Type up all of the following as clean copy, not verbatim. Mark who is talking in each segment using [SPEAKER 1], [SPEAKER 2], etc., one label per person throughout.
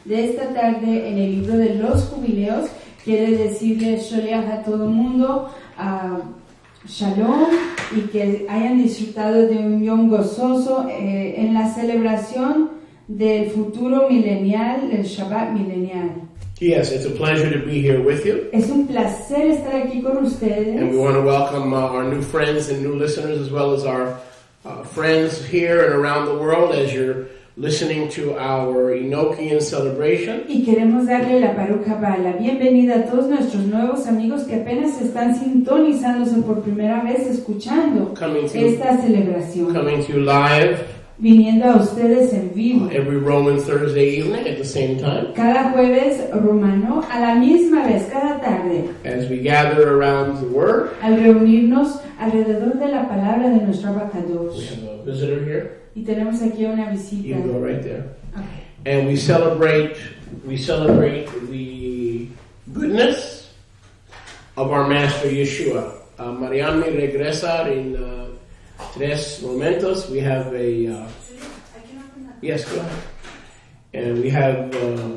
[SPEAKER 1] de esta tarde en el libro de los jubileos. Quiere decirle Sholiach a todo el mundo, Shalom, y que hayan disfrutado de un Yom gozoso en la celebración del futuro milenial, el Shabbat milenial.
[SPEAKER 2] Yes, it's a pleasure to be here with you.
[SPEAKER 1] Es un placer estar aquí con ustedes.
[SPEAKER 2] And we want to welcome our new friends and new listeners, as well as our friends here and around the world as you're listening to our Enochian celebration.
[SPEAKER 1] Y queremos darle la Baruch Haba, la bienvenida a todos nuestros nuevos amigos que apenas están sintonizándose por primera vez, escuchando esta celebración.
[SPEAKER 2] Coming to you live.
[SPEAKER 1] Viniendo a ustedes en vivo.
[SPEAKER 2] Every Roman Thursday evening at the same time.
[SPEAKER 1] Cada jueves romano a la misma vez, cada tarde.
[SPEAKER 2] As we gather around the Word.
[SPEAKER 1] Al reunirnos alrededor de la palabra de nuestro Abacadosh.
[SPEAKER 2] We have a visitor here.
[SPEAKER 1] Y tenemos aquí una visita.
[SPEAKER 2] You go right there.
[SPEAKER 1] Okay.
[SPEAKER 2] And we celebrate the goodness of our Master Yeshua. Mariami regresa en 3 momentos. We have a yes, go ahead. And we have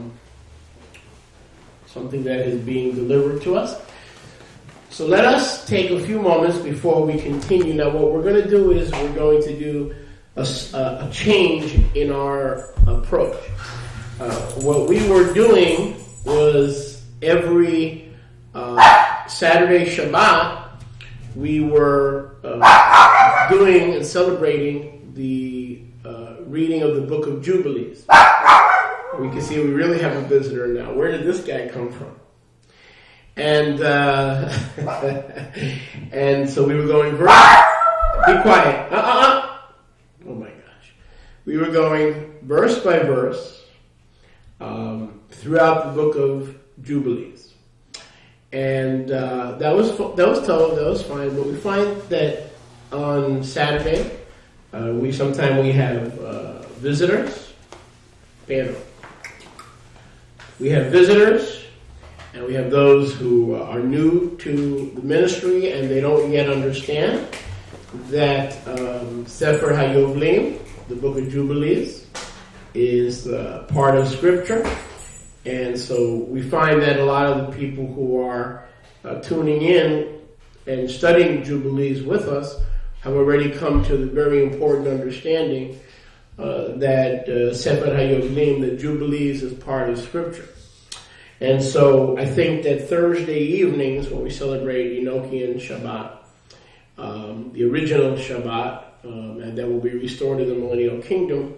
[SPEAKER 2] something that is being delivered to us. So let us take a few moments before we continue. Now, what we're going to do is we're going to do a change in our approach. What we were doing was every Saturday Shabbat, we were doing and celebrating the reading of the Book of Jubilees. We can see we really have a visitor now. Where did this guy come from? And and so we were going be quiet. Oh my gosh. We were going verse by verse throughout the Book of Jubilees. And that was fine, but we find that on Saturday, we have visitors. Pero we have visitors, and we have those who are new to the ministry and they don't yet understand that Sefer HaYovlim, the Book of Jubilees, is part of Scripture. And so we find that a lot of the people who are tuning in and studying Jubilees with us have already come to the very important understanding that Sefer HaYovlim, that Jubilees is part of Scripture. And so I think that Thursday evenings, when we celebrate Enochian Shabbat, the original Shabbat, and that will be restored in the Millennial Kingdom,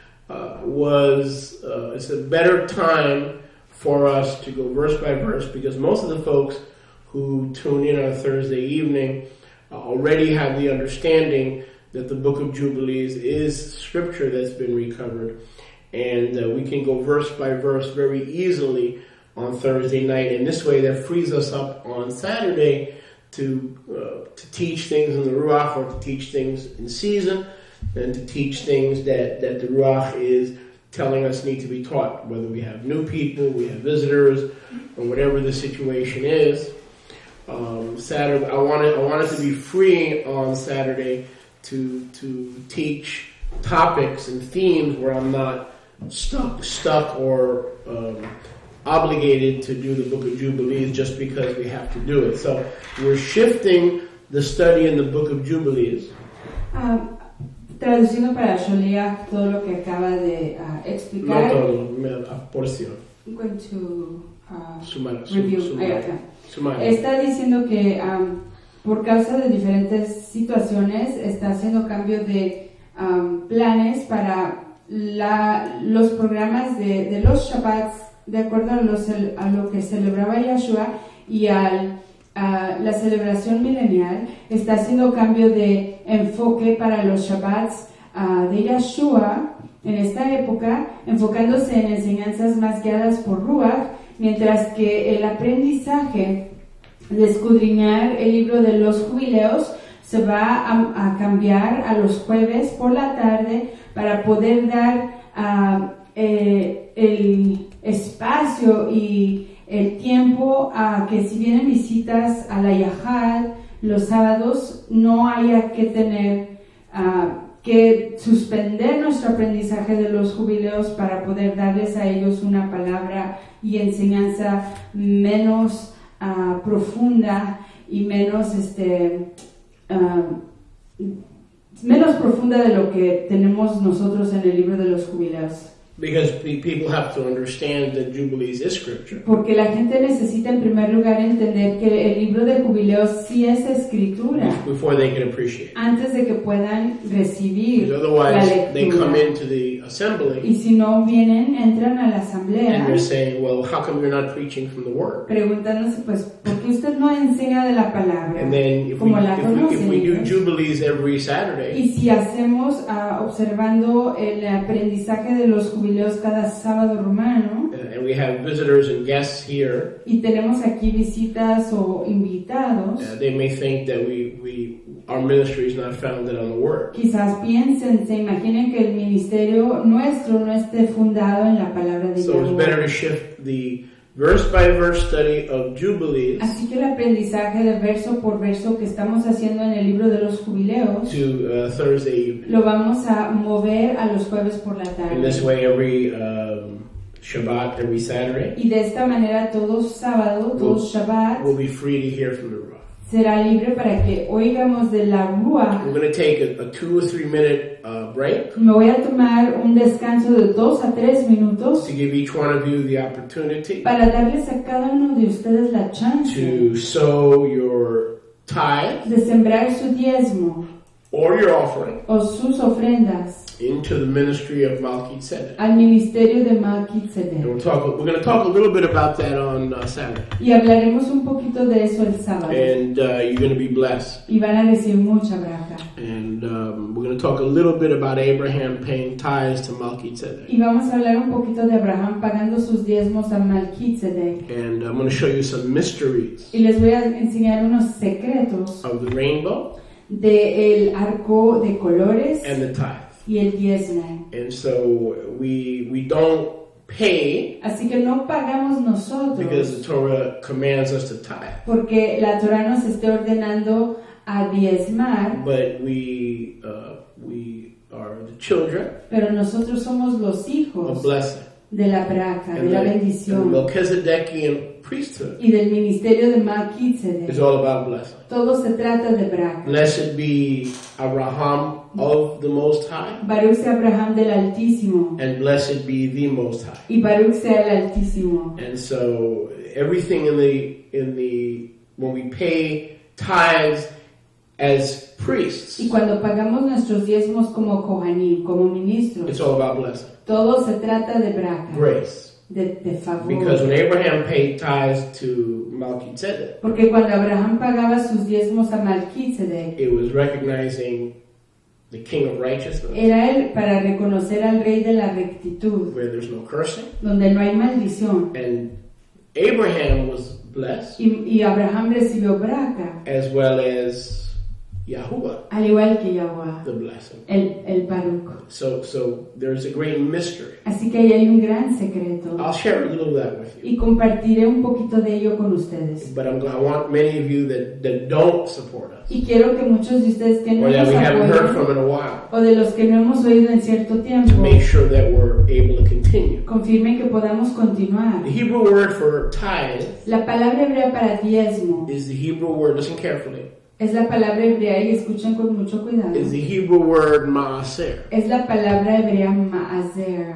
[SPEAKER 2] it's a better time for us to go verse by verse, because most of the folks who tune in on Thursday evening already have the understanding that the Book of Jubilees is Scripture that's been recovered, and we can go verse by verse very easily on Thursday night, and this way that frees us up on Saturday to teach things in the Ruach, or to teach things in season, and to teach things that the Ruach is telling us need to be taught, whether we have new people, we have visitors, or whatever the situation is. Saturday, I wanted to be free on Saturday to teach topics and themes where I'm not stuck or obligated to do the Book of Jubilees just because we have to do it. So we're shifting the study in the Book of Jubilees.
[SPEAKER 1] Traduciendo para Sholiach todo lo que acaba de explicar.
[SPEAKER 2] No todo, a porción.
[SPEAKER 1] I'm going to
[SPEAKER 2] review.
[SPEAKER 1] Está diciendo que por causa de diferentes situaciones está haciendo cambio de planes para los programas de los Shabbats, de acuerdo a lo que celebraba Yeshua, y a la celebración milenial. Está haciendo cambio de enfoque para los Shabbats de Yeshua en esta época, enfocándose en enseñanzas más guiadas por Ruach, mientras que el aprendizaje de escudriñar el libro de los jubileos se va a cambiar a los jueves por la tarde para poder dar el espacio y el tiempo a que si vienen visitas a la Yahad los sábados no haya que tener que suspender nuestro aprendizaje de los jubileos para poder darles a ellos una palabra y enseñanza menos profunda y menos menos profunda de lo que tenemos nosotros en el libro de los jubileos.
[SPEAKER 2] Because people have to understand that Jubilees is scripture.
[SPEAKER 1] Porque la gente necesita en primer lugar entender que el libro de jubileos sí es escritura.
[SPEAKER 2] Before they can appreciate it.
[SPEAKER 1] Antes de que puedan recibir
[SPEAKER 2] Because
[SPEAKER 1] la
[SPEAKER 2] otherwise they come
[SPEAKER 1] lectura.
[SPEAKER 2] into the assembly
[SPEAKER 1] Y si no vienen, entran a la asamblea
[SPEAKER 2] and they're saying, well, how come you're not preaching from the Word?
[SPEAKER 1] preguntándose, pues, ¿por qué usted no enseña de la palabra?
[SPEAKER 2] And then if
[SPEAKER 1] Como la conocen
[SPEAKER 2] we do
[SPEAKER 1] ellos?
[SPEAKER 2] Jubilees every Saturday,
[SPEAKER 1] Y si hacemos observando el aprendizaje de los jubileos cada sábado romano,
[SPEAKER 2] and we have visitors and guests here,
[SPEAKER 1] y tenemos aquí visitas o invitados,
[SPEAKER 2] they may think that our ministry is not founded on the Word.
[SPEAKER 1] quizás piensen, se imaginen que el ministerio nuestro no esté fundado en la palabra de
[SPEAKER 2] So it's better
[SPEAKER 1] Yahweh.
[SPEAKER 2] to shift the verse-by-verse study of Jubilees
[SPEAKER 1] Así que el aprendizaje de verso por verso que estamos haciendo en el libro de los jubileos
[SPEAKER 2] to Thursday evening.
[SPEAKER 1] lo vamos a mover a los jueves por la
[SPEAKER 2] In this
[SPEAKER 1] tarde.
[SPEAKER 2] way, every Shabbat, every Saturday,
[SPEAKER 1] Y de esta manera todos sábado, todos Shabbat,
[SPEAKER 2] we'll be free to hear from the Ruach.
[SPEAKER 1] será libre para que oigamos de la Ruach.
[SPEAKER 2] We're going to take a 2 or 3 minute break
[SPEAKER 1] Me voy a tomar un descanso de 2 a 3 minutos
[SPEAKER 2] to give each one of you the opportunity
[SPEAKER 1] para darles a cada uno de ustedes la chance
[SPEAKER 2] to sow your tithe
[SPEAKER 1] de sembrar su diezmo
[SPEAKER 2] or your offering
[SPEAKER 1] o sus ofrendas
[SPEAKER 2] into the ministry of Melchizedek.
[SPEAKER 1] al ministerio de
[SPEAKER 2] And
[SPEAKER 1] Melchizedek.
[SPEAKER 2] we're going to talk a little bit about that on Saturday.
[SPEAKER 1] Y hablaremos un poquito de eso el sábado.
[SPEAKER 2] And you're going to be blessed.
[SPEAKER 1] Y van a recibir mucha braja.
[SPEAKER 2] And we're going to talk a little bit about Abraham paying tithes to Melchizedek.
[SPEAKER 1] Y vamos a hablar un poquito de Abraham pagando sus diezmos a Melchizedek.
[SPEAKER 2] And I'm going to show you some mysteries
[SPEAKER 1] Y les voy a enseñar unos secretos
[SPEAKER 2] of the rainbow
[SPEAKER 1] del arco de colores
[SPEAKER 2] and the tithe.
[SPEAKER 1] y el diezmo.
[SPEAKER 2] And so we don't pay
[SPEAKER 1] Así que no pagamos
[SPEAKER 2] because the
[SPEAKER 1] nosotros
[SPEAKER 2] Torah commands us to tithe,
[SPEAKER 1] porque la Torah nos esté ordenando a diezmar,
[SPEAKER 2] but we are the children
[SPEAKER 1] pero nosotros somos los
[SPEAKER 2] of
[SPEAKER 1] hijos
[SPEAKER 2] blessing.
[SPEAKER 1] de la braca, de
[SPEAKER 2] And
[SPEAKER 1] la
[SPEAKER 2] the
[SPEAKER 1] bendición
[SPEAKER 2] Melchizedekian priesthood
[SPEAKER 1] y del ministerio de Melchizedek.
[SPEAKER 2] is all about blessing.
[SPEAKER 1] Todo se trata de braca.
[SPEAKER 2] Blessed be Abraham of the Most High,
[SPEAKER 1] Baruch sea Abraham del Altísimo
[SPEAKER 2] and blessed be the Most High.
[SPEAKER 1] y Baruch sea el Altísimo.
[SPEAKER 2] And so everything in the when we pay tithes as priests,
[SPEAKER 1] Y cuando pagamos nuestros diezmos como Kohanim, como ministros,
[SPEAKER 2] it's all about blessing,
[SPEAKER 1] todo se trata de braca,
[SPEAKER 2] grace.
[SPEAKER 1] de favor.
[SPEAKER 2] Because when Abraham paid tithes to Melchizedek,
[SPEAKER 1] Porque cuando Abraham pagaba sus diezmos a Melchizedek,
[SPEAKER 2] it was recognizing the King of Righteousness,
[SPEAKER 1] era él para reconocer al Rey de la rectitud,
[SPEAKER 2] where there's no cursing.
[SPEAKER 1] donde no hay maldición.
[SPEAKER 2] And Abraham was blessed,
[SPEAKER 1] Y Abraham recibió braca,
[SPEAKER 2] as well as Yahuwah,
[SPEAKER 1] al igual que Yahweh,
[SPEAKER 2] the blessing.
[SPEAKER 1] el Baruch.
[SPEAKER 2] So there's a great mystery.
[SPEAKER 1] Así que ahí hay un gran secreto.
[SPEAKER 2] I'll share a little of that with you.
[SPEAKER 1] Y compartiré un poquito de ello con ustedes.
[SPEAKER 2] But I want many of you that don't support us,
[SPEAKER 1] Y quiero que muchos de ustedes que no
[SPEAKER 2] or that
[SPEAKER 1] nos
[SPEAKER 2] we haven't heard
[SPEAKER 1] apoyan,
[SPEAKER 2] from in a while,
[SPEAKER 1] o de los que no hemos oído en cierto
[SPEAKER 2] to
[SPEAKER 1] tiempo,
[SPEAKER 2] make sure that we're able to continue.
[SPEAKER 1] confirmen que podamos continuar.
[SPEAKER 2] The Hebrew word for tithe
[SPEAKER 1] La palabra hebrea para diezmo
[SPEAKER 2] is the Hebrew word, listen carefully,
[SPEAKER 1] es la palabra hebrea, y escuchen con mucho cuidado,
[SPEAKER 2] is the Hebrew word maaser.
[SPEAKER 1] es la palabra hebrea maaser,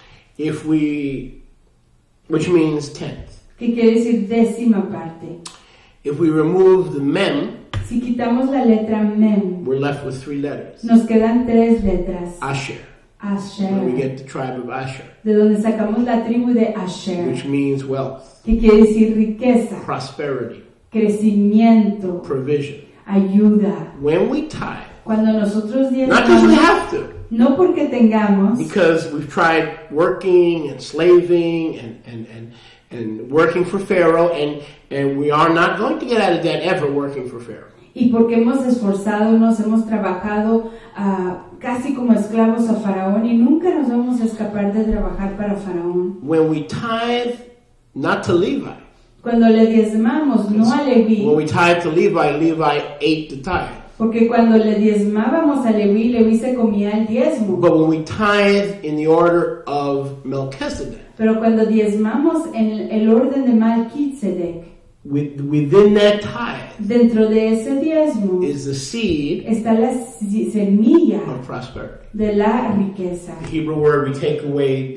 [SPEAKER 2] Which means tenth.
[SPEAKER 1] que quiere decir décima parte.
[SPEAKER 2] If we remove the mem,
[SPEAKER 1] Si quitamos la letra mem,
[SPEAKER 2] we're left with 3 letters.
[SPEAKER 1] nos quedan 3 letras.
[SPEAKER 2] Asher, where we
[SPEAKER 1] Asher,
[SPEAKER 2] get the tribe of Asher,
[SPEAKER 1] de donde sacamos la tribu de Asher,
[SPEAKER 2] which means wealth,
[SPEAKER 1] que quiere decir riqueza,
[SPEAKER 2] prosperity,
[SPEAKER 1] crecimiento,
[SPEAKER 2] provision.
[SPEAKER 1] ayuda.
[SPEAKER 2] When we tithe,
[SPEAKER 1] Cuando nosotros
[SPEAKER 2] not because we
[SPEAKER 1] diezmamos,
[SPEAKER 2] have to,
[SPEAKER 1] no porque tengamos,
[SPEAKER 2] because we've tried working and slaving and working for Pharaoh, and we are not going to get out of debt ever working for Pharaoh.
[SPEAKER 1] y porque hemos esforzado, nos hemos trabajado casi como esclavos a Faraón, y nunca nos vamos a escapar de trabajar para Faraón.
[SPEAKER 2] When we tithe, not to Levi.
[SPEAKER 1] Cuando le diezmamos, no a
[SPEAKER 2] When
[SPEAKER 1] Leví,
[SPEAKER 2] we tithe to Levi, Levi ate the tithe.
[SPEAKER 1] Porque cuando le diezmábamos a Leví, Leví se comía el diezmo.
[SPEAKER 2] But when we tithe in the order of Melchizedek,
[SPEAKER 1] Pero cuando diezmamos en el orden de Melquisedec,
[SPEAKER 2] within that tithe
[SPEAKER 1] dentro de ese diezmo
[SPEAKER 2] is the seed
[SPEAKER 1] está la semilla
[SPEAKER 2] of prosperity.
[SPEAKER 1] de la riqueza.
[SPEAKER 2] The Hebrew word, we take away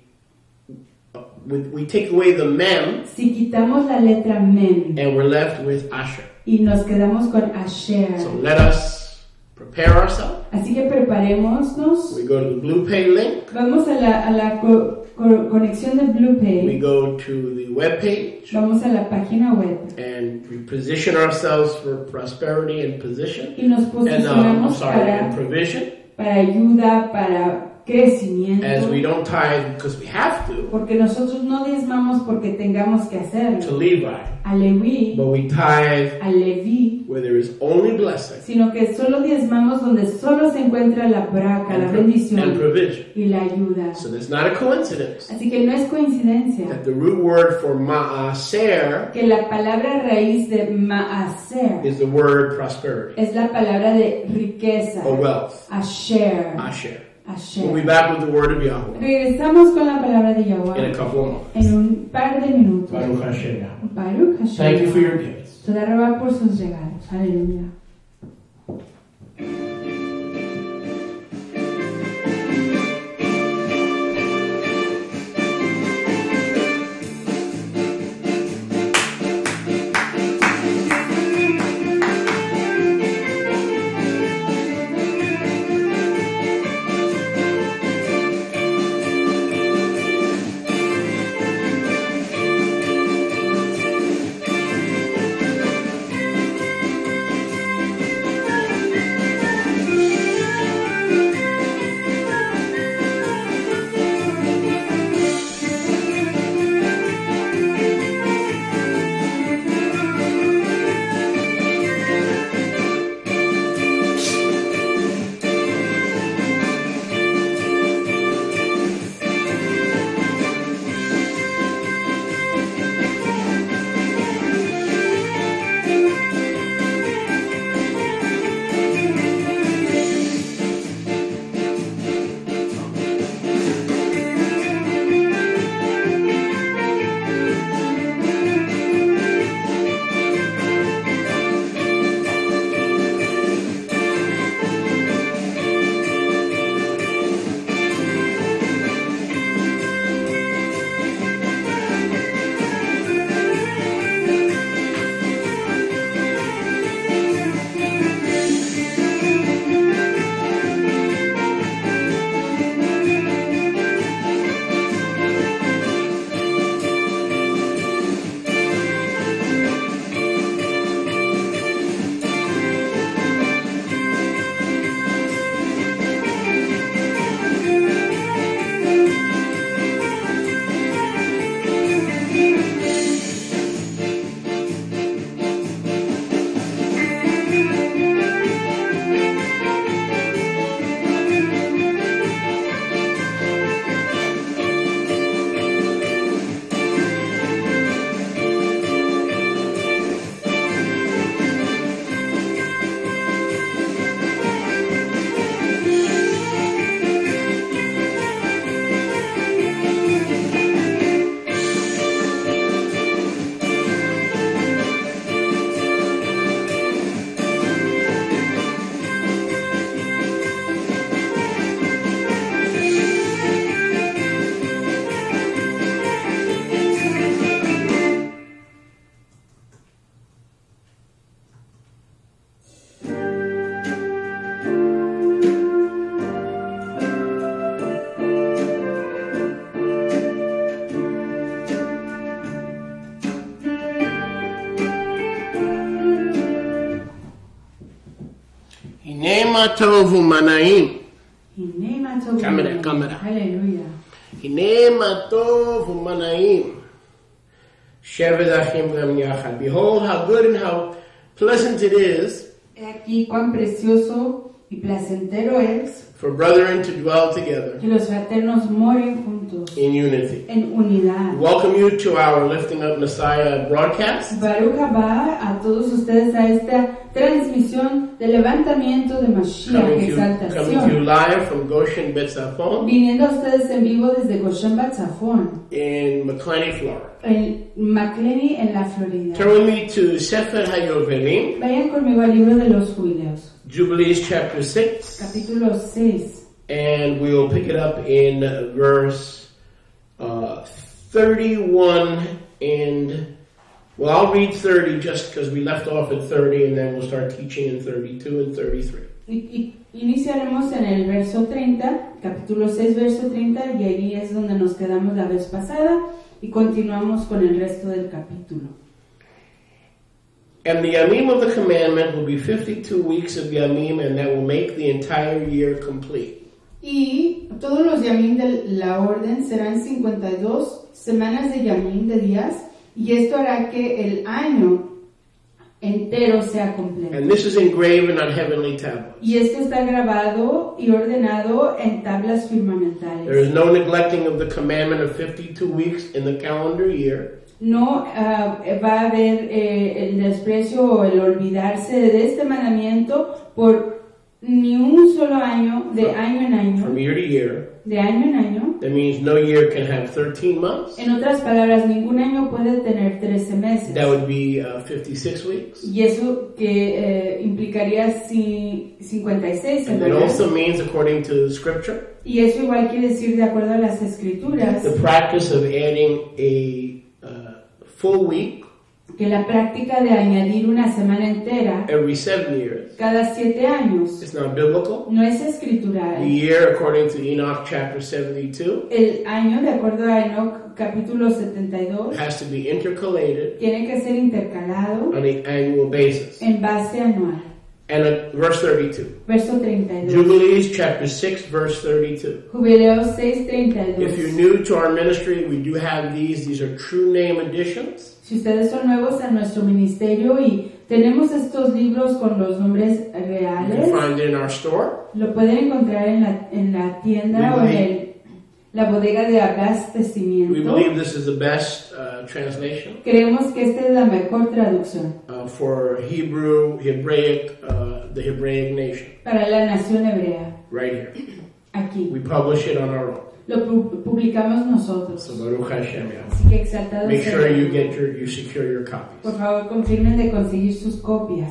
[SPEAKER 2] the mem,
[SPEAKER 1] Si quitamos la letra Mem
[SPEAKER 2] and we're left with Asher.
[SPEAKER 1] y nos quedamos con Asher,
[SPEAKER 2] So let us prepare ourselves.
[SPEAKER 1] así que preparémonos.
[SPEAKER 2] We go to the BluePay link.
[SPEAKER 1] Vamos a la conexión de
[SPEAKER 2] We
[SPEAKER 1] BluePay.
[SPEAKER 2] go to the web page,
[SPEAKER 1] Vamos a la página web
[SPEAKER 2] and we position ourselves for prosperity and position,
[SPEAKER 1] y nos
[SPEAKER 2] and
[SPEAKER 1] posicionamos
[SPEAKER 2] and provision.
[SPEAKER 1] para ayuda, para crecimiento.
[SPEAKER 2] As we don't tithe because we have to
[SPEAKER 1] Porque nosotros no diezmamos porque tengamos que hacerlo.
[SPEAKER 2] to Levi,
[SPEAKER 1] A Leví,
[SPEAKER 2] but we tithe
[SPEAKER 1] a Leví,
[SPEAKER 2] where there is only blessing
[SPEAKER 1] sino que solo diezmamos donde solo se encuentra la braca, la
[SPEAKER 2] and
[SPEAKER 1] bendición
[SPEAKER 2] provision.
[SPEAKER 1] y la ayuda.
[SPEAKER 2] So there's not a coincidence
[SPEAKER 1] Así que no es coincidencia
[SPEAKER 2] that the root word for ma'aser
[SPEAKER 1] que la palabra raíz de maaser
[SPEAKER 2] is the word prosperity
[SPEAKER 1] es la palabra de riqueza,
[SPEAKER 2] or wealth,
[SPEAKER 1] asher,
[SPEAKER 2] asher. We'll
[SPEAKER 1] asher.
[SPEAKER 2] be back with the word of Yahweh
[SPEAKER 1] Regresamos con la palabra de
[SPEAKER 2] in a
[SPEAKER 1] Yahweh
[SPEAKER 2] couple of moments.
[SPEAKER 1] en un par de minutos.
[SPEAKER 2] Baruch Hashem Yahweh.
[SPEAKER 1] Baruch Hashem.
[SPEAKER 2] Thank you for your gifts.
[SPEAKER 1] Toda roba por sus regalos. Aleluya.
[SPEAKER 2] Hinema tovu manaim.
[SPEAKER 1] Hinema tovu
[SPEAKER 2] Cámara,
[SPEAKER 1] manaim.
[SPEAKER 2] cámara.
[SPEAKER 1] Aleluya.
[SPEAKER 2] Hinema tovu manaim. Shevet achim gam yachad. Behold how good and how pleasant it is
[SPEAKER 1] He aquí cuán precioso y placentero es
[SPEAKER 2] for brethren to dwell together
[SPEAKER 1] que los fraternos moren juntos
[SPEAKER 2] in unity.
[SPEAKER 1] en unidad.
[SPEAKER 2] Welcome you to our Lifting Up Messiah broadcast.
[SPEAKER 1] Baruch haba a todos ustedes a esta transmisión de levantamiento de Mashiach,
[SPEAKER 2] Coming to you
[SPEAKER 1] exaltación,
[SPEAKER 2] live from Goshen, Betzafon,
[SPEAKER 1] viniendo a ustedes en vivo desde Goshen Batzafón,
[SPEAKER 2] in McLeany, Florida.
[SPEAKER 1] en McLeany, en la Florida.
[SPEAKER 2] Turn with me to Sefer HaYovelim,
[SPEAKER 1] Vayan conmigo al libro de los jubileos,
[SPEAKER 2] Jubilees chapter 6,
[SPEAKER 1] capítulo 6,
[SPEAKER 2] and we will pick it up in verse 31 and, well, I'll read 30 just because we left off at 30, and then we'll start teaching in 32 and 33.
[SPEAKER 1] y iniciaremos en el verso 30, capítulo 6, verso 30, y ahí es donde nos quedamos la vez pasada, y continuamos con el resto del capítulo.
[SPEAKER 2] And the Yamim of the commandment will be 52 weeks of Yamim, and that will make the entire year complete.
[SPEAKER 1] Y todos los Yamim de la orden serán 52 semanas de Yamim de días, y esto hará que el año entero sea completo.
[SPEAKER 2] And this is engraven on heavenly tablets.
[SPEAKER 1] Y esto está grabado y ordenado en tablas
[SPEAKER 2] There
[SPEAKER 1] firmamentales.
[SPEAKER 2] is no neglecting of the commandment of 52 weeks in the calendar year.
[SPEAKER 1] No va a haber el desprecio o el olvidarse de este mandamiento por ni un solo año, de año en año,
[SPEAKER 2] From year to year.
[SPEAKER 1] de año en año.
[SPEAKER 2] That means no year can have 13 months.
[SPEAKER 1] En otras palabras, ningún año puede tener 13 meses.
[SPEAKER 2] That would be 56 weeks.
[SPEAKER 1] Y eso que implicaría 56
[SPEAKER 2] And it
[SPEAKER 1] semanas.
[SPEAKER 2] also means, according to Scripture,
[SPEAKER 1] Y eso igual quiere decir, de acuerdo a las escrituras,
[SPEAKER 2] the practice of adding a full week
[SPEAKER 1] que la práctica de añadir una semana entera
[SPEAKER 2] every 7 years
[SPEAKER 1] cada 7 años
[SPEAKER 2] is not biblical.
[SPEAKER 1] no es
[SPEAKER 2] The
[SPEAKER 1] escritural.
[SPEAKER 2] year, according to Enoch chapter 72,
[SPEAKER 1] El año, de acuerdo a Enoch capítulo 72,
[SPEAKER 2] has to be intercalated
[SPEAKER 1] tiene que ser intercalado
[SPEAKER 2] on an annual basis.
[SPEAKER 1] en base anual.
[SPEAKER 2] And verse 32.
[SPEAKER 1] Verso 32.
[SPEAKER 2] Jubilees chapter 6, verse 32.
[SPEAKER 1] Jubileos
[SPEAKER 2] If you're
[SPEAKER 1] 6:32.
[SPEAKER 2] new to our ministry, we do have these. These are true name editions.
[SPEAKER 1] Si ustedes son nuevos en nuestro ministerio y tenemos estos libros con los nombres
[SPEAKER 2] You can
[SPEAKER 1] reales,
[SPEAKER 2] find it in our store.
[SPEAKER 1] lo pueden encontrar en la tienda o en la bodega de
[SPEAKER 2] We
[SPEAKER 1] abastecimiento.
[SPEAKER 2] believe this is the best translation
[SPEAKER 1] Creemos que esta es la mejor traducción
[SPEAKER 2] for Hebraic, the Hebraic nation,
[SPEAKER 1] para la nación hebrea.
[SPEAKER 2] right here.
[SPEAKER 1] Aquí
[SPEAKER 2] We publish it on our own.
[SPEAKER 1] lo publicamos nosotros.
[SPEAKER 2] So Baruch Hashem.
[SPEAKER 1] Así que exaltado
[SPEAKER 2] Make
[SPEAKER 1] sea
[SPEAKER 2] sure
[SPEAKER 1] el
[SPEAKER 2] you
[SPEAKER 1] Señor.
[SPEAKER 2] you secure your copies.
[SPEAKER 1] Por favor, confirmen de conseguir sus copias.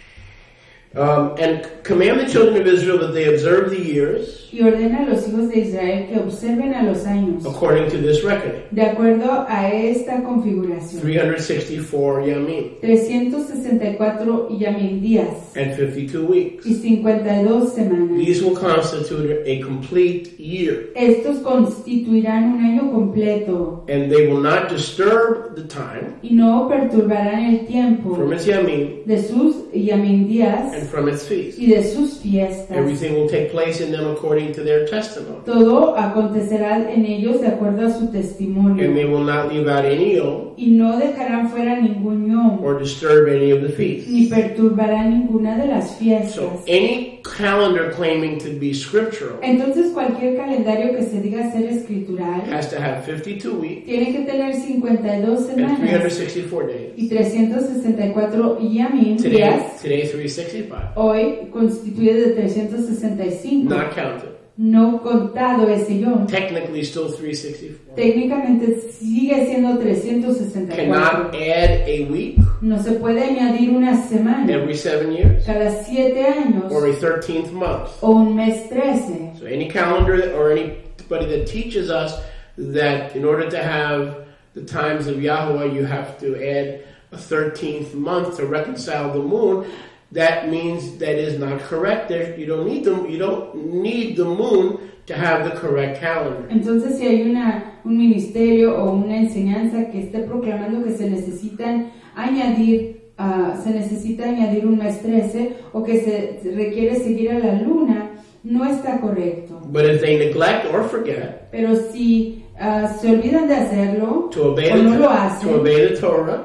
[SPEAKER 2] And command the children of Israel that they observe the years
[SPEAKER 1] Y ordena a los hijos de Israel que observen a los años
[SPEAKER 2] according to this reckoning.
[SPEAKER 1] de acuerdo a esta configuración.
[SPEAKER 2] 364 Yamim
[SPEAKER 1] 364 Yamim días
[SPEAKER 2] and 52 weeks.
[SPEAKER 1] y 52 semanas.
[SPEAKER 2] These will constitute a complete year,
[SPEAKER 1] Estos constituirán un año completo
[SPEAKER 2] and they will not disturb the time
[SPEAKER 1] y no perturbarán el tiempo
[SPEAKER 2] from its Yamim
[SPEAKER 1] de sus Yamim días
[SPEAKER 2] and from its feast.
[SPEAKER 1] y de sus fiestas.
[SPEAKER 2] Everything will take place in them according to their testimony,
[SPEAKER 1] Todo acontecerá en ellos de acuerdo a su
[SPEAKER 2] and
[SPEAKER 1] testimonio
[SPEAKER 2] they will not leave out any yom
[SPEAKER 1] y no dejarán fuera ningún yom
[SPEAKER 2] or disturb any of the feasts.
[SPEAKER 1] ni perturbarán ninguna de las
[SPEAKER 2] So
[SPEAKER 1] fiestas.
[SPEAKER 2] any calendar claiming to be scriptural
[SPEAKER 1] Entonces cualquier calendario que se diga ser escritural
[SPEAKER 2] has to have 52 weeks
[SPEAKER 1] tiene que tener 52
[SPEAKER 2] and
[SPEAKER 1] semanas
[SPEAKER 2] 364 days.
[SPEAKER 1] y 364 Yamim
[SPEAKER 2] Today,
[SPEAKER 1] días.
[SPEAKER 2] 365,
[SPEAKER 1] Hoy constituye de 365,
[SPEAKER 2] not counted.
[SPEAKER 1] no contado ese yom.
[SPEAKER 2] Technically, still 364.
[SPEAKER 1] Técnicamente sigue siendo 364.
[SPEAKER 2] Cannot add a week
[SPEAKER 1] No se puede añadir una semana
[SPEAKER 2] every 7 years
[SPEAKER 1] cada 7 años
[SPEAKER 2] or a 13th month.
[SPEAKER 1] o un mes 13.
[SPEAKER 2] So any calendar or anybody that teaches us that in order to have the times of Yahweh, you have to add a 13th month to reconcile the moon, that means that is not correct. You don't need the moon to have the correct calendar.
[SPEAKER 1] Entonces, si hay un ministerio o una enseñanza que esté proclamando que se necesita añadir un mes 13 o que se requiere seguir a la luna, no está correcto.
[SPEAKER 2] But if they neglect or forget
[SPEAKER 1] Pero si se olvidan de hacerlo
[SPEAKER 2] to obey
[SPEAKER 1] o no lo hacen,
[SPEAKER 2] the Torah,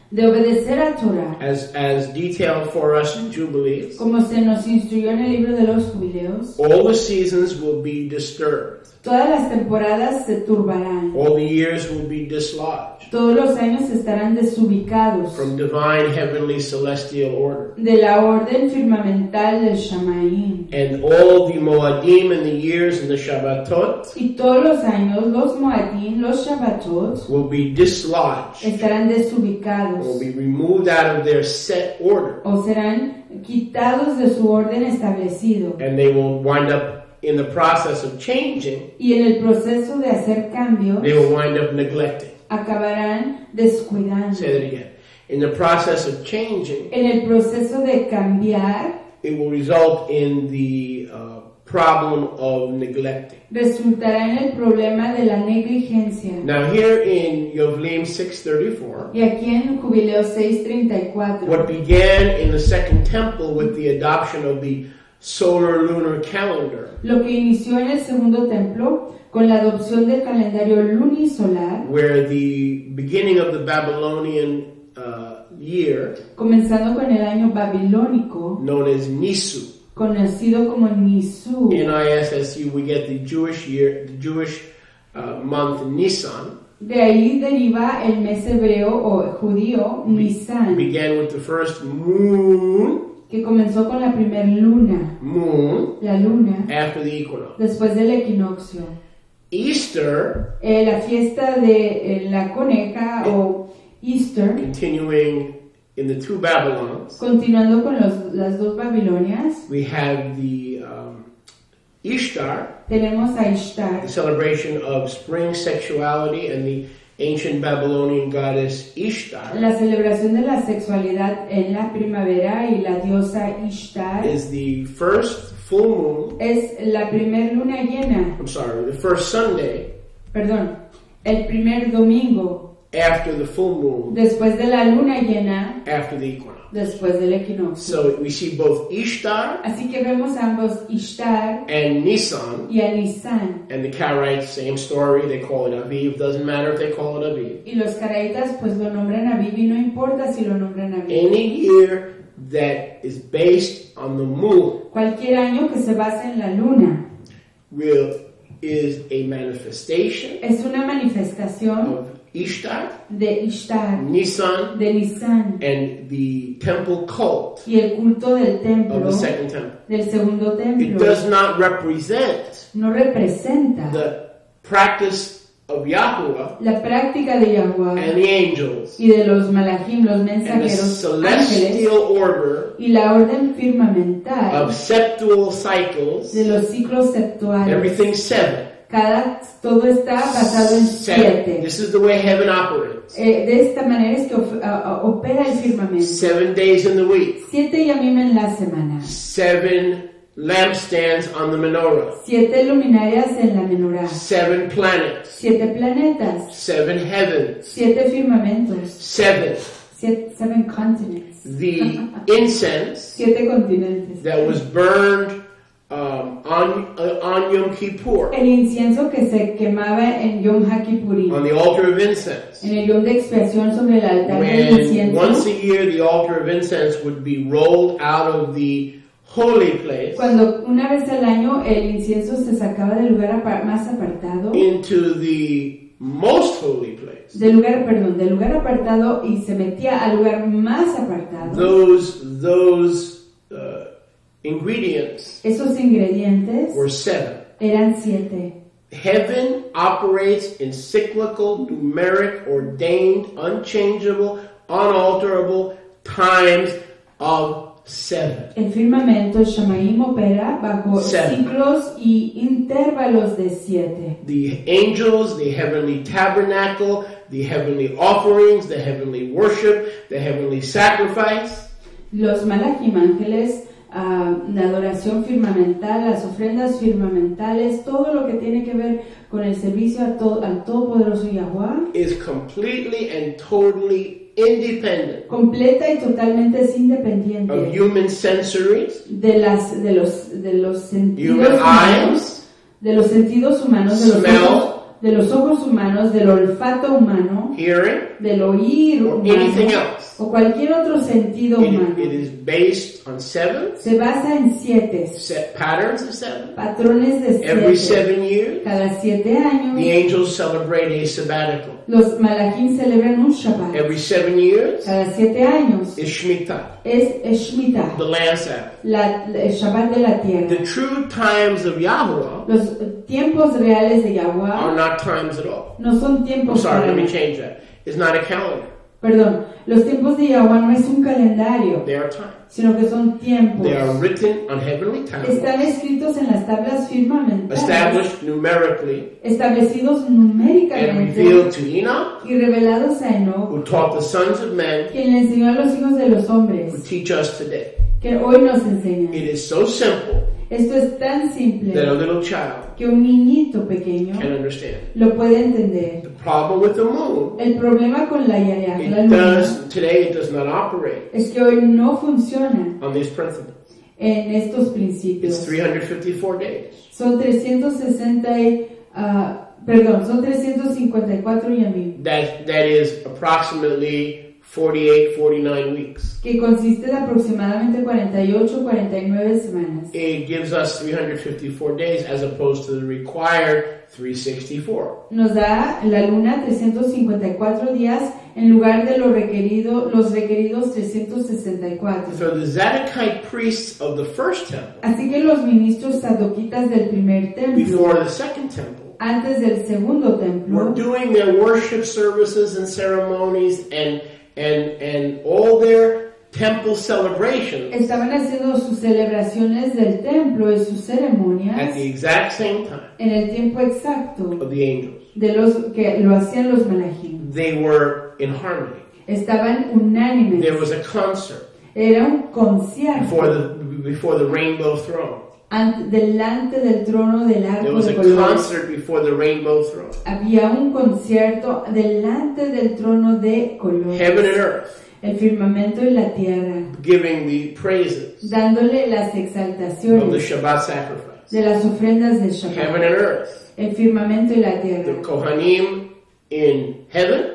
[SPEAKER 1] de obedecer a Torah,
[SPEAKER 2] as detailed for us in Jubilees,
[SPEAKER 1] como se nos instruyó en el libro de los jubileos,
[SPEAKER 2] all the seasons will be disturbed.
[SPEAKER 1] todas las temporadas se turbarán,
[SPEAKER 2] All the years will be dislodged
[SPEAKER 1] todos los años estarán desubicados
[SPEAKER 2] from divine, heavenly, celestial order.
[SPEAKER 1] de la orden firmamental del Shamaim.
[SPEAKER 2] And all the Moadim and the years and the Shabbatot
[SPEAKER 1] Y todos los años, los Moadim, los Shabbatot,
[SPEAKER 2] will be dislodged,
[SPEAKER 1] estarán desubicados
[SPEAKER 2] will be removed out of their set order,
[SPEAKER 1] o serán quitados de su orden establecido.
[SPEAKER 2] and they will wind up in the process of changing,
[SPEAKER 1] Y en el proceso de hacer cambios,
[SPEAKER 2] they will wind up neglecting.
[SPEAKER 1] acabarán descuidando.
[SPEAKER 2] Say that again. In the process of changing,
[SPEAKER 1] En el proceso de cambiar,
[SPEAKER 2] it will result in the problem of neglecting.
[SPEAKER 1] resultará en el problema de la negligencia.
[SPEAKER 2] Now here in Yovlim 6:34,
[SPEAKER 1] Y aquí en Jubileo 6:34,
[SPEAKER 2] what began in the Second Temple with the adoption of the solar lunar calendar,
[SPEAKER 1] lo que inició en el segundo templo con la adopción del calendario lunisolar,
[SPEAKER 2] where the beginning of the Babylonian year,
[SPEAKER 1] comenzando con el año babilónico,
[SPEAKER 2] known as Nisu.
[SPEAKER 1] conocido como Nisu.
[SPEAKER 2] In ISSU, we get the Jewish year, the Jewish month Nisan.
[SPEAKER 1] De ahí deriva el mes hebreo o judío Nisan,
[SPEAKER 2] Began with the first moon,
[SPEAKER 1] que comenzó con la primer luna, la luna,
[SPEAKER 2] after the equinox.
[SPEAKER 1] después del equinoccio.
[SPEAKER 2] Easter,
[SPEAKER 1] La fiesta de la coneja o Easter,
[SPEAKER 2] continuing in the two Babylons,
[SPEAKER 1] continuando con las dos Babilonias,
[SPEAKER 2] we have the Ishtar,
[SPEAKER 1] tenemos a Ishtar,
[SPEAKER 2] the celebration of spring sexuality, and the ancient Babylonian goddess Ishtar
[SPEAKER 1] la celebración de la sexualidad en la primavera, y la diosa Ishtar
[SPEAKER 2] is the first full moon,
[SPEAKER 1] es la primer luna llena,
[SPEAKER 2] the first Sunday
[SPEAKER 1] el primer domingo
[SPEAKER 2] after the full moon,
[SPEAKER 1] después de la luna llena,
[SPEAKER 2] after the equinox.
[SPEAKER 1] después del equinoccio.
[SPEAKER 2] So we see both Ishtar
[SPEAKER 1] Así que vemos a ambos Ishtar
[SPEAKER 2] and Nisan,
[SPEAKER 1] y a Nisan.
[SPEAKER 2] and the Karaites, same story, they call it Aviv, doesn't matter if they call it Aviv.
[SPEAKER 1] Y los caraitas pues lo nombran Aviv, y no importa si lo nombran Aviv.
[SPEAKER 2] Any year that is based on the moon
[SPEAKER 1] Cualquier año que se base en la luna
[SPEAKER 2] is a manifestation
[SPEAKER 1] es una manifestación
[SPEAKER 2] of Ishtar,
[SPEAKER 1] de Ishtar,
[SPEAKER 2] Nisan,
[SPEAKER 1] de Nisan,
[SPEAKER 2] and the temple cult
[SPEAKER 1] y el culto del
[SPEAKER 2] of
[SPEAKER 1] templo,
[SPEAKER 2] the second temple.
[SPEAKER 1] del segundo
[SPEAKER 2] It
[SPEAKER 1] templo.
[SPEAKER 2] does not represent
[SPEAKER 1] No representa
[SPEAKER 2] the practice of Yahuwah
[SPEAKER 1] la práctica de Yahweh
[SPEAKER 2] and the angels
[SPEAKER 1] y de los malachim, los
[SPEAKER 2] and the
[SPEAKER 1] mensajeros,
[SPEAKER 2] celestial
[SPEAKER 1] ángeles,
[SPEAKER 2] order
[SPEAKER 1] y la orden firmamental
[SPEAKER 2] of septual cycles,
[SPEAKER 1] de los ciclos septuales.
[SPEAKER 2] everything 7.
[SPEAKER 1] Todo está basado en 7.
[SPEAKER 2] This is the way heaven operates.
[SPEAKER 1] De esta manera es que opera el firmamento.
[SPEAKER 2] 7 days in the week,
[SPEAKER 1] 7 yamim en la semana,
[SPEAKER 2] 7 lampstands on the menorah,
[SPEAKER 1] 7 luminarias en la menorá,
[SPEAKER 2] 7 planets,
[SPEAKER 1] 7 planetas,
[SPEAKER 2] 7 heavens,
[SPEAKER 1] 7 firmamentos,
[SPEAKER 2] 7
[SPEAKER 1] 7 continents,
[SPEAKER 2] the incense
[SPEAKER 1] 7 continentes.
[SPEAKER 2] that was burned on Yom Kippur,
[SPEAKER 1] El incienso que se quemaba en Yom HaKippurim,
[SPEAKER 2] on the altar of incense.
[SPEAKER 1] en el Yom de expiación sobre el altar del
[SPEAKER 2] When once
[SPEAKER 1] incienso.
[SPEAKER 2] a year the altar of incense would be rolled out of the holy place
[SPEAKER 1] Cuando una vez al año el incienso se sacaba del lugar más apartado,
[SPEAKER 2] into the most holy place.
[SPEAKER 1] del lugar apartado, y se metía al lugar más apartado.
[SPEAKER 2] Those ingredients
[SPEAKER 1] Esos ingredientes
[SPEAKER 2] were 7.
[SPEAKER 1] eran 7.
[SPEAKER 2] Heaven operates in cyclical, numeric, ordained, unchangeable, unalterable times of 7.
[SPEAKER 1] El firmamento Shamaim opera bajo
[SPEAKER 2] 7.
[SPEAKER 1] ciclos y intervalos de 7.
[SPEAKER 2] The angels, the heavenly tabernacle, the heavenly offerings, the heavenly worship, the heavenly sacrifice,
[SPEAKER 1] Los malachim, ángeles, la adoración firmamental, las ofrendas firmamentales, todo lo que tiene que ver con el servicio al Todopoderoso Yahweh,
[SPEAKER 2] is completely and totally independent
[SPEAKER 1] completa y totalmente es
[SPEAKER 2] of
[SPEAKER 1] independiente
[SPEAKER 2] human sensories,
[SPEAKER 1] de los sentidos
[SPEAKER 2] human
[SPEAKER 1] humanos,
[SPEAKER 2] eyes,
[SPEAKER 1] de los sentidos humanos, de los
[SPEAKER 2] Smell,
[SPEAKER 1] ojos de los ojos humanos, del olfato humano,
[SPEAKER 2] hearing,
[SPEAKER 1] del oír
[SPEAKER 2] or
[SPEAKER 1] humano,
[SPEAKER 2] anything else.
[SPEAKER 1] o cualquier otro sentido humano.
[SPEAKER 2] It is based on seven,
[SPEAKER 1] Se basa en 7,
[SPEAKER 2] set patterns of seven.
[SPEAKER 1] patrones de
[SPEAKER 2] Every
[SPEAKER 1] 7.
[SPEAKER 2] 7 years,
[SPEAKER 1] Cada 7 años,
[SPEAKER 2] the angels celebrate a sabbatical.
[SPEAKER 1] los malachim celebran un Shabbat.
[SPEAKER 2] Every 7 years
[SPEAKER 1] Cada 7 años
[SPEAKER 2] is Shemitah,
[SPEAKER 1] es Shemitah,
[SPEAKER 2] the land Sabbath.
[SPEAKER 1] el Shabbat de la tierra.
[SPEAKER 2] The true times of Yahweh
[SPEAKER 1] Los tiempos reales de
[SPEAKER 2] are
[SPEAKER 1] Yahweh
[SPEAKER 2] not times at all.
[SPEAKER 1] no son
[SPEAKER 2] I'm
[SPEAKER 1] tiempos
[SPEAKER 2] sorry, let me
[SPEAKER 1] reales.
[SPEAKER 2] change that. It's not a calendar.
[SPEAKER 1] Perdón, los tiempos de Yahweh no es un calendario,
[SPEAKER 2] They are times.
[SPEAKER 1] sino que son tiempos.
[SPEAKER 2] They are written on heavenly tablets,
[SPEAKER 1] Están escritos en las tablas firmamentales,
[SPEAKER 2] established numerically,
[SPEAKER 1] establecidos
[SPEAKER 2] and
[SPEAKER 1] numéricamente
[SPEAKER 2] revealed to Enoch,
[SPEAKER 1] y revelados a Enoch,
[SPEAKER 2] who taught the sons of men,
[SPEAKER 1] quien le enseñó a los hijos de los
[SPEAKER 2] who
[SPEAKER 1] hombres,
[SPEAKER 2] teach us today.
[SPEAKER 1] que hoy nos enseñan.
[SPEAKER 2] It is so simple
[SPEAKER 1] Esto es tan
[SPEAKER 2] that a
[SPEAKER 1] simple
[SPEAKER 2] little child
[SPEAKER 1] que un niñito pequeño
[SPEAKER 2] can understand.
[SPEAKER 1] lo puede entender.
[SPEAKER 2] The problem with the moon,
[SPEAKER 1] El problema con la Yareh, la
[SPEAKER 2] it
[SPEAKER 1] luna,
[SPEAKER 2] does not operate
[SPEAKER 1] es que hoy no funciona
[SPEAKER 2] on these principles.
[SPEAKER 1] en estos
[SPEAKER 2] It's
[SPEAKER 1] principios.
[SPEAKER 2] 354 days.
[SPEAKER 1] Son 354 yamim,
[SPEAKER 2] That is approximately 48, 49 weeks.
[SPEAKER 1] que consiste de aproximadamente 48, 49 semanas.
[SPEAKER 2] It gives us 354 days as opposed to the required 364.
[SPEAKER 1] Nos da la luna 354 días en lugar de los requeridos 364.
[SPEAKER 2] So the Zadokite priests of the first temple,
[SPEAKER 1] Así que los ministros sadoquitas del primer templo,
[SPEAKER 2] before the second temple,
[SPEAKER 1] antes del segundo
[SPEAKER 2] were
[SPEAKER 1] templo,
[SPEAKER 2] doing their worship services and ceremonies and all their temple celebrations
[SPEAKER 1] estaban haciendo sus celebraciones del templo y sus
[SPEAKER 2] at
[SPEAKER 1] ceremonias
[SPEAKER 2] the exact same time
[SPEAKER 1] en el tiempo exacto
[SPEAKER 2] of the angels.
[SPEAKER 1] de los que lo hacían los malachim.
[SPEAKER 2] They were in harmony.
[SPEAKER 1] Estaban unánimes.
[SPEAKER 2] There was a concert
[SPEAKER 1] Era un concierto
[SPEAKER 2] before the rainbow throne.
[SPEAKER 1] delante del trono del
[SPEAKER 2] There
[SPEAKER 1] arco
[SPEAKER 2] was
[SPEAKER 1] de
[SPEAKER 2] a
[SPEAKER 1] colores.
[SPEAKER 2] concert before the rainbow throne.
[SPEAKER 1] Había un concierto delante del trono de colores.
[SPEAKER 2] Heaven and earth
[SPEAKER 1] El firmamento y la tierra,
[SPEAKER 2] giving the praises
[SPEAKER 1] dándole las
[SPEAKER 2] of the
[SPEAKER 1] exaltaciones
[SPEAKER 2] Shabbat sacrifice.
[SPEAKER 1] de las ofrendas de Shabbat.
[SPEAKER 2] Heaven and earth.
[SPEAKER 1] El firmamento y la
[SPEAKER 2] The
[SPEAKER 1] tierra.
[SPEAKER 2] Kohanim in heaven,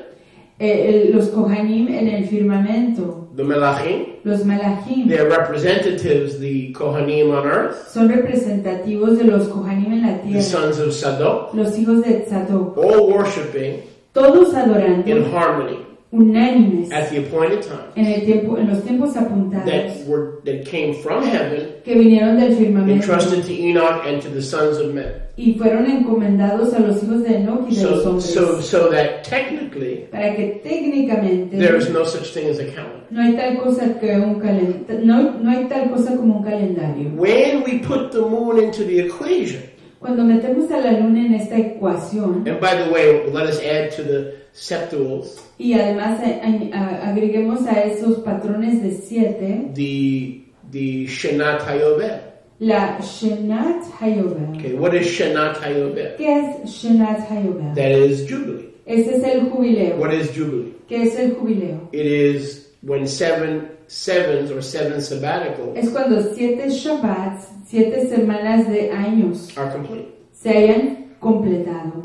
[SPEAKER 1] Los Kohanim en el firmamento.
[SPEAKER 2] the Melachim,
[SPEAKER 1] Los Malachim
[SPEAKER 2] their representatives, the Kohanim on earth,
[SPEAKER 1] son representativos de los Kohanim en la
[SPEAKER 2] the
[SPEAKER 1] tierra.
[SPEAKER 2] sons of Sadok,
[SPEAKER 1] Los hijos de Tzadok.
[SPEAKER 2] all worshiping
[SPEAKER 1] Todos adorando,
[SPEAKER 2] in harmony
[SPEAKER 1] unánimes,
[SPEAKER 2] at the appointed time
[SPEAKER 1] en los tiempos apuntados,
[SPEAKER 2] that came from heaven,
[SPEAKER 1] que vinieron del firmamento
[SPEAKER 2] entrusted to Enoch and to the sons of men.
[SPEAKER 1] y fueron encomendados a los hijos de Enoch y de los hombres.
[SPEAKER 2] So that technically
[SPEAKER 1] Para que técnicamente
[SPEAKER 2] there is no such thing as a calendar.
[SPEAKER 1] no hay tal cosa que no hay tal cosa como un calendario.
[SPEAKER 2] When we put the moon into the equation,
[SPEAKER 1] Cuando metemos a la luna en esta ecuación
[SPEAKER 2] and by the way, let us add to the septuals
[SPEAKER 1] y además agreguemos a esos patrones de 7
[SPEAKER 2] the Shenat Hayobel.
[SPEAKER 1] la Shenat Hayobel.
[SPEAKER 2] Okay, what is Shenat Hayobel?
[SPEAKER 1] ¿Qué es Shenat Hayobel?
[SPEAKER 2] That is Jubilee.
[SPEAKER 1] Ese es el jubileo.
[SPEAKER 2] What is Jubilee?
[SPEAKER 1] ¿Qué es el jubileo?
[SPEAKER 2] It is when seven sabbaticals
[SPEAKER 1] Es cuando 7 Shabbats, 7 semanas de años
[SPEAKER 2] are complete.
[SPEAKER 1] se hayan completado.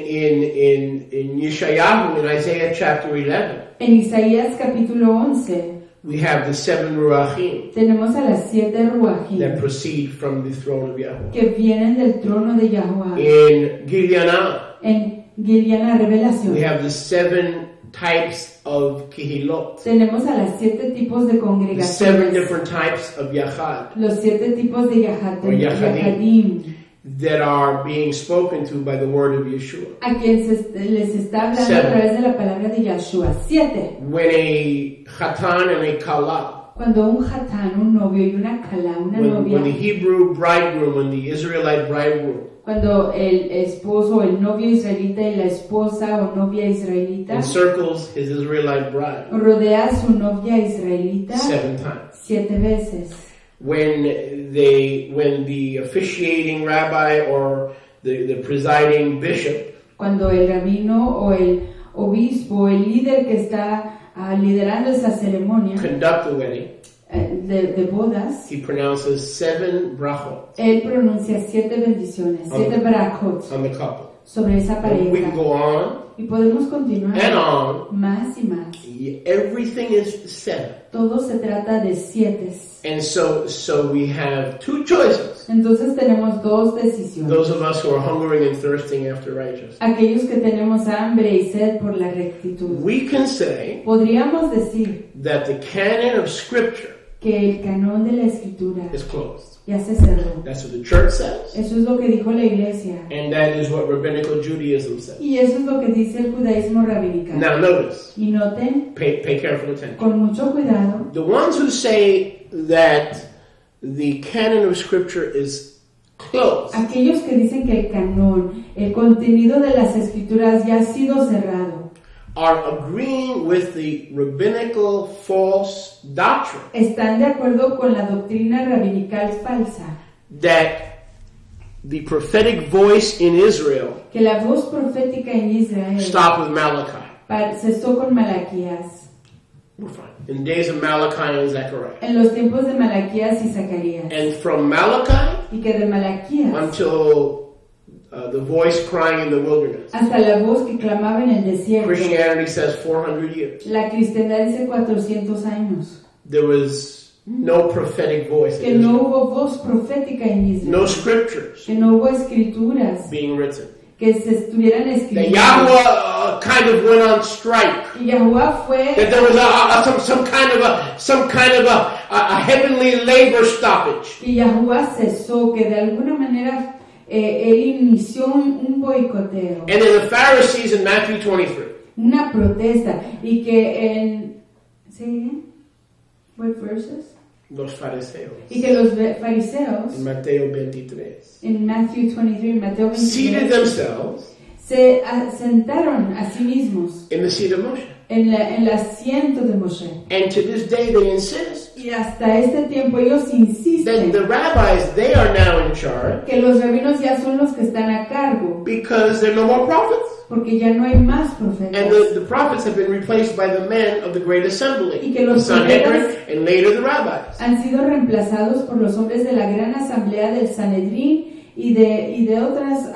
[SPEAKER 2] In Yeshayahu, in Isaiah chapter 11,
[SPEAKER 1] En Isaías capítulo 11
[SPEAKER 2] we have the 7 Ruachim
[SPEAKER 1] tenemos a las 7 Ruachim
[SPEAKER 2] that proceed from the throne of Yahweh.
[SPEAKER 1] que vienen del trono de Yahweh.
[SPEAKER 2] In Gilyana,
[SPEAKER 1] En Giliana Revelación
[SPEAKER 2] we have the 7 types of Kehilot,
[SPEAKER 1] tenemos a las 7 tipos de
[SPEAKER 2] the 7
[SPEAKER 1] congregaciones,
[SPEAKER 2] different types of Yachad
[SPEAKER 1] los 7 tipos de
[SPEAKER 2] Or Yahadim.
[SPEAKER 1] Yahadim,
[SPEAKER 2] that are being spoken to by the word of Yeshua.
[SPEAKER 1] a quien les está hablando a
[SPEAKER 2] 7.
[SPEAKER 1] través de la palabra de Yahshua. 7.
[SPEAKER 2] When a Chatan and a Kala,
[SPEAKER 1] Cuando un hatán, un novio y una kala, una
[SPEAKER 2] when the
[SPEAKER 1] novia,
[SPEAKER 2] Hebrew bridegroom and the Israelite bridegroom
[SPEAKER 1] cuando el esposo, el novio israelita y la esposa o novia israelita
[SPEAKER 2] encircles his Israelite bride
[SPEAKER 1] rodea a su novia israelita
[SPEAKER 2] 7 times.
[SPEAKER 1] 7 veces.
[SPEAKER 2] When the officiating rabbi or the presiding bishop
[SPEAKER 1] Cuando el rabino o el obispo, el líder que está liderando esa ceremonia
[SPEAKER 2] conduct the wedding,
[SPEAKER 1] de bodas,
[SPEAKER 2] he pronounces 7 brachot
[SPEAKER 1] él pronuncia 7 bendiciones, 7 barakot
[SPEAKER 2] on the couple.
[SPEAKER 1] sobre esa
[SPEAKER 2] And we can
[SPEAKER 1] pareja.
[SPEAKER 2] go on
[SPEAKER 1] Y podemos continuar
[SPEAKER 2] and on.
[SPEAKER 1] más y más.
[SPEAKER 2] Everything is 7.
[SPEAKER 1] Todo se trata de 7.
[SPEAKER 2] And so we have 2 choices.
[SPEAKER 1] Entonces tenemos 2 decisiones.
[SPEAKER 2] Those of us who are hungering and thirsting after righteousness.
[SPEAKER 1] Aquellos que tenemos hambre y sed por la rectitud.
[SPEAKER 2] We can say
[SPEAKER 1] Podríamos decir
[SPEAKER 2] that the canon of Scripture
[SPEAKER 1] que el canon de la escritura
[SPEAKER 2] is closed.
[SPEAKER 1] ya se cerró.
[SPEAKER 2] That's what the church says.
[SPEAKER 1] Eso es lo que dijo la iglesia.
[SPEAKER 2] And that is what rabbinical Judaism says.
[SPEAKER 1] Y eso es lo que dice el judaísmo rabinical.
[SPEAKER 2] Now notice,
[SPEAKER 1] Y noten
[SPEAKER 2] pay careful attention.
[SPEAKER 1] con mucho cuidado,
[SPEAKER 2] The ones who say that the canon of Scripture is closed
[SPEAKER 1] aquellos que dicen que el canon, el contenido de las escrituras ya ha sido cerrado,
[SPEAKER 2] are agreeing with the rabbinical false doctrine
[SPEAKER 1] están de acuerdo con la doctrina rabinical falsa,
[SPEAKER 2] that the prophetic voice in Israel
[SPEAKER 1] que la voz profética en Israel
[SPEAKER 2] stopped with Malachi.
[SPEAKER 1] cesó con Malaquías,
[SPEAKER 2] We're fine. In the days of Malachi and Zechariah.
[SPEAKER 1] en los tiempos de Malaquías y Zacarías,
[SPEAKER 2] And from Malachi
[SPEAKER 1] y que de Malaquías
[SPEAKER 2] until the voice crying in the wilderness,
[SPEAKER 1] hasta la voz que clamaba en el desierto,
[SPEAKER 2] Christianity says 400 years.
[SPEAKER 1] la cristiandad dice 400 años,
[SPEAKER 2] There was no prophetic voice
[SPEAKER 1] que
[SPEAKER 2] in
[SPEAKER 1] no
[SPEAKER 2] Israel.
[SPEAKER 1] hubo voz profética en Israel,
[SPEAKER 2] No scriptures
[SPEAKER 1] que no hubo escrituras
[SPEAKER 2] being written.
[SPEAKER 1] que se estuvieran
[SPEAKER 2] That
[SPEAKER 1] escritas.
[SPEAKER 2] Yahweh kind of went on strike.
[SPEAKER 1] Y Yahuwah fue,
[SPEAKER 2] That there was some kind of a heavenly labor stoppage.
[SPEAKER 1] que Yahuwah cesó, que de alguna manera él inició un boicoteo,
[SPEAKER 2] And then the Pharisees in Matthew 23.
[SPEAKER 1] una protesta, y que en, ¿sí? What verses?
[SPEAKER 2] Los fariseos.
[SPEAKER 1] Y que los fariseos
[SPEAKER 2] In Mateo 23.
[SPEAKER 1] en Matthew 23, Mateo
[SPEAKER 2] Seated
[SPEAKER 1] 23,
[SPEAKER 2] themselves
[SPEAKER 1] se sentaron a sí mismos
[SPEAKER 2] in the seat of Moshe.
[SPEAKER 1] en el asiento de Moshe.
[SPEAKER 2] And to this day they insist
[SPEAKER 1] Y hasta este tiempo ellos
[SPEAKER 2] that
[SPEAKER 1] insisten
[SPEAKER 2] the rabbis, they are now in charge
[SPEAKER 1] que los rabinos ya son los que están a cargo,
[SPEAKER 2] because there are no more prophets.
[SPEAKER 1] porque ya no hay más
[SPEAKER 2] And
[SPEAKER 1] profetas.
[SPEAKER 2] the prophets have been replaced by the men of the great assembly,
[SPEAKER 1] Y que
[SPEAKER 2] the
[SPEAKER 1] los
[SPEAKER 2] Sanhedrin,
[SPEAKER 1] profetas
[SPEAKER 2] and later the rabbis.
[SPEAKER 1] Han sido reemplazados por los hombres de la gran asamblea del Sanedrín y de otras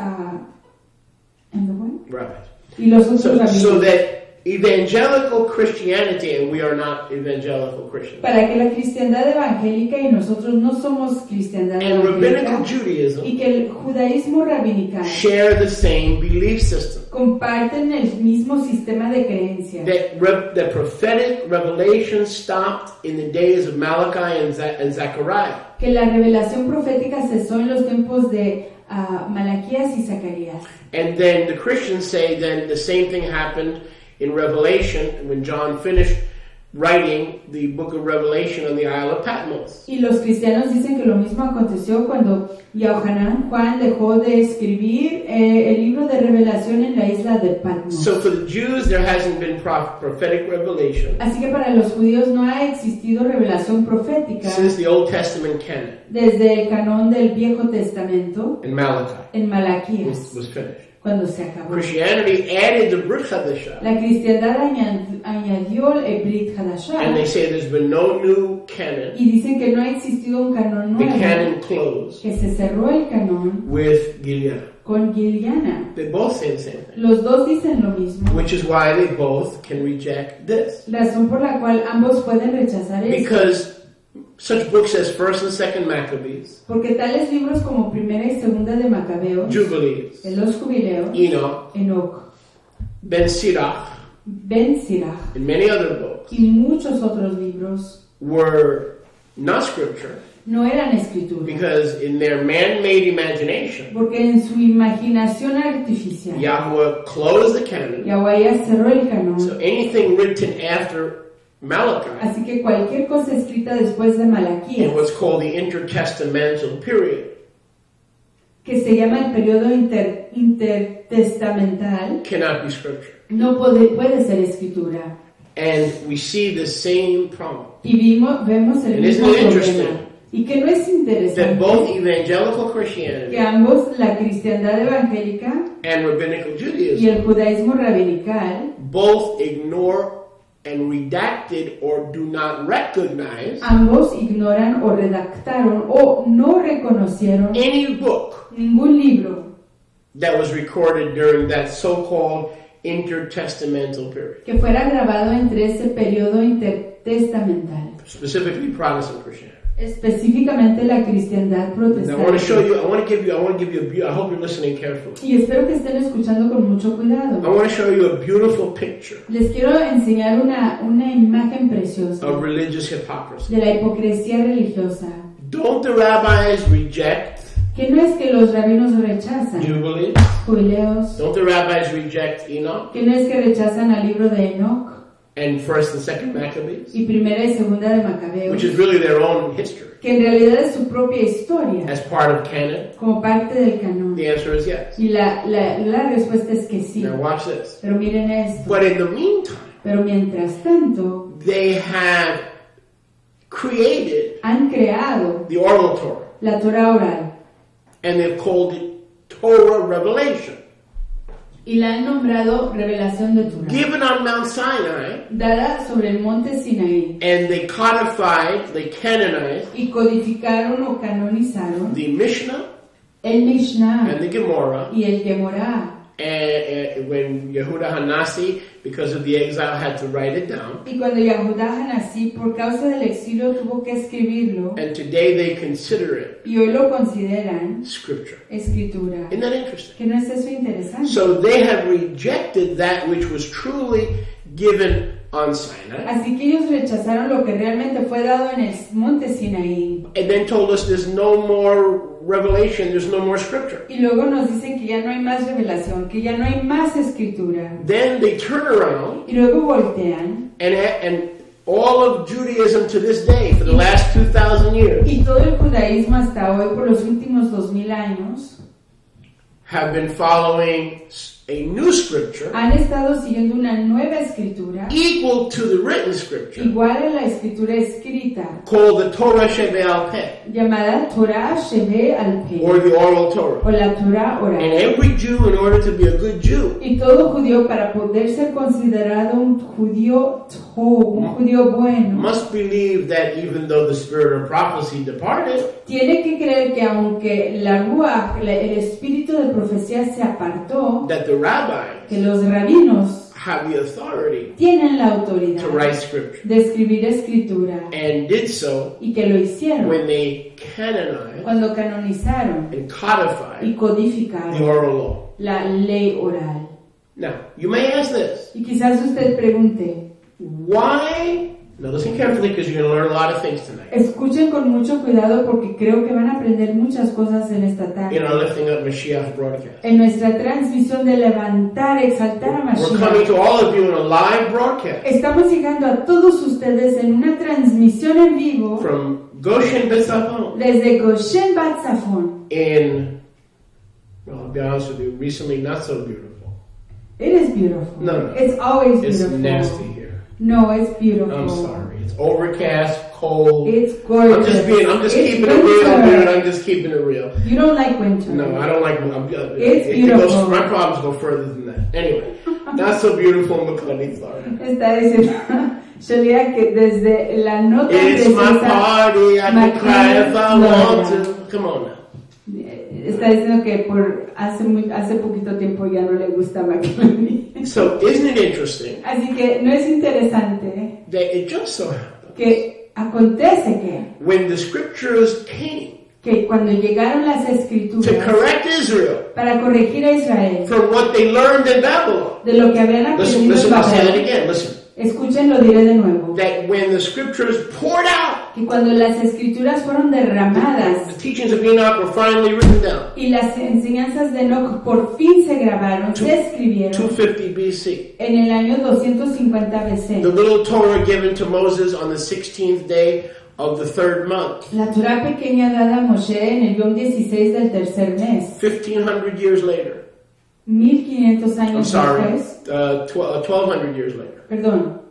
[SPEAKER 1] and the what?
[SPEAKER 2] Rabbis.
[SPEAKER 1] Y los otros
[SPEAKER 2] So
[SPEAKER 1] rabinos.
[SPEAKER 2] that evangelical Christianity, and we are not evangelical Christians,
[SPEAKER 1] Para que la cristiandad evangélica, y nosotros no somos cristiandad
[SPEAKER 2] and rabbinical
[SPEAKER 1] evangélica,
[SPEAKER 2] Judaism
[SPEAKER 1] y que el judaísmo rabinical
[SPEAKER 2] share the same belief system.
[SPEAKER 1] comparten el mismo sistema de creencia.
[SPEAKER 2] That prophetic revelation stopped in the days of Malachi and Zechariah.
[SPEAKER 1] Que la revelación profética cesó en los tiempos de Malaquías y Zacarías.
[SPEAKER 2] And then the Christians say then the same thing happened in Revelation when John finished writing the book of Revelation on the Isle of Patmos.
[SPEAKER 1] Y los cristianos dicen que lo mismo aconteció cuando Juan dejó de escribir el libro de revelación en la isla de Patmos.
[SPEAKER 2] So for the Jews there hasn't been prophetic revelation
[SPEAKER 1] Así que para los judíos no ha existido revelación profética
[SPEAKER 2] since the Old Testament canon
[SPEAKER 1] desde el canón del Viejo Testamento
[SPEAKER 2] in Malachi
[SPEAKER 1] en Malaquías,
[SPEAKER 2] was finished.
[SPEAKER 1] cuando se acabó.
[SPEAKER 2] Christianity added the Brit Hadashah,
[SPEAKER 1] La cristiandad añadió el Brit
[SPEAKER 2] and
[SPEAKER 1] Hadashah
[SPEAKER 2] they say there's been no new canon.
[SPEAKER 1] y dicen que no ha existido un canón
[SPEAKER 2] The
[SPEAKER 1] nuevo,
[SPEAKER 2] canon closed
[SPEAKER 1] que se cerró el canón
[SPEAKER 2] with Gilead.
[SPEAKER 1] con Giliana.
[SPEAKER 2] They both say the same thing,
[SPEAKER 1] Los dos dicen lo mismo,
[SPEAKER 2] which is why they both can reject this.
[SPEAKER 1] razón por la cual ambos pueden rechazar esto.
[SPEAKER 2] Because such books as 1st and 2nd Maccabees,
[SPEAKER 1] Porque tales libros como Primera y Segunda de Macabeos,
[SPEAKER 2] Jubilees,
[SPEAKER 1] de los Jubileos,
[SPEAKER 2] Enoch,
[SPEAKER 1] Enoch,
[SPEAKER 2] Ben Sirach,
[SPEAKER 1] Ben Sirach
[SPEAKER 2] and many other books
[SPEAKER 1] y muchos otros libros
[SPEAKER 2] were not scripture
[SPEAKER 1] no eran escritura,
[SPEAKER 2] because in their man-made imagination,
[SPEAKER 1] porque en su imaginación artificial
[SPEAKER 2] Yahweh closed the canon.
[SPEAKER 1] Yahweh cerró el
[SPEAKER 2] So
[SPEAKER 1] canón,
[SPEAKER 2] anything written after Malachi
[SPEAKER 1] así que cualquier cosa escrita después de
[SPEAKER 2] in
[SPEAKER 1] Malaquías,
[SPEAKER 2] what's called the intertestamental period
[SPEAKER 1] que se llama el periodo intertestamental,
[SPEAKER 2] cannot be scripture.
[SPEAKER 1] no puede ser escritura.
[SPEAKER 2] And we see the same problem.
[SPEAKER 1] Y vemos el
[SPEAKER 2] And
[SPEAKER 1] mismo
[SPEAKER 2] isn't it interesting
[SPEAKER 1] problema. Y que no es
[SPEAKER 2] That
[SPEAKER 1] interesante
[SPEAKER 2] both evangelical Christianity
[SPEAKER 1] que ambos, la cristiandad evangélica
[SPEAKER 2] and rabbinical
[SPEAKER 1] y
[SPEAKER 2] Judaism,
[SPEAKER 1] el judaísmo rabinical,
[SPEAKER 2] both ignore and redacted or do not recognize
[SPEAKER 1] ambos ignoran o redactaron o no reconocieron
[SPEAKER 2] any book
[SPEAKER 1] ningún libro
[SPEAKER 2] that was recorded during that so-called intertestamental period.
[SPEAKER 1] Que fuera grabado entre ese periodo intertestamental.
[SPEAKER 2] Specifically Protestant Christianity.
[SPEAKER 1] Específicamente la cristiandad
[SPEAKER 2] Now, I want to show
[SPEAKER 1] protestante.
[SPEAKER 2] you, I want to give you I hope you're listening carefully.
[SPEAKER 1] Y espero que estén escuchando con mucho
[SPEAKER 2] I
[SPEAKER 1] cuidado.
[SPEAKER 2] want to show you a beautiful picture
[SPEAKER 1] Les quiero enseñar una imagen preciosa
[SPEAKER 2] of religious hypocrisy.
[SPEAKER 1] de la hipocresía religiosa.
[SPEAKER 2] Don't the rabbis reject
[SPEAKER 1] Que no es que los rabinos rechazan
[SPEAKER 2] Jubilees?
[SPEAKER 1] jubileos,
[SPEAKER 2] Don't the rabbis reject Enoch
[SPEAKER 1] que no es que rechazan al libro de Enoch
[SPEAKER 2] and 1st and 2nd Maccabees?
[SPEAKER 1] y primera y segunda de Macabeos,
[SPEAKER 2] Which is really their own history.
[SPEAKER 1] que en realidad es su propia historia,
[SPEAKER 2] As part of canon?
[SPEAKER 1] como parte del canon.
[SPEAKER 2] The answer is yes.
[SPEAKER 1] Y la respuesta es que sí.
[SPEAKER 2] Now watch this.
[SPEAKER 1] Pero miren esto.
[SPEAKER 2] But in the meantime,
[SPEAKER 1] Pero mientras tanto,
[SPEAKER 2] they have created
[SPEAKER 1] han creado
[SPEAKER 2] the oral Torah,
[SPEAKER 1] la Torah oral
[SPEAKER 2] and they've called it Torah Revelation,
[SPEAKER 1] y la han nombrado revelación de Torah,
[SPEAKER 2] given on Mount Sinai,
[SPEAKER 1] dada sobre el monte Sinaí,
[SPEAKER 2] and they codified, they canonized
[SPEAKER 1] y codificaron o canonizaron
[SPEAKER 2] the Mishnah
[SPEAKER 1] el Mishnah
[SPEAKER 2] and the Gemara.
[SPEAKER 1] y el Gemorá.
[SPEAKER 2] And when Yehuda Hanasi, because of the exile, had to write it down.
[SPEAKER 1] Y cuando Yahudá Hanasí, por causa del exilio, tuvo que escribirlo,
[SPEAKER 2] And today they consider it
[SPEAKER 1] y hoy lo consideran
[SPEAKER 2] scripture.
[SPEAKER 1] escritura.
[SPEAKER 2] Isn't that interesting?
[SPEAKER 1] ¿Que no es eso interesante?
[SPEAKER 2] So they have rejected that which was truly given on Sinai,
[SPEAKER 1] Así que ellos rechazaron lo que realmente fue dado en el monte Sinaí.
[SPEAKER 2] and then told us there's no more revelation, there's no more scripture.
[SPEAKER 1] Y luego nos dicen que ya no hay más revelación, que ya no hay más escritura.
[SPEAKER 2] Then they turn around
[SPEAKER 1] Y luego voltean.
[SPEAKER 2] and all of Judaism to this day, for the last 2,000 years,
[SPEAKER 1] Y todo el judaísmo hasta hoy, por los últimos 2000 años,
[SPEAKER 2] have been following a new scripture
[SPEAKER 1] han estado siguiendo una nueva escritura
[SPEAKER 2] equal to the written scripture
[SPEAKER 1] igual a la escritura escrita,
[SPEAKER 2] called the Torah Shebe'al Peh,
[SPEAKER 1] llamada Torah Shebe al Peh,
[SPEAKER 2] or the oral Torah.
[SPEAKER 1] o la Torah
[SPEAKER 2] And
[SPEAKER 1] oral.
[SPEAKER 2] every Jew, in order to be a good Jew,
[SPEAKER 1] Y todo judío, para poder ser considerado un judío bueno,
[SPEAKER 2] must believe that even though the spirit of prophecy departed,
[SPEAKER 1] tiene que creer que aunque la Ruach, el espíritu de profecía se apartó,
[SPEAKER 2] that the rabbis
[SPEAKER 1] que los rabinos
[SPEAKER 2] have the authority
[SPEAKER 1] tienen la autoridad
[SPEAKER 2] to write scripture,
[SPEAKER 1] de escribir escritura,
[SPEAKER 2] and did so
[SPEAKER 1] y que lo hicieron
[SPEAKER 2] when they canonized
[SPEAKER 1] cuando canonizaron
[SPEAKER 2] and
[SPEAKER 1] y
[SPEAKER 2] codified
[SPEAKER 1] codificaron
[SPEAKER 2] the oral law.
[SPEAKER 1] la ley oral.
[SPEAKER 2] Now, you may ask this,
[SPEAKER 1] Y quizás usted pregunte,
[SPEAKER 2] why? Now listen carefully because you're going to learn a lot of things tonight.
[SPEAKER 1] escuchen con mucho cuidado porque creo que van a aprender muchas cosas en esta
[SPEAKER 2] In
[SPEAKER 1] tarde.
[SPEAKER 2] our Lifting Up Mashiach broadcast.
[SPEAKER 1] En nuestra transmisión de levantar, exaltar a
[SPEAKER 2] We're coming
[SPEAKER 1] Mashiach.
[SPEAKER 2] to all of you in a live broadcast
[SPEAKER 1] Estamos llegando a todos ustedes en una transmisión en vivo
[SPEAKER 2] from Goshen Bethlehem
[SPEAKER 1] desde Goshen Bat Zafon.
[SPEAKER 2] in, well, I'll be honest with you, recently not so beautiful.
[SPEAKER 1] It is beautiful.
[SPEAKER 2] No.
[SPEAKER 1] It's always
[SPEAKER 2] It's
[SPEAKER 1] beautiful.
[SPEAKER 2] nasty here.
[SPEAKER 1] No, it's beautiful.
[SPEAKER 2] I'm sorry. It's overcast, cold.
[SPEAKER 1] It's gorgeous.
[SPEAKER 2] I'm just
[SPEAKER 1] It's
[SPEAKER 2] keeping it real,
[SPEAKER 1] winter.
[SPEAKER 2] dude. I'm just keeping it real.
[SPEAKER 1] You don't like winter.
[SPEAKER 2] No, I don't like.
[SPEAKER 1] It's beautiful.
[SPEAKER 2] My problems go further than that. Anyway, not so beautiful in McClellan, Florida.
[SPEAKER 1] Está diciendo Shalia que desde la nota
[SPEAKER 2] It's my
[SPEAKER 1] preciosa
[SPEAKER 2] party. I can cry if I want to. Come on now.
[SPEAKER 1] está diciendo que por hace poquito tiempo ya no le gusta McClellan.
[SPEAKER 2] So isn't it interesting
[SPEAKER 1] Así que no es interesante
[SPEAKER 2] that it just so happened
[SPEAKER 1] que acontece
[SPEAKER 2] when the scriptures came
[SPEAKER 1] que cuando llegaron las
[SPEAKER 2] to
[SPEAKER 1] escrituras
[SPEAKER 2] correct Israel
[SPEAKER 1] para corregir a Israel
[SPEAKER 2] from what they learned in Babylon?
[SPEAKER 1] de lo que habían
[SPEAKER 2] Listen,
[SPEAKER 1] aprendido en
[SPEAKER 2] I'll say that
[SPEAKER 1] Babel.
[SPEAKER 2] again. Listen.
[SPEAKER 1] Escuchen, lo diré de nuevo.
[SPEAKER 2] That when the scriptures poured out,
[SPEAKER 1] Que cuando las escrituras fueron
[SPEAKER 2] the
[SPEAKER 1] derramadas
[SPEAKER 2] teachings of Enoch were finally written down.
[SPEAKER 1] y las enseñanzas de Enoch por fin se grabaron, se escribieron
[SPEAKER 2] 250 BC.
[SPEAKER 1] en el año 250
[SPEAKER 2] The
[SPEAKER 1] BC.
[SPEAKER 2] little Torah given to Moses on the 16th day of the third month.
[SPEAKER 1] La Torah pequeña dada a Moshe en el Yom 16 del tercer mes,
[SPEAKER 2] 1,500 years later.
[SPEAKER 1] 1500
[SPEAKER 2] I'm
[SPEAKER 1] años
[SPEAKER 2] sorry,
[SPEAKER 1] después,
[SPEAKER 2] 1,200 years later.
[SPEAKER 1] perdón,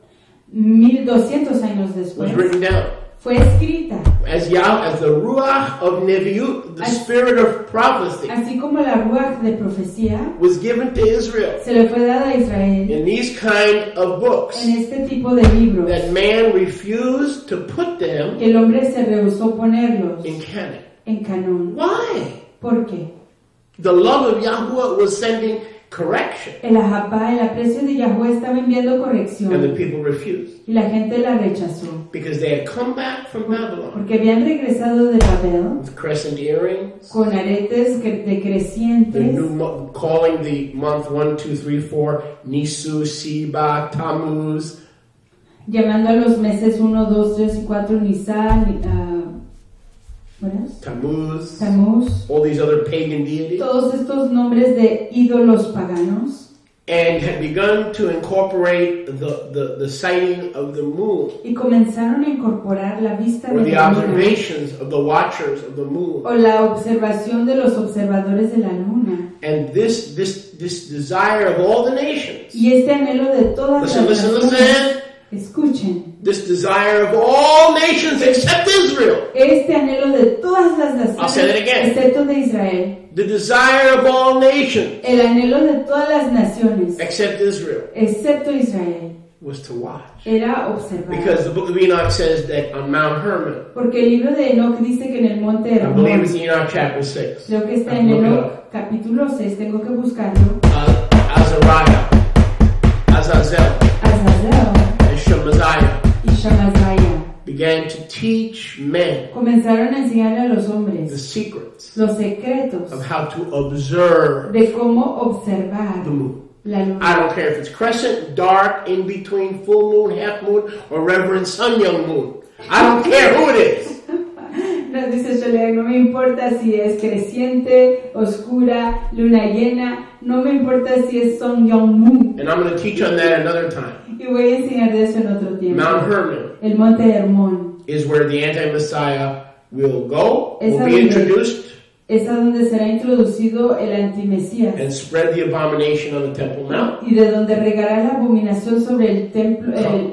[SPEAKER 1] 1200 años después,
[SPEAKER 2] Was written down.
[SPEAKER 1] fue escrita,
[SPEAKER 2] As the Ruach of Neviut, the spirit of prophecy,
[SPEAKER 1] así como la Ruach de profecía
[SPEAKER 2] was given to Israel
[SPEAKER 1] se le fue dada a Israel
[SPEAKER 2] in these kind of books
[SPEAKER 1] en este tipo de libros,
[SPEAKER 2] that man refused to put them
[SPEAKER 1] que el hombre se rehusó ponerlos
[SPEAKER 2] in canon.
[SPEAKER 1] en canon.
[SPEAKER 2] Why?
[SPEAKER 1] ¿Por qué?
[SPEAKER 2] The love of Yahuwah was sending correction,
[SPEAKER 1] El ahabá, el aprecio de Yahweh estaba enviando
[SPEAKER 2] and the
[SPEAKER 1] corrección
[SPEAKER 2] people refused
[SPEAKER 1] y la gente la rechazó
[SPEAKER 2] because they had come back from Babylon
[SPEAKER 1] porque habían regresado de Babel
[SPEAKER 2] with crescent earrings.
[SPEAKER 1] con aretes de
[SPEAKER 2] The
[SPEAKER 1] crecientes,
[SPEAKER 2] new calling the month 1, 2, 3, 4 Nisu, Siba, Tammuz.
[SPEAKER 1] llamando a los meses 1, 2, 3 y 4 Nisan,
[SPEAKER 2] Tammuz,
[SPEAKER 1] Tammuz,
[SPEAKER 2] all these other pagan deities,
[SPEAKER 1] todos estos nombres de ídolos paganos,
[SPEAKER 2] and had begun to incorporate the sighting of the moon,
[SPEAKER 1] y comenzaron a incorporar la vista
[SPEAKER 2] or
[SPEAKER 1] de
[SPEAKER 2] the
[SPEAKER 1] la luna
[SPEAKER 2] observations of the watchers of the moon.
[SPEAKER 1] o la observación de los observadores de la luna.
[SPEAKER 2] And this desire of all the nations,
[SPEAKER 1] Y este anhelo de todas
[SPEAKER 2] listen,
[SPEAKER 1] las
[SPEAKER 2] listen,
[SPEAKER 1] naciones,
[SPEAKER 2] listen,
[SPEAKER 1] escuchen,
[SPEAKER 2] this desire of all nations except Israel,
[SPEAKER 1] este anhelo de todas las
[SPEAKER 2] I'll say that
[SPEAKER 1] naciones,
[SPEAKER 2] again.
[SPEAKER 1] excepto de Israel,
[SPEAKER 2] the desire of all nations
[SPEAKER 1] el anhelo de todas las naciones,
[SPEAKER 2] except Israel
[SPEAKER 1] excepto Israel,
[SPEAKER 2] was to watch.
[SPEAKER 1] era observar.
[SPEAKER 2] Because the book of Enoch says that on Mount Hermon,
[SPEAKER 1] Porque el libro de Enoch dice que en el monte
[SPEAKER 2] I believe it's
[SPEAKER 1] Hermón,
[SPEAKER 2] Enoch chapter 6,
[SPEAKER 1] creo que está
[SPEAKER 2] I
[SPEAKER 1] en
[SPEAKER 2] look it
[SPEAKER 1] Enoch
[SPEAKER 2] up.
[SPEAKER 1] capítulo 6, tengo que buscarlo,
[SPEAKER 2] Azariah, Azazel,
[SPEAKER 1] Azazel
[SPEAKER 2] and Shemaziah
[SPEAKER 1] y Shamazaya
[SPEAKER 2] began to teach men
[SPEAKER 1] comenzaron a enseñarle a los
[SPEAKER 2] the
[SPEAKER 1] hombres
[SPEAKER 2] secrets
[SPEAKER 1] los secretos
[SPEAKER 2] of how to observe
[SPEAKER 1] de cómo observar
[SPEAKER 2] the moon.
[SPEAKER 1] la
[SPEAKER 2] I
[SPEAKER 1] luna.
[SPEAKER 2] don't care if it's crescent, dark, in between, full moon, half moon, or reverend sun, young moon. I don't care who it is.
[SPEAKER 1] Nos dice Sholeak, no me importa si es creciente, oscura, luna llena, no me importa si es Sun Young Moon.
[SPEAKER 2] And I'm going to teach on that another time.
[SPEAKER 1] Y voy a enseñar de eso en otro tiempo.
[SPEAKER 2] Mount Hermon
[SPEAKER 1] El monte Hermón
[SPEAKER 2] is where the anti-Messiah will go, will
[SPEAKER 1] Esa
[SPEAKER 2] be
[SPEAKER 1] donde-
[SPEAKER 2] introduced,
[SPEAKER 1] es a donde será introducido el antimesías
[SPEAKER 2] and spread the abomination on the Temple Mount.
[SPEAKER 1] y de donde regará la abominación sobre el templo,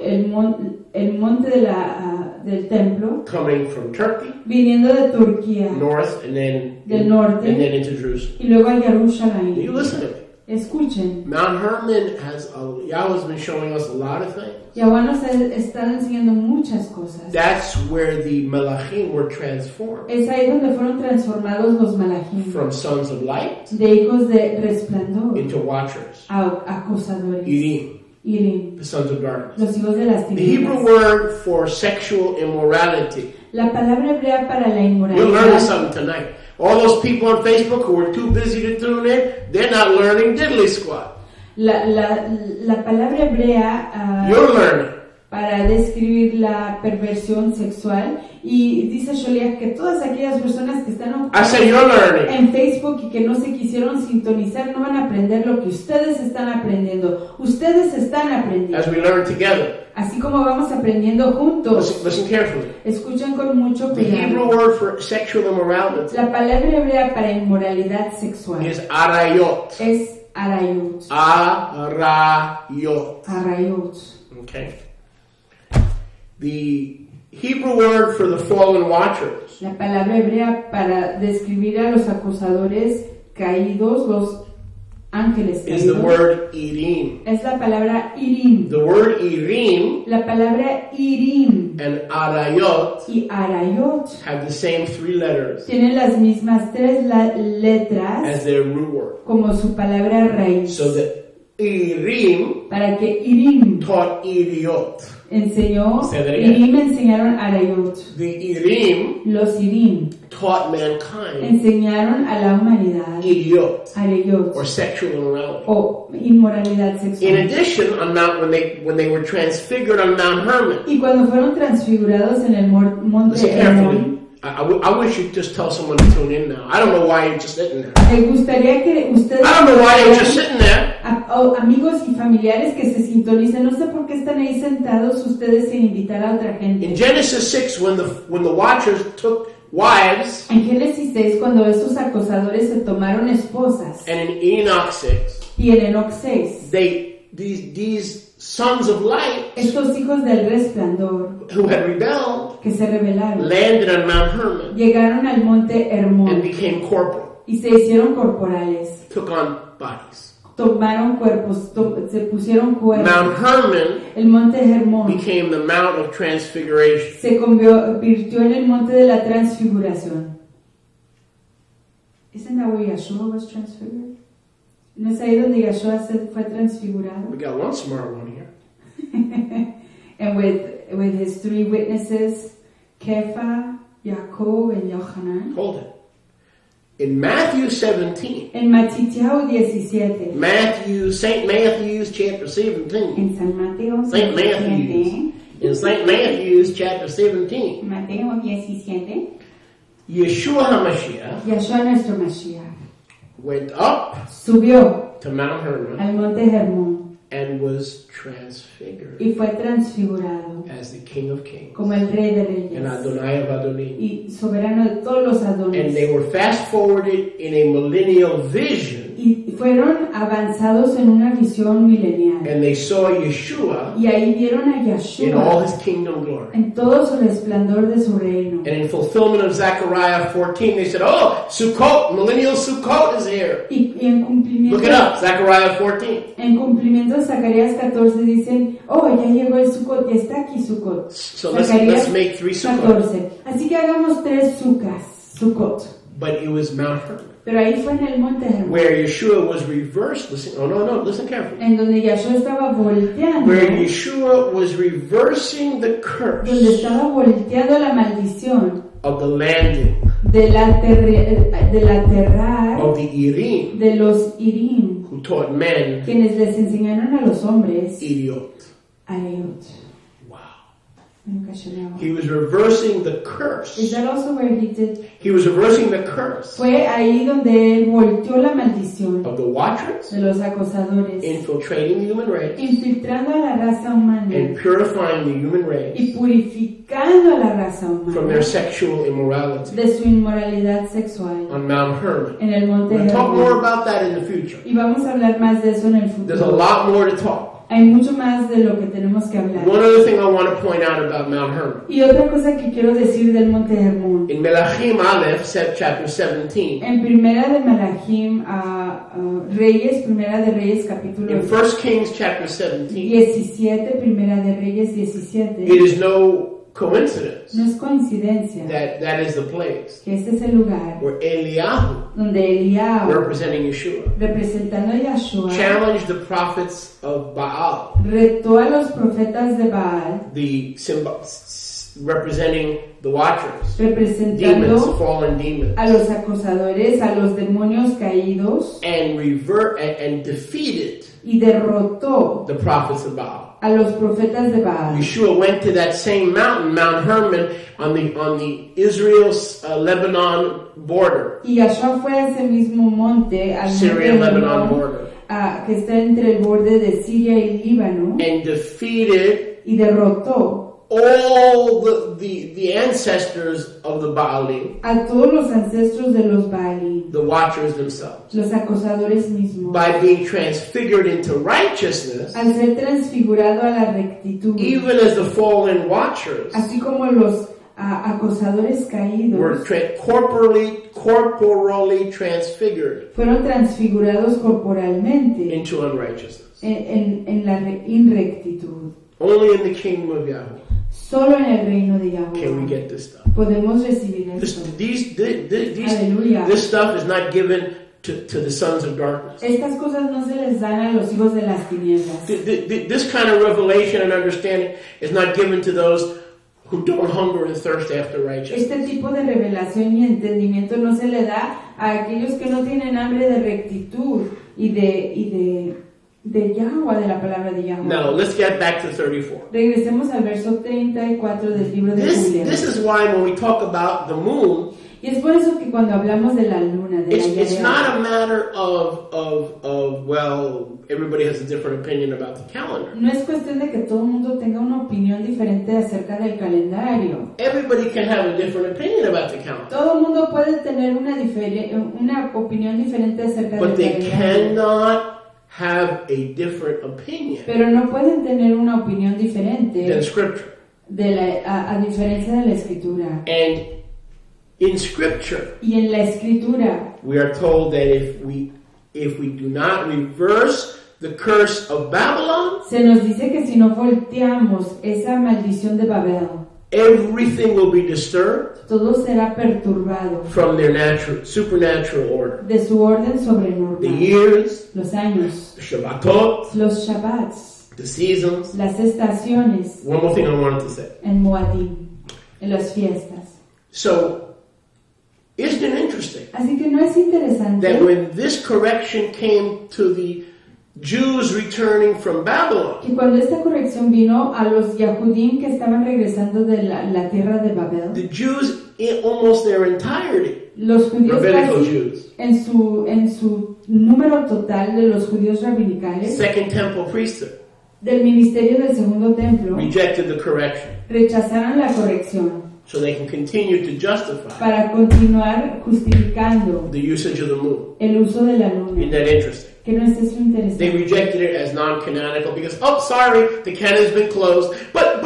[SPEAKER 1] el monte de del templo,
[SPEAKER 2] Coming from Turkey,
[SPEAKER 1] viniendo de Turquía
[SPEAKER 2] north, and then
[SPEAKER 1] Del norte.
[SPEAKER 2] and then into Jerusalem.
[SPEAKER 1] y luego a
[SPEAKER 2] You
[SPEAKER 1] Jerusalén.
[SPEAKER 2] listen to me.
[SPEAKER 1] Escuchen,
[SPEAKER 2] Mount Hermon Yahweh's been showing us a lot of things.
[SPEAKER 1] Yahweh nos ha estado enseñando muchas cosas.
[SPEAKER 2] That's where the Malachim were transformed
[SPEAKER 1] Es ahí donde fueron transformados los malachim,
[SPEAKER 2] from sons of light
[SPEAKER 1] de hijos de resplandor
[SPEAKER 2] into watchers.
[SPEAKER 1] a acusadores,
[SPEAKER 2] Irim,
[SPEAKER 1] Irim,
[SPEAKER 2] the sons of darkness.
[SPEAKER 1] los hijos de las
[SPEAKER 2] The Hebrew
[SPEAKER 1] tinieblas.
[SPEAKER 2] word for sexual immorality.
[SPEAKER 1] La palabra hebrea para la
[SPEAKER 2] You're learning
[SPEAKER 1] inmoralidad.
[SPEAKER 2] something tonight. All those people on Facebook who were too busy to tune in, they're not learning diddly squat.
[SPEAKER 1] La palabra hebrea
[SPEAKER 2] You're learning.
[SPEAKER 1] para describir la perversión sexual, y dice Sholeak que todas aquellas personas que están
[SPEAKER 2] I said you're learning.
[SPEAKER 1] en Facebook y que no se quisieron sintonizar no van a aprender lo que ustedes están aprendiendo. Ustedes están aprendiendo.
[SPEAKER 2] As we learn together.
[SPEAKER 1] Así como vamos aprendiendo juntos.
[SPEAKER 2] Listen carefully.
[SPEAKER 1] Escuchen con mucho
[SPEAKER 2] The Hebrew
[SPEAKER 1] cuidado.
[SPEAKER 2] word for sexual immorality
[SPEAKER 1] La palabra hebrea para inmoralidad sexual
[SPEAKER 2] is arayot.
[SPEAKER 1] es arayot.
[SPEAKER 2] Arayot.
[SPEAKER 1] Arayot.
[SPEAKER 2] Okay. The Hebrew word for the fallen watchers
[SPEAKER 1] La palabra hebrea para describir a los acusadores caídos, los ángeles
[SPEAKER 2] is the
[SPEAKER 1] caídos,
[SPEAKER 2] word irim.
[SPEAKER 1] es la palabra irim.
[SPEAKER 2] The word irim
[SPEAKER 1] La palabra irim
[SPEAKER 2] and arayot
[SPEAKER 1] y arayot
[SPEAKER 2] have the same three letters
[SPEAKER 1] tienen las mismas tres letras
[SPEAKER 2] as their root word.
[SPEAKER 1] como su palabra raíz.
[SPEAKER 2] So that irim
[SPEAKER 1] Para que irim
[SPEAKER 2] taught idiot.
[SPEAKER 1] enseñó,
[SPEAKER 2] Say that again.
[SPEAKER 1] irim enseñaron arayot.
[SPEAKER 2] The irim
[SPEAKER 1] Los irim
[SPEAKER 2] taught mankind
[SPEAKER 1] enseñaron a la humanidad
[SPEAKER 2] idiot
[SPEAKER 1] arayot
[SPEAKER 2] or sexual immorality.
[SPEAKER 1] o inmoralidad
[SPEAKER 2] In
[SPEAKER 1] sexual.
[SPEAKER 2] addition, on Mount when they were transfigured on Mount Hermon,
[SPEAKER 1] Y cuando fueron transfigurados en el monte
[SPEAKER 2] listen carefully.
[SPEAKER 1] Hermón,
[SPEAKER 2] I wish you'd just tell someone to tune in now. I don't know why you're just sitting there.
[SPEAKER 1] me gustaría que ustedes,
[SPEAKER 2] I don't know why you're just sitting there.
[SPEAKER 1] amigos y familiares que se sintonicen, no sé por qué están ahí sentados ustedes sin invitar a otra gente.
[SPEAKER 2] In Genesis 6, when the watchers took wives,
[SPEAKER 1] En Génesis 6, cuando estos acosadores se tomaron esposas,
[SPEAKER 2] and in Enoch 6,
[SPEAKER 1] y en Enoch 6,
[SPEAKER 2] these sons of light
[SPEAKER 1] estos hijos del resplandor
[SPEAKER 2] who had rebelled
[SPEAKER 1] que se rebelaron,
[SPEAKER 2] landed on Mount Hermon
[SPEAKER 1] llegaron al monte
[SPEAKER 2] and
[SPEAKER 1] Hermón
[SPEAKER 2] became corporal,
[SPEAKER 1] y se hicieron corporales,
[SPEAKER 2] took on bodies.
[SPEAKER 1] tomaron cuerpos, se pusieron cuerpos.
[SPEAKER 2] Mount Hermon
[SPEAKER 1] El monte Hermón
[SPEAKER 2] became the Mount of Transfiguration.
[SPEAKER 1] se convirtió en el monte de la transfiguración. Isn't that where Yeshua was transfigured? ¿No es ahí donde Yeshua fue transfigurado?
[SPEAKER 2] We got one smart one here.
[SPEAKER 1] And with his three witnesses, Kefa, Jacob, and Yohanan.
[SPEAKER 2] Hold it. In Matthew 17,
[SPEAKER 1] En Mateo 17.
[SPEAKER 2] St. Matthew's chapter 17.
[SPEAKER 1] En San Mateo
[SPEAKER 2] St.
[SPEAKER 1] 17.
[SPEAKER 2] Matthew's. In St. Matthew's chapter 17,
[SPEAKER 1] Mateo 17.
[SPEAKER 2] Yeshua HaMashiach
[SPEAKER 1] Yeshua nuestro Mashiach
[SPEAKER 2] went up
[SPEAKER 1] subió
[SPEAKER 2] to Mount Hermon
[SPEAKER 1] al monte Hermón
[SPEAKER 2] and was transfigured
[SPEAKER 1] y fue transfigurado
[SPEAKER 2] as the King of Kings
[SPEAKER 1] como el Rey de
[SPEAKER 2] and
[SPEAKER 1] Reyes
[SPEAKER 2] Adonai of Adonim.
[SPEAKER 1] y soberano de todos los
[SPEAKER 2] And
[SPEAKER 1] adones.
[SPEAKER 2] they were fast forwarded in a millennial vision,
[SPEAKER 1] Y fueron avanzados en una visión milenial.
[SPEAKER 2] and they saw Yeshua
[SPEAKER 1] Y ahí vieron a
[SPEAKER 2] in all
[SPEAKER 1] Yeshua
[SPEAKER 2] his kingdom glory.
[SPEAKER 1] en todo su resplandor de su reino.
[SPEAKER 2] And in fulfillment of Zechariah 14, they said, "Oh, Sukkot, millennial Sukkot is here."
[SPEAKER 1] Y en cumplimiento,
[SPEAKER 2] Look it up, Zechariah 14.
[SPEAKER 1] en cumplimiento de Zacarías 14 dicen, oh, ya llegó el Sukkot, ya está aquí Sukkot.
[SPEAKER 2] So let's
[SPEAKER 1] Zacarías
[SPEAKER 2] make 3 Sukkot.
[SPEAKER 1] 14. Así que hagamos 3 Sukkot.
[SPEAKER 2] But it was Mount Hermon,
[SPEAKER 1] Pero ahí fue en el monte Hermón,
[SPEAKER 2] where Yeshua was reversed. Listen, listen carefully.
[SPEAKER 1] en donde Yeshua estaba volteando,
[SPEAKER 2] Where Yeshua was reversing the curse
[SPEAKER 1] donde estaba volteando la maldición
[SPEAKER 2] of the landing
[SPEAKER 1] del aterrar
[SPEAKER 2] of the Irim,
[SPEAKER 1] de los Irim,
[SPEAKER 2] who taught men
[SPEAKER 1] quienes les enseñaron a los hombres
[SPEAKER 2] idiot.
[SPEAKER 1] Areyot.
[SPEAKER 2] Wow.
[SPEAKER 1] Nunca sonaba.
[SPEAKER 2] He was reversing the
[SPEAKER 1] Is
[SPEAKER 2] curse.
[SPEAKER 1] that also where he did?
[SPEAKER 2] He was reversing the curse
[SPEAKER 1] Fue ahí donde él volteó la maldición
[SPEAKER 2] of the Watchers,
[SPEAKER 1] de los acosadores,
[SPEAKER 2] infiltrating the human race
[SPEAKER 1] infiltrando a la raza humana
[SPEAKER 2] and purifying the human race
[SPEAKER 1] y purificando a la raza
[SPEAKER 2] from
[SPEAKER 1] humana
[SPEAKER 2] their sexual immorality
[SPEAKER 1] de su inmoralidad sexual
[SPEAKER 2] on Mount Hermon.
[SPEAKER 1] en el monte
[SPEAKER 2] We'll talk more
[SPEAKER 1] Hermón.
[SPEAKER 2] about that in the future.
[SPEAKER 1] Y vamos a hablar más de eso en el
[SPEAKER 2] There's a
[SPEAKER 1] futuro.
[SPEAKER 2] lot more to talk.
[SPEAKER 1] Hay mucho más de lo que tenemos que hablar.
[SPEAKER 2] One other thing I want to point out about Mount Hermon.
[SPEAKER 1] Y otra cosa que quiero decir del monte Hermón.
[SPEAKER 2] In Melachim Aleph, chapter 17,
[SPEAKER 1] En Primera de Malachim, Reyes, Primera de Reyes, capítulo
[SPEAKER 2] in 1 Kings chapter 17,
[SPEAKER 1] 17, Primera de Reyes 17.
[SPEAKER 2] it is no coincidence
[SPEAKER 1] No es coincidencia
[SPEAKER 2] that is the place
[SPEAKER 1] que este es el lugar
[SPEAKER 2] where Eliyahu,
[SPEAKER 1] donde Eliab,
[SPEAKER 2] representing Yeshua,
[SPEAKER 1] representando a Yeshua,
[SPEAKER 2] challenged the prophets of Baal,
[SPEAKER 1] retó a los profetas de Baal,
[SPEAKER 2] representing the Watchers, demons,
[SPEAKER 1] representando
[SPEAKER 2] fallen demons,
[SPEAKER 1] a los acosadores, a los demonios caídos,
[SPEAKER 2] and defeated
[SPEAKER 1] y derrotó
[SPEAKER 2] the prophets of Baal.
[SPEAKER 1] a los profetas de Baal.
[SPEAKER 2] Yeshua went to that same mountain, Mount Hermon, on the Israel-Lebanon border,
[SPEAKER 1] Y Yeshua fue a ese mismo monte, al monte
[SPEAKER 2] Syria-Lebanon
[SPEAKER 1] Hermón,
[SPEAKER 2] border,
[SPEAKER 1] que está entre el borde de Siria y Líbano,
[SPEAKER 2] and defeated
[SPEAKER 1] y derrotó
[SPEAKER 2] all the ancestors of the Baalim,
[SPEAKER 1] a todos los ancestros de los Baalim,
[SPEAKER 2] the Watchers themselves,
[SPEAKER 1] los acosadores mismos,
[SPEAKER 2] by being transfigured into righteousness,
[SPEAKER 1] al ser transfigurado a la rectitud,
[SPEAKER 2] even as the fallen Watchers
[SPEAKER 1] así como los acosadores
[SPEAKER 2] were
[SPEAKER 1] caídos
[SPEAKER 2] corporally transfigured
[SPEAKER 1] fueron transfigurados corporalmente
[SPEAKER 2] into unrighteousness.
[SPEAKER 1] en la inrectitud.
[SPEAKER 2] Only in the kingdom of Yahweh
[SPEAKER 1] Solo en el reino de
[SPEAKER 2] can we
[SPEAKER 1] Yahweh
[SPEAKER 2] get this stuff.
[SPEAKER 1] podemos recibir
[SPEAKER 2] This,
[SPEAKER 1] esto.
[SPEAKER 2] Aleluya. This stuff is not given to the sons of darkness.
[SPEAKER 1] Estas cosas no se les dan a los hijos de las tinieblas.
[SPEAKER 2] This kind of revelation and understanding is not given to those who don't hunger and thirst after righteousness.
[SPEAKER 1] Este tipo de revelación y entendimiento no se le da a aquellos que no tienen hambre de rectitud y de Yahweh, de la palabra de Yahweh.
[SPEAKER 2] Now, let's get back to 34.
[SPEAKER 1] Regresemos al verso 34 del libro de Jubileos.
[SPEAKER 2] This is why when we talk about the moon,
[SPEAKER 1] Y es por eso que cuando hablamos de la luna, de la
[SPEAKER 2] it's
[SPEAKER 1] llave,
[SPEAKER 2] not a matter of well, everybody has a different opinion about the calendar.
[SPEAKER 1] no es cuestión de que todo el mundo tenga una opinión diferente acerca del calendario.
[SPEAKER 2] Everybody can have a different opinion about the calendar.
[SPEAKER 1] Todo el mundo puede tener una opinión diferente acerca
[SPEAKER 2] But
[SPEAKER 1] del
[SPEAKER 2] they
[SPEAKER 1] calendario.
[SPEAKER 2] cannot have a different opinion
[SPEAKER 1] Pero no pueden tener una opinión diferente
[SPEAKER 2] than Scripture.
[SPEAKER 1] a diferencia de la escritura.
[SPEAKER 2] And in Scripture,
[SPEAKER 1] Y en la escritura
[SPEAKER 2] we are told that if we do not reverse the curse of Babylon,
[SPEAKER 1] se nos dice que si no volteamos esa maldición de Babel,
[SPEAKER 2] everything will be disturbed
[SPEAKER 1] todo será perturbado
[SPEAKER 2] from their supernatural order.
[SPEAKER 1] de su orden
[SPEAKER 2] The
[SPEAKER 1] sobrenormal.
[SPEAKER 2] years,
[SPEAKER 1] Los años,
[SPEAKER 2] the Shabbatot,
[SPEAKER 1] los Shabbats,
[SPEAKER 2] the seasons.
[SPEAKER 1] las estaciones,
[SPEAKER 2] One more thing I wanted to say.
[SPEAKER 1] en Moadim, en las fiestas.
[SPEAKER 2] So, isn't it interesting
[SPEAKER 1] Así que no es interesante
[SPEAKER 2] that when this correction came to the Jews returning from Babylon,
[SPEAKER 1] que cuando esta corrección vino a los Yahudim que estaban regresando de la tierra de Babel,
[SPEAKER 2] the Jews in almost their entirety,
[SPEAKER 1] los judíos
[SPEAKER 2] rabbinical
[SPEAKER 1] casi
[SPEAKER 2] Jews,
[SPEAKER 1] en su número total de los judíos rabinicales
[SPEAKER 2] Second Temple priesthood,
[SPEAKER 1] del ministerio del segundo templo
[SPEAKER 2] rejected the correction
[SPEAKER 1] rechazaron la corrección
[SPEAKER 2] so they can continue to justify
[SPEAKER 1] para continuar justificando
[SPEAKER 2] the usage of the moon.
[SPEAKER 1] el uso de la
[SPEAKER 2] Isn't
[SPEAKER 1] luna.
[SPEAKER 2] that interesting?
[SPEAKER 1] Que no es eso
[SPEAKER 2] They
[SPEAKER 1] interesante.
[SPEAKER 2] rejected it as non-canonical because, oh, sorry, the canon's been closed. But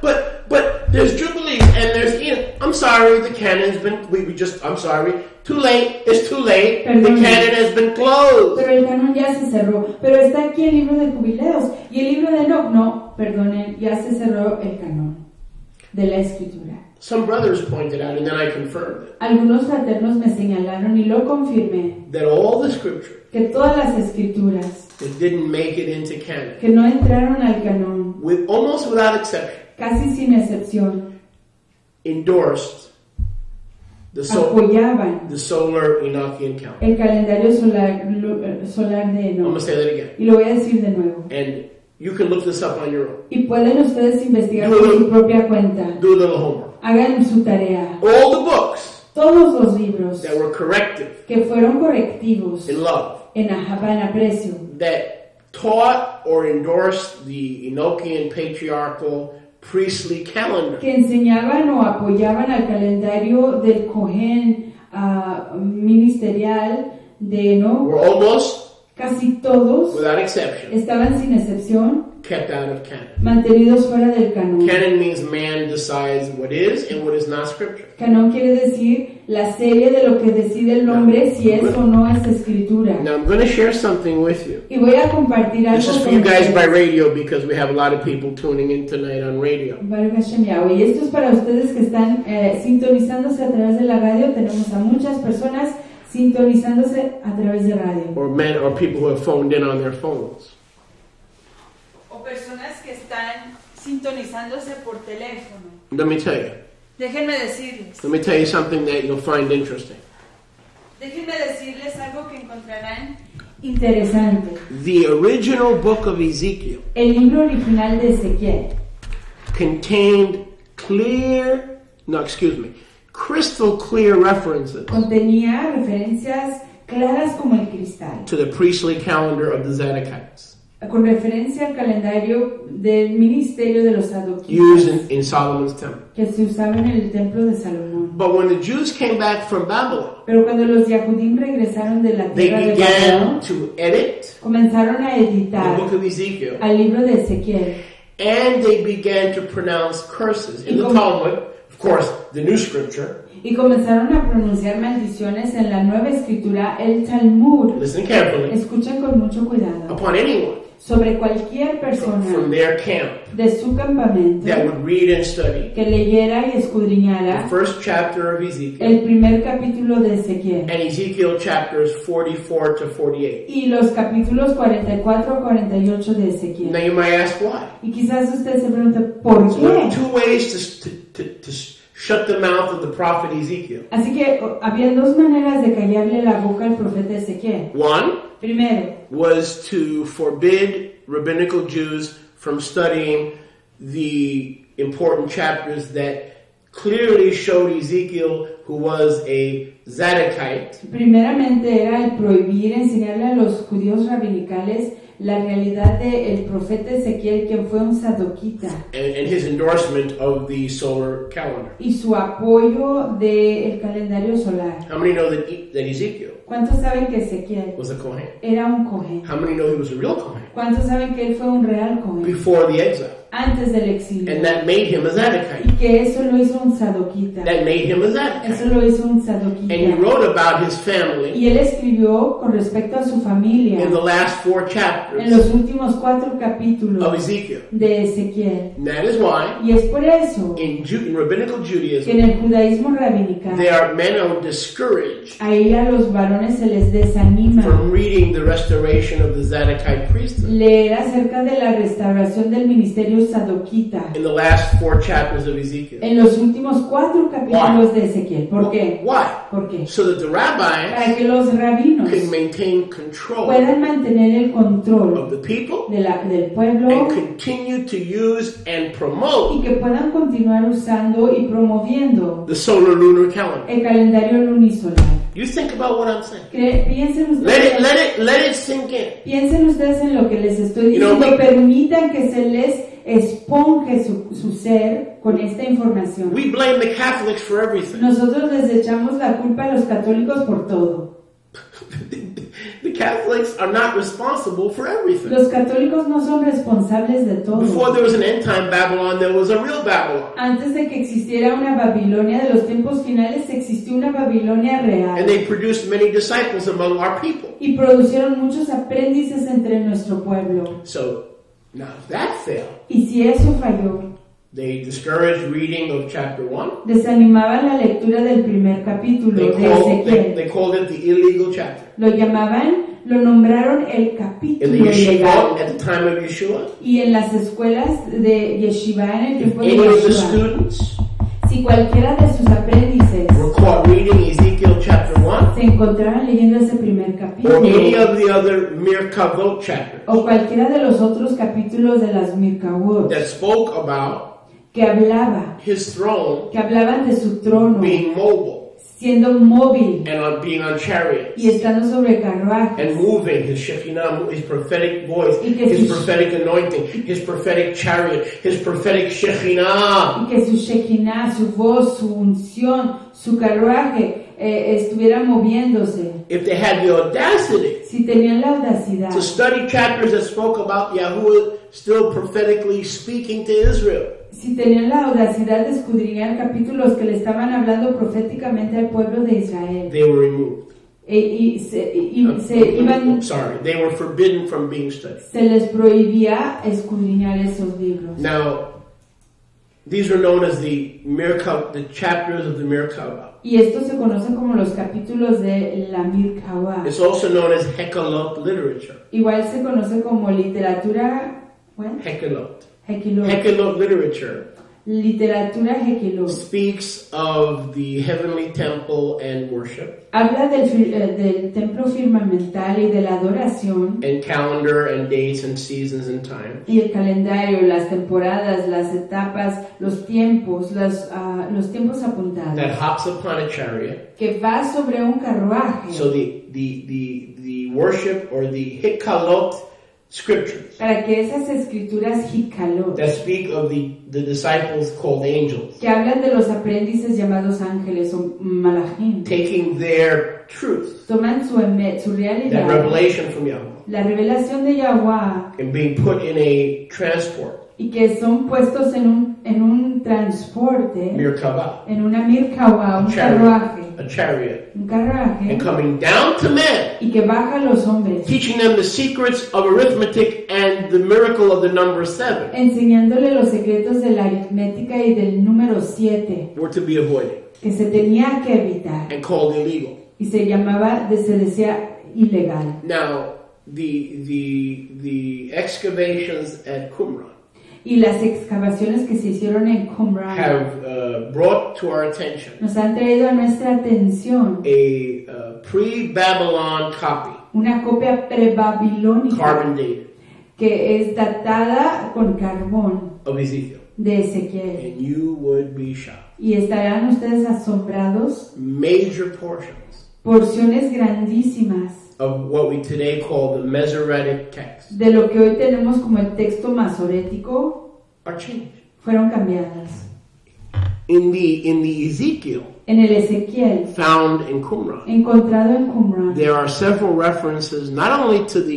[SPEAKER 2] there's Jubilees and there's, I'm sorry, the canon's been, I'm sorry, too late, it's too late, the canon has been closed.
[SPEAKER 1] Pero el canon ya se cerró. Pero está aquí el libro de Jubileos y el libro de Enoch. No, perdonen, ya se cerró el canon de la escritura.
[SPEAKER 2] Some brothers pointed out, and then I confirmed it,
[SPEAKER 1] Algunos fraternos me señalaron y lo confirmé,
[SPEAKER 2] that all the scripture
[SPEAKER 1] que todas las escrituras
[SPEAKER 2] that didn't make it into canon,
[SPEAKER 1] que no entraron al canon,
[SPEAKER 2] almost without exception,
[SPEAKER 1] casi sin excepción,
[SPEAKER 2] endorsed the
[SPEAKER 1] apoyaban
[SPEAKER 2] solar Enochian calendar.
[SPEAKER 1] el calendario solar de
[SPEAKER 2] I'm going to
[SPEAKER 1] Enoch.
[SPEAKER 2] say that again.
[SPEAKER 1] Y lo voy a decir de nuevo.
[SPEAKER 2] And you can look this up on your own.
[SPEAKER 1] Y pueden ustedes investigar por su propia cuenta.
[SPEAKER 2] Do a little homework.
[SPEAKER 1] Hagan su tarea.
[SPEAKER 2] All the books
[SPEAKER 1] Todos los libros
[SPEAKER 2] that were corrective
[SPEAKER 1] que fueron correctivos
[SPEAKER 2] in love,
[SPEAKER 1] en aprecio,
[SPEAKER 2] that taught or endorsed the Enochian patriarchal priestly calendar,
[SPEAKER 1] que enseñaban o apoyaban al calendario del Cohen ministerial de Enoch,
[SPEAKER 2] were almost,
[SPEAKER 1] casi todos
[SPEAKER 2] without exception,
[SPEAKER 1] estaban sin excepción
[SPEAKER 2] kept out of canon.
[SPEAKER 1] mantenidos fuera del canon.
[SPEAKER 2] Canon means man decides what is and what is not scripture.
[SPEAKER 1] Canon quiere decir la serie de lo que decide el hombre si es o no es escritura.
[SPEAKER 2] Now I'm going to share something with you.
[SPEAKER 1] Y voy a compartir algo
[SPEAKER 2] This is for
[SPEAKER 1] con
[SPEAKER 2] you guys by
[SPEAKER 1] ustedes.
[SPEAKER 2] radio because we have a lot of people tuning in tonight on radio.
[SPEAKER 1] Baruch Hashem Yahweh. Y esto es para ustedes que están sintonizándose a través de la radio. Tenemos a muchas personas sintonizándose a través de radio.
[SPEAKER 2] Or men or people who have phoned in on their phones.
[SPEAKER 1] O personas que están sintonizándose por teléfono.
[SPEAKER 2] Let me tell you.
[SPEAKER 1] Déjenme decirles.
[SPEAKER 2] Let me tell you something that you'll find interesting.
[SPEAKER 1] Déjenme decirles algo que encontrarán interesante.
[SPEAKER 2] The original book of Ezekiel
[SPEAKER 1] El libro original de Ezequiel
[SPEAKER 2] contained crystal clear references
[SPEAKER 1] contenía referencias claras como el cristal,
[SPEAKER 2] to the priestly calendar of the Zadokites,
[SPEAKER 1] con referencia al calendario del ministerio de los
[SPEAKER 2] used
[SPEAKER 1] sadoquitas
[SPEAKER 2] in Solomon's temple.
[SPEAKER 1] que se usaba en el templo de Salomón.
[SPEAKER 2] But when the Jews came back from Babylon,
[SPEAKER 1] Pero cuando los Yahudim regresaron de la
[SPEAKER 2] they
[SPEAKER 1] tierra de
[SPEAKER 2] began
[SPEAKER 1] Babel,
[SPEAKER 2] to edit
[SPEAKER 1] comenzaron a
[SPEAKER 2] the
[SPEAKER 1] editar
[SPEAKER 2] book of Ezekiel,
[SPEAKER 1] al libro de Ezequiel
[SPEAKER 2] and they began to pronounce curses. In the Talmud, of course, the new scripture,
[SPEAKER 1] y comenzaron a pronunciar maldiciones en la nueva escritura, el Talmud.
[SPEAKER 2] listen carefully,
[SPEAKER 1] Escuchen con mucho cuidado.
[SPEAKER 2] upon anyone
[SPEAKER 1] Sobre cualquier
[SPEAKER 2] from
[SPEAKER 1] persona
[SPEAKER 2] their camp
[SPEAKER 1] de su campamento
[SPEAKER 2] that would read and study
[SPEAKER 1] que leyera y
[SPEAKER 2] the
[SPEAKER 1] escudriñara
[SPEAKER 2] first chapter of Ezekiel
[SPEAKER 1] el primer capítulo de Ezequiel
[SPEAKER 2] and Ezekiel chapters 44 to 48.
[SPEAKER 1] y los capítulos 44 a 48 de
[SPEAKER 2] Now
[SPEAKER 1] Ezequiel.
[SPEAKER 2] you might ask why.
[SPEAKER 1] Y quizás usted se pregunte, ¿por
[SPEAKER 2] So there are
[SPEAKER 1] qué?
[SPEAKER 2] two ways to shut the mouth of the prophet Ezekiel.
[SPEAKER 1] Así que había dos maneras de callarle la boca al profeta Ezequiel.
[SPEAKER 2] One
[SPEAKER 1] Primero,
[SPEAKER 2] was to forbid rabbinical Jews from studying the important chapters that clearly showed Ezekiel, who was a Zadokite,
[SPEAKER 1] primeramente era el prohibir enseñarle a los judíos rabinicales la realidad del profeta Ezequiel, quien fue un sadoquita,
[SPEAKER 2] and his endorsement of the solar calendar.
[SPEAKER 1] y su apoyo del calendario solar.
[SPEAKER 2] How many know that Ezekiel
[SPEAKER 1] ¿Cuántos saben que Ezequiel
[SPEAKER 2] was a Kohen?
[SPEAKER 1] era un Cohen?
[SPEAKER 2] How many know he was a real Kohen
[SPEAKER 1] ¿Cuántos saben que él fue un real Cohen?
[SPEAKER 2] before the exile?
[SPEAKER 1] antes del exilio.
[SPEAKER 2] And that made him a
[SPEAKER 1] Y
[SPEAKER 2] Zadokite.
[SPEAKER 1] que eso lo hizo un sadoquita.
[SPEAKER 2] That made him a Zadokite.
[SPEAKER 1] Eso lo hizo un
[SPEAKER 2] And he
[SPEAKER 1] sadoquita.
[SPEAKER 2] wrote about his family
[SPEAKER 1] Y él escribió con respecto a su familia
[SPEAKER 2] in the last 4
[SPEAKER 1] en
[SPEAKER 2] chapters
[SPEAKER 1] los últimos 4 capítulos
[SPEAKER 2] of Ezekiel.
[SPEAKER 1] de Ezequiel.
[SPEAKER 2] And that is why
[SPEAKER 1] Y es por eso
[SPEAKER 2] in rabbinical
[SPEAKER 1] que
[SPEAKER 2] Judaism,
[SPEAKER 1] en el judaísmo rabinical
[SPEAKER 2] men are discouraged
[SPEAKER 1] ahí a los varones se les desanima
[SPEAKER 2] from reading the restoration of the Zadokite priesthood
[SPEAKER 1] leer acerca de la restauración del ministerio sadoquita
[SPEAKER 2] in the last 4 chapters of Ezekiel.
[SPEAKER 1] en los últimos 4 capítulos de Ezequiel. ¿Por qué?
[SPEAKER 2] Why?
[SPEAKER 1] ¿Por qué?
[SPEAKER 2] So that the rabbis
[SPEAKER 1] Para que los rabinos
[SPEAKER 2] can maintain control
[SPEAKER 1] puedan mantener el control
[SPEAKER 2] of the people
[SPEAKER 1] del pueblo
[SPEAKER 2] and continue to use and
[SPEAKER 1] y
[SPEAKER 2] promote
[SPEAKER 1] que puedan continuar usando y promoviendo
[SPEAKER 2] the solar lunar calendar.
[SPEAKER 1] el calendario lunisolar.
[SPEAKER 2] You think about what I'm saying.
[SPEAKER 1] Piensen ustedes,
[SPEAKER 2] Let it sink in.
[SPEAKER 1] piensen ustedes en lo que les estoy
[SPEAKER 2] You know,
[SPEAKER 1] diciendo. Permitan que se les esponje su ser con esta información.
[SPEAKER 2] We blame the Catholics for everything.
[SPEAKER 1] Nosotros les echamos la culpa a los católicos por todo.
[SPEAKER 2] The Catholics are not responsible for everything.
[SPEAKER 1] Los católicos no son responsables de
[SPEAKER 2] Before
[SPEAKER 1] todo.
[SPEAKER 2] there was an end time Babylon, there was a real Babylon.
[SPEAKER 1] Antes de que existiera una Babilonia de los tiempos finales, existió una Babilonia
[SPEAKER 2] And
[SPEAKER 1] real.
[SPEAKER 2] they produced many disciples among our people.
[SPEAKER 1] Y producieron muchos aprendices entre nuestro pueblo.
[SPEAKER 2] So, now if that failed,
[SPEAKER 1] Y si eso falló,
[SPEAKER 2] they discouraged reading of chapter 1.
[SPEAKER 1] desanimaban la lectura del primer capítulo
[SPEAKER 2] They
[SPEAKER 1] de
[SPEAKER 2] called,
[SPEAKER 1] Ezequiel.
[SPEAKER 2] they called it the illegal chapter.
[SPEAKER 1] Lo nombraron el
[SPEAKER 2] In
[SPEAKER 1] capítulo
[SPEAKER 2] the yeshiva,
[SPEAKER 1] ilegal.
[SPEAKER 2] at the time of Yeshua,
[SPEAKER 1] Y en las escuelas de yeshiva, en el tiempo de
[SPEAKER 2] any of the
[SPEAKER 1] Yeshua,
[SPEAKER 2] students
[SPEAKER 1] si cualquiera de sus aprendices
[SPEAKER 2] were caught reading Ezekiel chapter 1,
[SPEAKER 1] se encontraban leyendo ese primer
[SPEAKER 2] or
[SPEAKER 1] capítulo,
[SPEAKER 2] any of the other Merkavot chapters
[SPEAKER 1] o cualquiera de los otros capítulos de las Mirkawot,
[SPEAKER 2] that spoke about
[SPEAKER 1] que hablaban de su trono,
[SPEAKER 2] being mobile
[SPEAKER 1] siendo móvil
[SPEAKER 2] and being on chariots
[SPEAKER 1] y estando sobre carruajes,
[SPEAKER 2] and moving, his Shekinah, his prophetic voice,
[SPEAKER 1] Y que
[SPEAKER 2] his
[SPEAKER 1] su-
[SPEAKER 2] prophetic anointing, his prophetic chariot, his prophetic Shekinah.
[SPEAKER 1] y que su Shekinah, su voz, su unción, su carruaje estuviera moviéndose.
[SPEAKER 2] If they had the audacity
[SPEAKER 1] Si tenían la audacidad
[SPEAKER 2] to study chapters that spoke about Yahuwah still prophetically speaking to Israel,
[SPEAKER 1] si tenían la audacidad de escudriñar capítulos que le estaban hablando proféticamente al pueblo de Israel,
[SPEAKER 2] they were removed. They were forbidden from being studied.
[SPEAKER 1] se les prohibía escudriñar esos libros.
[SPEAKER 2] Now, these are known as the chapters of the Merkavah.
[SPEAKER 1] Y esto se conoce como los capítulos de la Mirkawah.
[SPEAKER 2] It's also known as Hekalot literature.
[SPEAKER 1] Igual se conoce como literatura, bueno,
[SPEAKER 2] Hekalot.
[SPEAKER 1] Hekilot.
[SPEAKER 2] Hekalot literature
[SPEAKER 1] Literatura Hekilot.
[SPEAKER 2] speaks of the heavenly temple and worship,
[SPEAKER 1] Habla del templo firmamental y de la adoración
[SPEAKER 2] and calendar and dates and seasons and times.
[SPEAKER 1] y el calendario, las temporadas, las etapas, los tiempos apuntados.
[SPEAKER 2] That hops upon a chariot.
[SPEAKER 1] Que va sobre un carruaje.
[SPEAKER 2] So the worship or the Hekalot scriptures
[SPEAKER 1] Para que esas escrituras Hikalot,
[SPEAKER 2] that speak of the disciples called angels,
[SPEAKER 1] que hablan de los aprendices llamados ángeles o malachim,
[SPEAKER 2] taking their truth,
[SPEAKER 1] toman su
[SPEAKER 2] that
[SPEAKER 1] realidad,
[SPEAKER 2] revelation from Yahweh,
[SPEAKER 1] la revelación de Yahweh,
[SPEAKER 2] and being put in a transport,
[SPEAKER 1] y que son puestos en un transporte,
[SPEAKER 2] Merkavah,
[SPEAKER 1] en una Mirkawah, un carruaje,
[SPEAKER 2] a chariot,
[SPEAKER 1] un carruaje,
[SPEAKER 2] and coming down to men,
[SPEAKER 1] y que baja a los hombres,
[SPEAKER 2] teaching them the secrets of arithmetic and the miracle of the number 7
[SPEAKER 1] enseñándole los secretos de la aritmética y del número 7,
[SPEAKER 2] were to be avoided
[SPEAKER 1] que se tenía que evitar,
[SPEAKER 2] and called illegal.
[SPEAKER 1] y se decía ilegal.
[SPEAKER 2] Now, the excavations at Qumran
[SPEAKER 1] Y las excavaciones que se hicieron en Qumran
[SPEAKER 2] have brought to our attention
[SPEAKER 1] nos han traído a nuestra atención
[SPEAKER 2] a pre-Babylon copy,
[SPEAKER 1] una copia prebabilónica
[SPEAKER 2] carbon dated,
[SPEAKER 1] que es datada con carbón
[SPEAKER 2] of Ezekiel.
[SPEAKER 1] de Ezequiel.
[SPEAKER 2] And you would be shocked.
[SPEAKER 1] Y estarán ustedes asombrados,
[SPEAKER 2] Major portions
[SPEAKER 1] porciones grandísimas
[SPEAKER 2] of what we today call the Masoretic text
[SPEAKER 1] de lo que hoy tenemos como el texto masorético
[SPEAKER 2] are changed.
[SPEAKER 1] fueron cambiadas.
[SPEAKER 2] In the Ezekiel
[SPEAKER 1] En el Ezequiel
[SPEAKER 2] found in Qumran,
[SPEAKER 1] encontrado en Qumran
[SPEAKER 2] there are several references not only to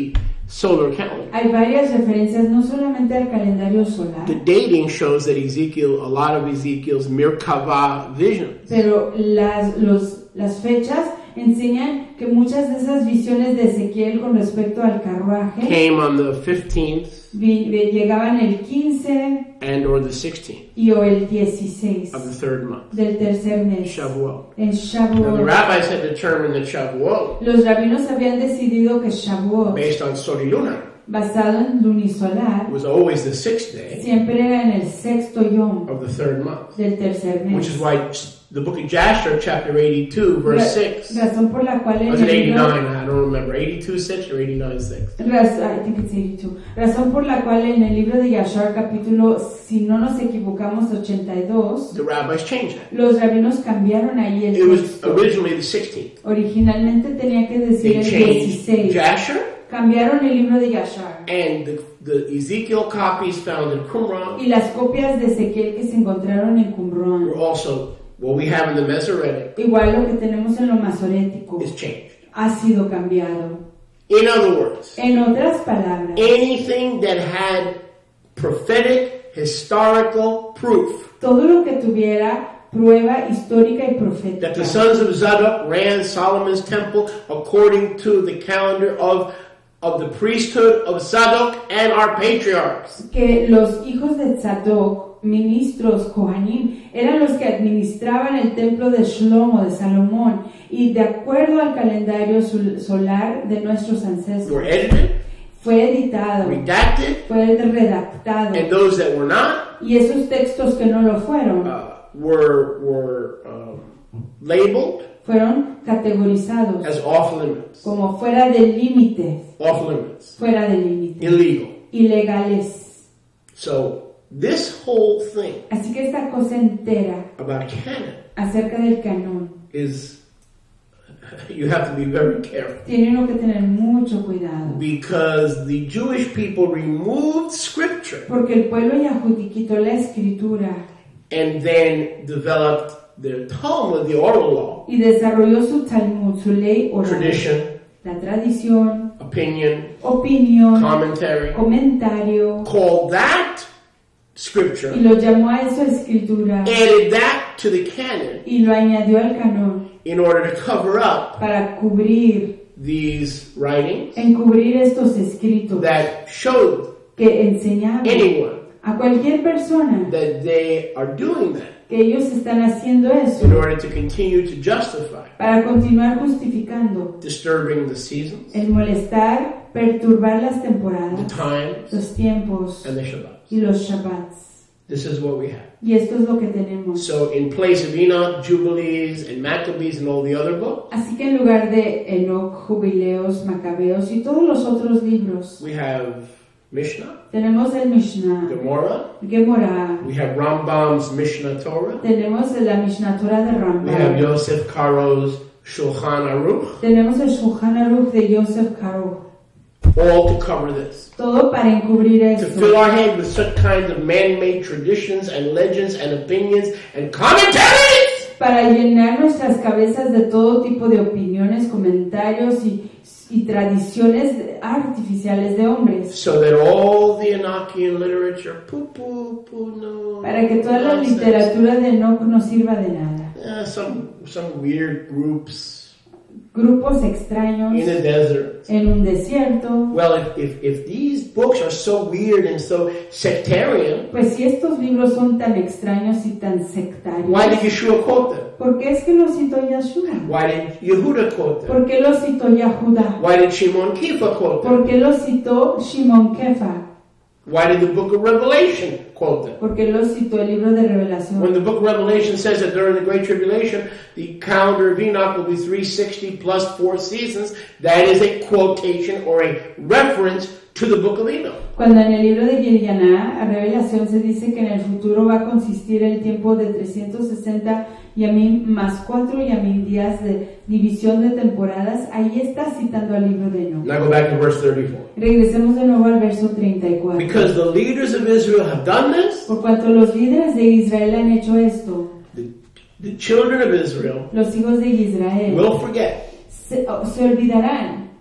[SPEAKER 2] solar calendar.
[SPEAKER 1] Hay varias referencias no solamente al calendario solar,
[SPEAKER 2] The dating shows that a lot of Ezekiel's Merkava visions
[SPEAKER 1] pero las fechas enseñan que muchas de esas visiones de Ezequiel con respecto al carruaje
[SPEAKER 2] came on the 15th
[SPEAKER 1] llegaban el 15
[SPEAKER 2] and or the 16th
[SPEAKER 1] y o el 16
[SPEAKER 2] of the third month,
[SPEAKER 1] del tercer mes,
[SPEAKER 2] Shavuot.
[SPEAKER 1] en
[SPEAKER 2] Now, the
[SPEAKER 1] Shavuot.
[SPEAKER 2] rabbis had determined that Shavuot,
[SPEAKER 1] Los rabinos habían decidido que Shavuot,
[SPEAKER 2] based on Soriluna,
[SPEAKER 1] basado en lunisolar,
[SPEAKER 2] was always the 6th day
[SPEAKER 1] siempre era en el sexto yom
[SPEAKER 2] of the third month,
[SPEAKER 1] del tercer
[SPEAKER 2] which
[SPEAKER 1] mes.
[SPEAKER 2] is why the book of Jasher, chapter 82, verse 6,
[SPEAKER 1] Razón por la cual en
[SPEAKER 2] was it
[SPEAKER 1] el libro
[SPEAKER 2] 89? I don't remember. 82:6 or 89:6?
[SPEAKER 1] I think it's 82. Razón por la cual en el libro de Yashar capítulo, si no nos equivocamos, 82,
[SPEAKER 2] The rabbis changed that.
[SPEAKER 1] los rabinos cambiaron ahí el
[SPEAKER 2] It was
[SPEAKER 1] texto.
[SPEAKER 2] originally the 16th.
[SPEAKER 1] Originalmente tenía que decir
[SPEAKER 2] They
[SPEAKER 1] el
[SPEAKER 2] changed
[SPEAKER 1] 16.
[SPEAKER 2] Jasher,
[SPEAKER 1] Cambiaron el libro de Yashar.
[SPEAKER 2] and the Ezekiel copies found in Qumran
[SPEAKER 1] Y las copias de Ezequiel que se encontraron en Qumran,
[SPEAKER 2] were also what we have in the Masoretic
[SPEAKER 1] igual lo que tenemos en lo masorético,
[SPEAKER 2] is changed.
[SPEAKER 1] ha sido cambiado.
[SPEAKER 2] In other words,
[SPEAKER 1] En otras palabras,
[SPEAKER 2] anything that had prophetic, historical proof
[SPEAKER 1] todo lo que tuviera prueba histórica y
[SPEAKER 2] that
[SPEAKER 1] profética,
[SPEAKER 2] the sons of Zadok ran Solomon's temple according to the calendar of the priesthood of Zadok and our patriarchs.
[SPEAKER 1] que los hijos de Tzadok, ministros Kohanim, eran los que administraban el templo de Shlomo, de Salomón, y de acuerdo al calendario solar de nuestros
[SPEAKER 2] Were
[SPEAKER 1] ancestros.
[SPEAKER 2] edited,
[SPEAKER 1] Fue editado,
[SPEAKER 2] redacted,
[SPEAKER 1] fue redactado,
[SPEAKER 2] and those that were not
[SPEAKER 1] y esos textos que no lo fueron,
[SPEAKER 2] were labeled
[SPEAKER 1] fueron categorizados
[SPEAKER 2] as off limits,
[SPEAKER 1] como fuera de límites,
[SPEAKER 2] illegal.
[SPEAKER 1] ilegales.
[SPEAKER 2] So this whole thing
[SPEAKER 1] Así que esta cosa entera
[SPEAKER 2] about canon
[SPEAKER 1] acerca del canon
[SPEAKER 2] is, you have to be very careful,
[SPEAKER 1] tiene uno que tener mucho cuidado,
[SPEAKER 2] because the Jewish people removed scripture
[SPEAKER 1] porque el pueblo yahudí quitó la escritura
[SPEAKER 2] and then developed their Talmud, the oral law,
[SPEAKER 1] y desarrolló su Talmud, su ley oral,
[SPEAKER 2] tradition,
[SPEAKER 1] la tradición,
[SPEAKER 2] opinion,
[SPEAKER 1] opinión,
[SPEAKER 2] commentary,
[SPEAKER 1] comentario,
[SPEAKER 2] called that scripture,
[SPEAKER 1] y lo llamó a eso escritura
[SPEAKER 2] added that to the canon
[SPEAKER 1] y lo añadió al canon
[SPEAKER 2] in order to cover up
[SPEAKER 1] para cubrir,
[SPEAKER 2] these writings
[SPEAKER 1] encubrir estos escritos
[SPEAKER 2] that showed
[SPEAKER 1] que enseñaban
[SPEAKER 2] anyone
[SPEAKER 1] a cualquier persona
[SPEAKER 2] that they are doing that
[SPEAKER 1] que ellos están haciendo eso
[SPEAKER 2] in order to continue to justify
[SPEAKER 1] para continuar justificando
[SPEAKER 2] disturbing the seasons,
[SPEAKER 1] el molestar, perturbar las
[SPEAKER 2] the
[SPEAKER 1] temporadas,
[SPEAKER 2] times,
[SPEAKER 1] los tiempos
[SPEAKER 2] and the Shabbat.
[SPEAKER 1] y los Shabbats.
[SPEAKER 2] This is what we have.
[SPEAKER 1] Y esto es lo que tenemos.
[SPEAKER 2] So in place of Enoch, Jubilees, and Maccabees, and all the other books,
[SPEAKER 1] Así que en lugar de Enoch, Jubileos, Macabeos y todos los otros libros,
[SPEAKER 2] we have Mishnah,
[SPEAKER 1] tenemos el Mishnah,
[SPEAKER 2] Gemara,
[SPEAKER 1] Gemara,
[SPEAKER 2] we have Rambam's Mishnah Torah,
[SPEAKER 1] tenemos la Mishnah Torah de
[SPEAKER 2] we have
[SPEAKER 1] Rambam,
[SPEAKER 2] Yosef Karo's Shulchan Aruch,
[SPEAKER 1] tenemos el Shulchan Aruch de Yosef Karo,
[SPEAKER 2] all to cover this.
[SPEAKER 1] todo para encubrir
[SPEAKER 2] To
[SPEAKER 1] esto,
[SPEAKER 2] fill our head with such kinds of man-made traditions and legends and opinions and commentaries,
[SPEAKER 1] para llenar nuestras cabezas de todo tipo de opiniones, comentarios y tradiciones artificiales de hombres,
[SPEAKER 2] so that all the Enochian literature, no,
[SPEAKER 1] para que toda la
[SPEAKER 2] nonsense.
[SPEAKER 1] literatura de Enoch no sirva de nada.
[SPEAKER 2] Some weird groups
[SPEAKER 1] Grupos extraños
[SPEAKER 2] in the desert.
[SPEAKER 1] en un desierto.
[SPEAKER 2] Well, if these books are so weird and so sectarian,
[SPEAKER 1] Pues si estos libros son tan extraños y tan sectarios,
[SPEAKER 2] why did Yeshua quote them?
[SPEAKER 1] ¿por qué es que los citó Yeshua?
[SPEAKER 2] Why did Yehuda quote them?
[SPEAKER 1] ¿Por qué los citó Yahuda?
[SPEAKER 2] Why did Shimon Kifa quote them?
[SPEAKER 1] ¿Por qué los citó Shimon Kefa?
[SPEAKER 2] Why did the book of Revelation quote them?
[SPEAKER 1] ¿Por qué los citó el libro de
[SPEAKER 2] When
[SPEAKER 1] Revelación?
[SPEAKER 2] the book of Revelation says that during the Great Tribulation, the calendar of Enoch will be 360 plus 4 seasons, that is a quotation or a reference to the book of Enoch.
[SPEAKER 1] Cuando en el libro de Yerianá, a Revelación, se dice que en el futuro va a consistir el tiempo de 360 yamim más 4 yamim días de división de temporadas, ahí está citando al libro de Enoch.
[SPEAKER 2] Now go back to verse 34.
[SPEAKER 1] Regresemos de nuevo al verso 34.
[SPEAKER 2] Because the leaders of Israel have done this,
[SPEAKER 1] Por cuanto los líderes de Israel han hecho esto,
[SPEAKER 2] the children of Israel
[SPEAKER 1] los hijos de Israel
[SPEAKER 2] will forget
[SPEAKER 1] se olvidarán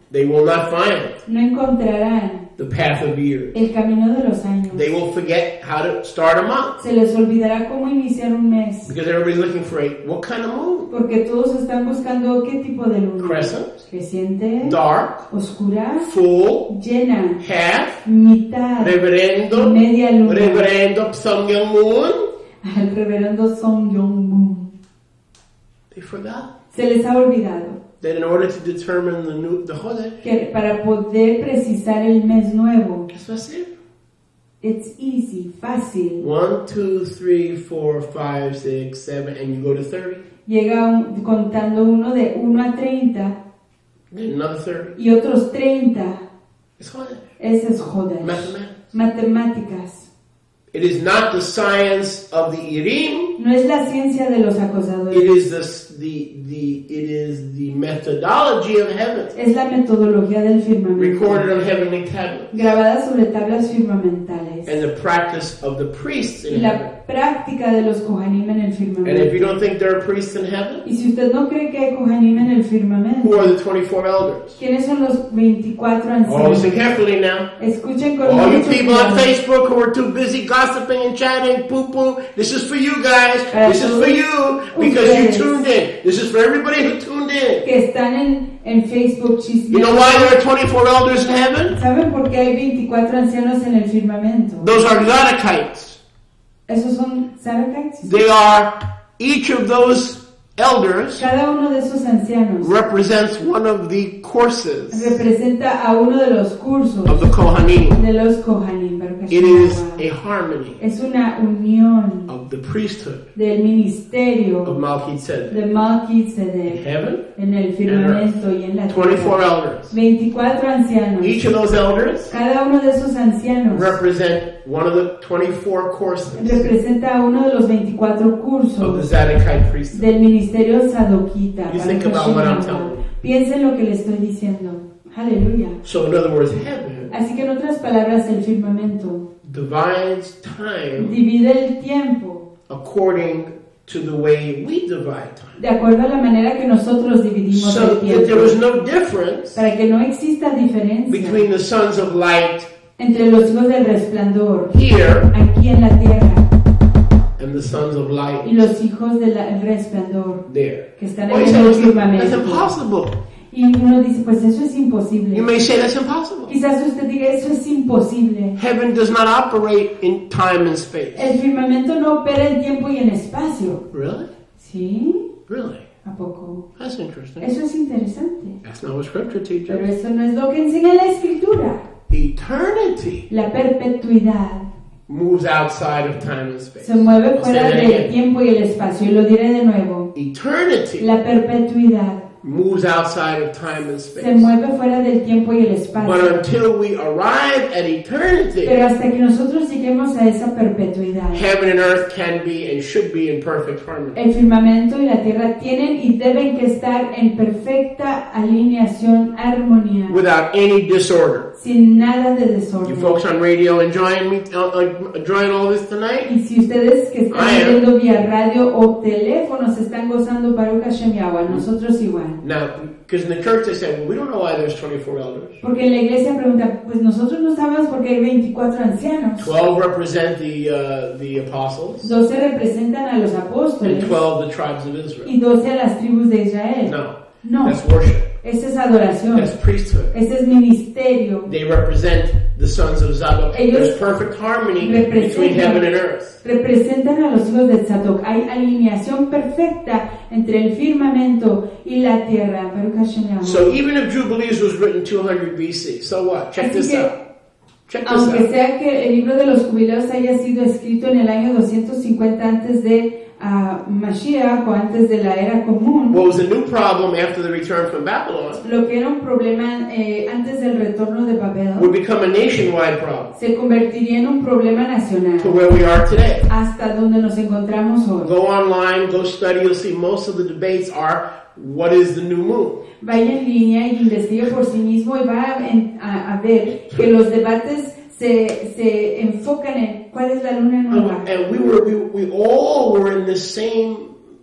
[SPEAKER 2] They will not find
[SPEAKER 1] no encontrarán
[SPEAKER 2] the path of years.
[SPEAKER 1] el camino de los años.
[SPEAKER 2] They will forget how to start a month.
[SPEAKER 1] Se les olvidará cómo iniciar un mes,
[SPEAKER 2] Because everybody's looking for what kind of moon?
[SPEAKER 1] porque todos están buscando qué tipo de luna.
[SPEAKER 2] Crescent,
[SPEAKER 1] Creciente,
[SPEAKER 2] dark,
[SPEAKER 1] oscura,
[SPEAKER 2] full,
[SPEAKER 1] llena,
[SPEAKER 2] half,
[SPEAKER 1] mitad,
[SPEAKER 2] reverendo,
[SPEAKER 1] media luna.
[SPEAKER 2] reverendo Sun Young Moon.
[SPEAKER 1] Al reverendo Song Yong-moon.
[SPEAKER 2] They forgot
[SPEAKER 1] Se les ha olvidado
[SPEAKER 2] that in order to determine the Chodesh,
[SPEAKER 1] que para poder precisar el mes nuevo,
[SPEAKER 2] guess what's it?
[SPEAKER 1] it's easy, fácil.
[SPEAKER 2] 1, 2, 3, 4, 5, 6, 7, and you go to 30.
[SPEAKER 1] Llega contando uno de 1 a 30
[SPEAKER 2] Then another 30.
[SPEAKER 1] y otros 30.
[SPEAKER 2] It's Chodesh.
[SPEAKER 1] Ese es Jodesh.
[SPEAKER 2] Mathematics.
[SPEAKER 1] Matemáticas.
[SPEAKER 2] It is not the science of the Irim.
[SPEAKER 1] No es la ciencia de los
[SPEAKER 2] It
[SPEAKER 1] acosadores.
[SPEAKER 2] is the methodology of heaven,
[SPEAKER 1] Es la metodología del firmamento,
[SPEAKER 2] recorded on heavenly tablets,
[SPEAKER 1] grabada sobre tablas firmamentales,
[SPEAKER 2] and the practice of the priests
[SPEAKER 1] y
[SPEAKER 2] in heaven.
[SPEAKER 1] la práctica de los Kohanim en el
[SPEAKER 2] And if you
[SPEAKER 1] firmamento.
[SPEAKER 2] don't think there are priests in heaven,
[SPEAKER 1] Y si usted no cree que hay Kohanim en el
[SPEAKER 2] who
[SPEAKER 1] firmamento,
[SPEAKER 2] are the 24 elders?
[SPEAKER 1] ¿quiénes son los 24
[SPEAKER 2] Oh, listen
[SPEAKER 1] ancianos?
[SPEAKER 2] carefully now.
[SPEAKER 1] Escuchen con
[SPEAKER 2] All you
[SPEAKER 1] mucho
[SPEAKER 2] people on
[SPEAKER 1] cuidado.
[SPEAKER 2] Facebook who are too busy gossiping and chatting, poo-poo, this is for you guys. This is for you because you tuned in. This is for everybody who tuned in.
[SPEAKER 1] Que están en Facebook
[SPEAKER 2] You know why there are 24 elders in heaven?
[SPEAKER 1] ¿Saben por qué hay 24 ancianos en el firmamento?
[SPEAKER 2] Those are Zadokites.
[SPEAKER 1] Esos son Zadokites.
[SPEAKER 2] They are, each of those elders
[SPEAKER 1] Cada uno de esos ancianos
[SPEAKER 2] represents one of the courses
[SPEAKER 1] representa a uno de los cursos
[SPEAKER 2] of the Kohanim.
[SPEAKER 1] de los Kohanim. Baruch
[SPEAKER 2] It
[SPEAKER 1] Hashem.
[SPEAKER 2] is a harmony
[SPEAKER 1] Es una unión
[SPEAKER 2] of the priesthood
[SPEAKER 1] del ministerio
[SPEAKER 2] of Melchizedek.
[SPEAKER 1] de Melchizedek
[SPEAKER 2] Heaven,
[SPEAKER 1] en el firmamento y en la
[SPEAKER 2] 24
[SPEAKER 1] tierra.
[SPEAKER 2] elders.
[SPEAKER 1] 24 ancianos.
[SPEAKER 2] Each of those elders
[SPEAKER 1] Cada uno de esos ancianos
[SPEAKER 2] represent one of the 24 courses
[SPEAKER 1] representa a uno de los 24
[SPEAKER 2] of the
[SPEAKER 1] cursos
[SPEAKER 2] Zadokite priesthood.
[SPEAKER 1] del ministerio sadoquita.
[SPEAKER 2] You think about what I'm telling you.
[SPEAKER 1] Piensen lo que le estoy diciendo. Aleluya.
[SPEAKER 2] So in other words, heaven
[SPEAKER 1] Así que en otras palabras, el firmamento
[SPEAKER 2] divides time
[SPEAKER 1] divide el tiempo
[SPEAKER 2] according to the way we divide time.
[SPEAKER 1] de acuerdo a la manera que nosotros dividimos
[SPEAKER 2] So
[SPEAKER 1] el
[SPEAKER 2] that there
[SPEAKER 1] tiempo,
[SPEAKER 2] was no difference
[SPEAKER 1] para que no exista diferencia
[SPEAKER 2] between the sons of light
[SPEAKER 1] entre los hijos del resplandor
[SPEAKER 2] here
[SPEAKER 1] aquí en la tierra
[SPEAKER 2] and the sons of
[SPEAKER 1] y
[SPEAKER 2] light
[SPEAKER 1] los hijos del resplandor
[SPEAKER 2] there.
[SPEAKER 1] que están
[SPEAKER 2] Well,
[SPEAKER 1] en
[SPEAKER 2] you say,
[SPEAKER 1] el
[SPEAKER 2] that's
[SPEAKER 1] firmamento.
[SPEAKER 2] impossible.
[SPEAKER 1] Y uno dice, pues eso es
[SPEAKER 2] You
[SPEAKER 1] imposible.
[SPEAKER 2] may say that's impossible.
[SPEAKER 1] Quizás usted diga, eso es imposible.
[SPEAKER 2] Heaven does not operate in time and space.
[SPEAKER 1] El firmamento no opera en tiempo y en espacio.
[SPEAKER 2] Really?
[SPEAKER 1] ¿Sí?
[SPEAKER 2] Really?
[SPEAKER 1] ¿A poco?
[SPEAKER 2] That's interesting.
[SPEAKER 1] Eso es interesante.
[SPEAKER 2] That's not what scripture
[SPEAKER 1] Pero
[SPEAKER 2] teaches.
[SPEAKER 1] eso no es lo que enseña la escritura.
[SPEAKER 2] Eternity
[SPEAKER 1] La perpetuidad
[SPEAKER 2] moves outside of time and space.
[SPEAKER 1] se mueve
[SPEAKER 2] I'll say
[SPEAKER 1] fuera
[SPEAKER 2] that
[SPEAKER 1] del
[SPEAKER 2] again.
[SPEAKER 1] tiempo y el espacio. Y lo diré de nuevo.
[SPEAKER 2] Eternity
[SPEAKER 1] La perpetuidad
[SPEAKER 2] moves outside of time and
[SPEAKER 1] se
[SPEAKER 2] space.
[SPEAKER 1] mueve fuera del tiempo y el
[SPEAKER 2] But
[SPEAKER 1] espacio.
[SPEAKER 2] until we arrive at eternity,
[SPEAKER 1] Pero hasta que nosotros lleguemos a esa perpetuidad,
[SPEAKER 2] heaven and earth can be and should be in perfect harmony.
[SPEAKER 1] el firmamento y la tierra tienen y deben que estar en perfecta alineación, armonía,
[SPEAKER 2] Without any disorder.
[SPEAKER 1] sin nada de
[SPEAKER 2] You
[SPEAKER 1] desorden.
[SPEAKER 2] folks on radio enjoying me, enjoying all this tonight?
[SPEAKER 1] Y si ustedes que están
[SPEAKER 2] I am.
[SPEAKER 1] viendo vía radio o teléfono se están gozando Baruch Hashem Yahweh, nosotros igual.
[SPEAKER 2] Now, because in the church they say, well, we don't know why there's 24 elders.
[SPEAKER 1] Porque en la iglesia pregunta, pues nosotros no sabemos por qué hay 24 ancianos.
[SPEAKER 2] 12 represent the apostles,
[SPEAKER 1] 12 representan a los
[SPEAKER 2] and
[SPEAKER 1] apóstoles
[SPEAKER 2] 12 the tribes of Israel.
[SPEAKER 1] y 12 a las tribus de Israel.
[SPEAKER 2] No,
[SPEAKER 1] No,
[SPEAKER 2] that's worship.
[SPEAKER 1] esa es adoración,
[SPEAKER 2] That's priesthood.
[SPEAKER 1] ese es ministerio.
[SPEAKER 2] They represent the sons of Zadok.
[SPEAKER 1] Ellos
[SPEAKER 2] There's perfect harmony
[SPEAKER 1] representan-
[SPEAKER 2] between heaven and earth.
[SPEAKER 1] Representan a los hijos de Tzadok. Hay alineación perfecta entre el firmamento y la tierra. Baruch Hashem Yahweh.
[SPEAKER 2] So even if Jubilees was written 200 BC, so what? Check
[SPEAKER 1] Así
[SPEAKER 2] this
[SPEAKER 1] que,
[SPEAKER 2] out. Check this
[SPEAKER 1] aunque
[SPEAKER 2] out.
[SPEAKER 1] sea que el libro de los jubileos haya sido escrito en el año 250 antes de Mashiach o antes de la era común,
[SPEAKER 2] What was a new problem after the return from Babylon
[SPEAKER 1] lo que era un problema antes del retorno de Babel
[SPEAKER 2] would become a nationwide problem
[SPEAKER 1] se convertiría en un problema nacional
[SPEAKER 2] to where we are today.
[SPEAKER 1] hasta donde nos encontramos hoy.
[SPEAKER 2] Go online, go study, you'll see most of the debates are, what is the new moon?
[SPEAKER 1] Vaya en línea y investigue por sí mismo y va a ver que los debates se enfocan en cuál es la luna nueva.
[SPEAKER 2] And we all were in the same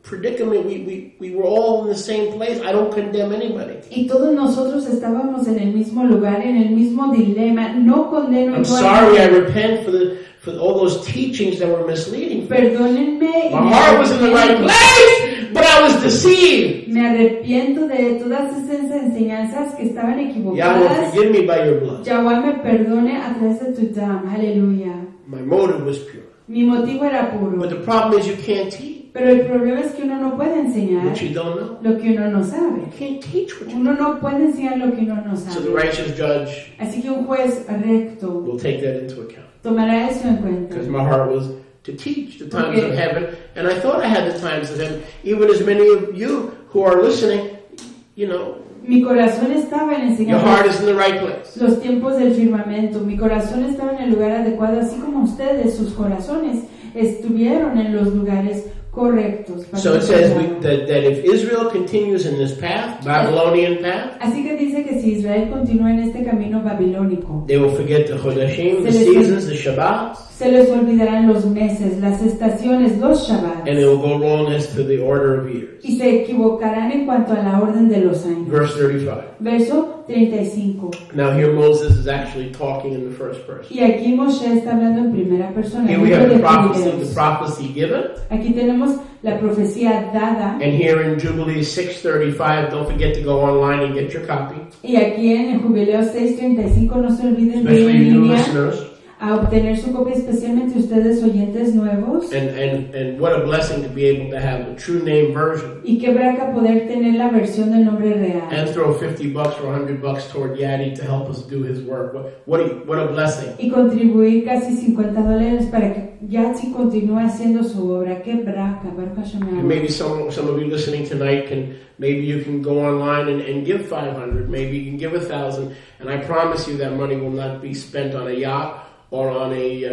[SPEAKER 2] predicament. We were all in the same place. I don't condemn anybody.
[SPEAKER 1] Y todos nosotros estábamos en el mismo lugar, en el mismo dilema. No condeno.
[SPEAKER 2] I'm sorry. I repent for all those teachings that were misleading.
[SPEAKER 1] Perdónenme.
[SPEAKER 2] My heart was in the right place, but I was deceived.
[SPEAKER 1] Me arrepiento de todas esas enseñanzas que estaban
[SPEAKER 2] Yahweh,
[SPEAKER 1] equivocadas.
[SPEAKER 2] forgive me by your blood.
[SPEAKER 1] Yahweh me perdone a través de tu dam. Aleluya.
[SPEAKER 2] My motive was pure.
[SPEAKER 1] Mi motivo era puro.
[SPEAKER 2] But the problem is you can't teach
[SPEAKER 1] Pero el problema es que uno no puede enseñar
[SPEAKER 2] what you don't know.
[SPEAKER 1] lo que uno no sabe.
[SPEAKER 2] You can't teach what you
[SPEAKER 1] Uno no puede enseñar lo que uno no
[SPEAKER 2] So the
[SPEAKER 1] sabe.
[SPEAKER 2] righteous judge
[SPEAKER 1] Así que un juez recto
[SPEAKER 2] will take that into account.
[SPEAKER 1] tomará eso en cuenta.
[SPEAKER 2] Because my heart was to teach the times of heaven. And I thought I had the times of heaven. Even as many of you who are listening, you know,
[SPEAKER 1] Mi corazón estaba en
[SPEAKER 2] your
[SPEAKER 1] enseñar
[SPEAKER 2] heart is in the right place.
[SPEAKER 1] los tiempos del firmamento. Mi corazón estaba en el lugar adecuado, así como ustedes, sus corazones estuvieron en los lugares correctos. para
[SPEAKER 2] So it
[SPEAKER 1] que
[SPEAKER 2] says
[SPEAKER 1] fueran.
[SPEAKER 2] that if Israel continues in this path, Babylonian path,
[SPEAKER 1] Así que dice que si Israel continúa en este camino babilónico,
[SPEAKER 2] they will forget the Chodashim, the
[SPEAKER 1] Se les-
[SPEAKER 2] seasons, the Shabbats,
[SPEAKER 1] se les olvidarán los meses, las estaciones, los Shabbats,
[SPEAKER 2] and they will go wrong as to the order of years.
[SPEAKER 1] y se equivocarán en cuanto a la orden de los años.
[SPEAKER 2] Verse 35.
[SPEAKER 1] Verso 35.
[SPEAKER 2] Now here Moses is actually talking in the first person.
[SPEAKER 1] Y aquí Moshe está hablando en primera persona.
[SPEAKER 2] Here we
[SPEAKER 1] libro
[SPEAKER 2] have
[SPEAKER 1] de
[SPEAKER 2] the prophecy
[SPEAKER 1] Jubileos.
[SPEAKER 2] given.
[SPEAKER 1] Aquí tenemos la profecía dada.
[SPEAKER 2] And here in Jubilees 6:35, don't forget to go online and get your copy.
[SPEAKER 1] Y aquí en el Jubileo 6:35 no se olviden de ir
[SPEAKER 2] Especially
[SPEAKER 1] en
[SPEAKER 2] you new
[SPEAKER 1] línea
[SPEAKER 2] listeners.
[SPEAKER 1] a obtener su copia, especialmente ustedes oyentes nuevos.
[SPEAKER 2] And what a blessing to be able to have the true name version.
[SPEAKER 1] Y qué braca poder tener la versión del nombre real.
[SPEAKER 2] And throw $50 or $100 toward Yadi to help us do his work. What a blessing.
[SPEAKER 1] Y contribuir casi $50 para que Yatsi continúe haciendo su obra. Qué braca, Baruch Hashem
[SPEAKER 2] And
[SPEAKER 1] Yahweh.
[SPEAKER 2] maybe some of you listening tonight maybe you can go online and give 500, maybe you can give 1,000, and I promise you that money will not be spent on a yacht or on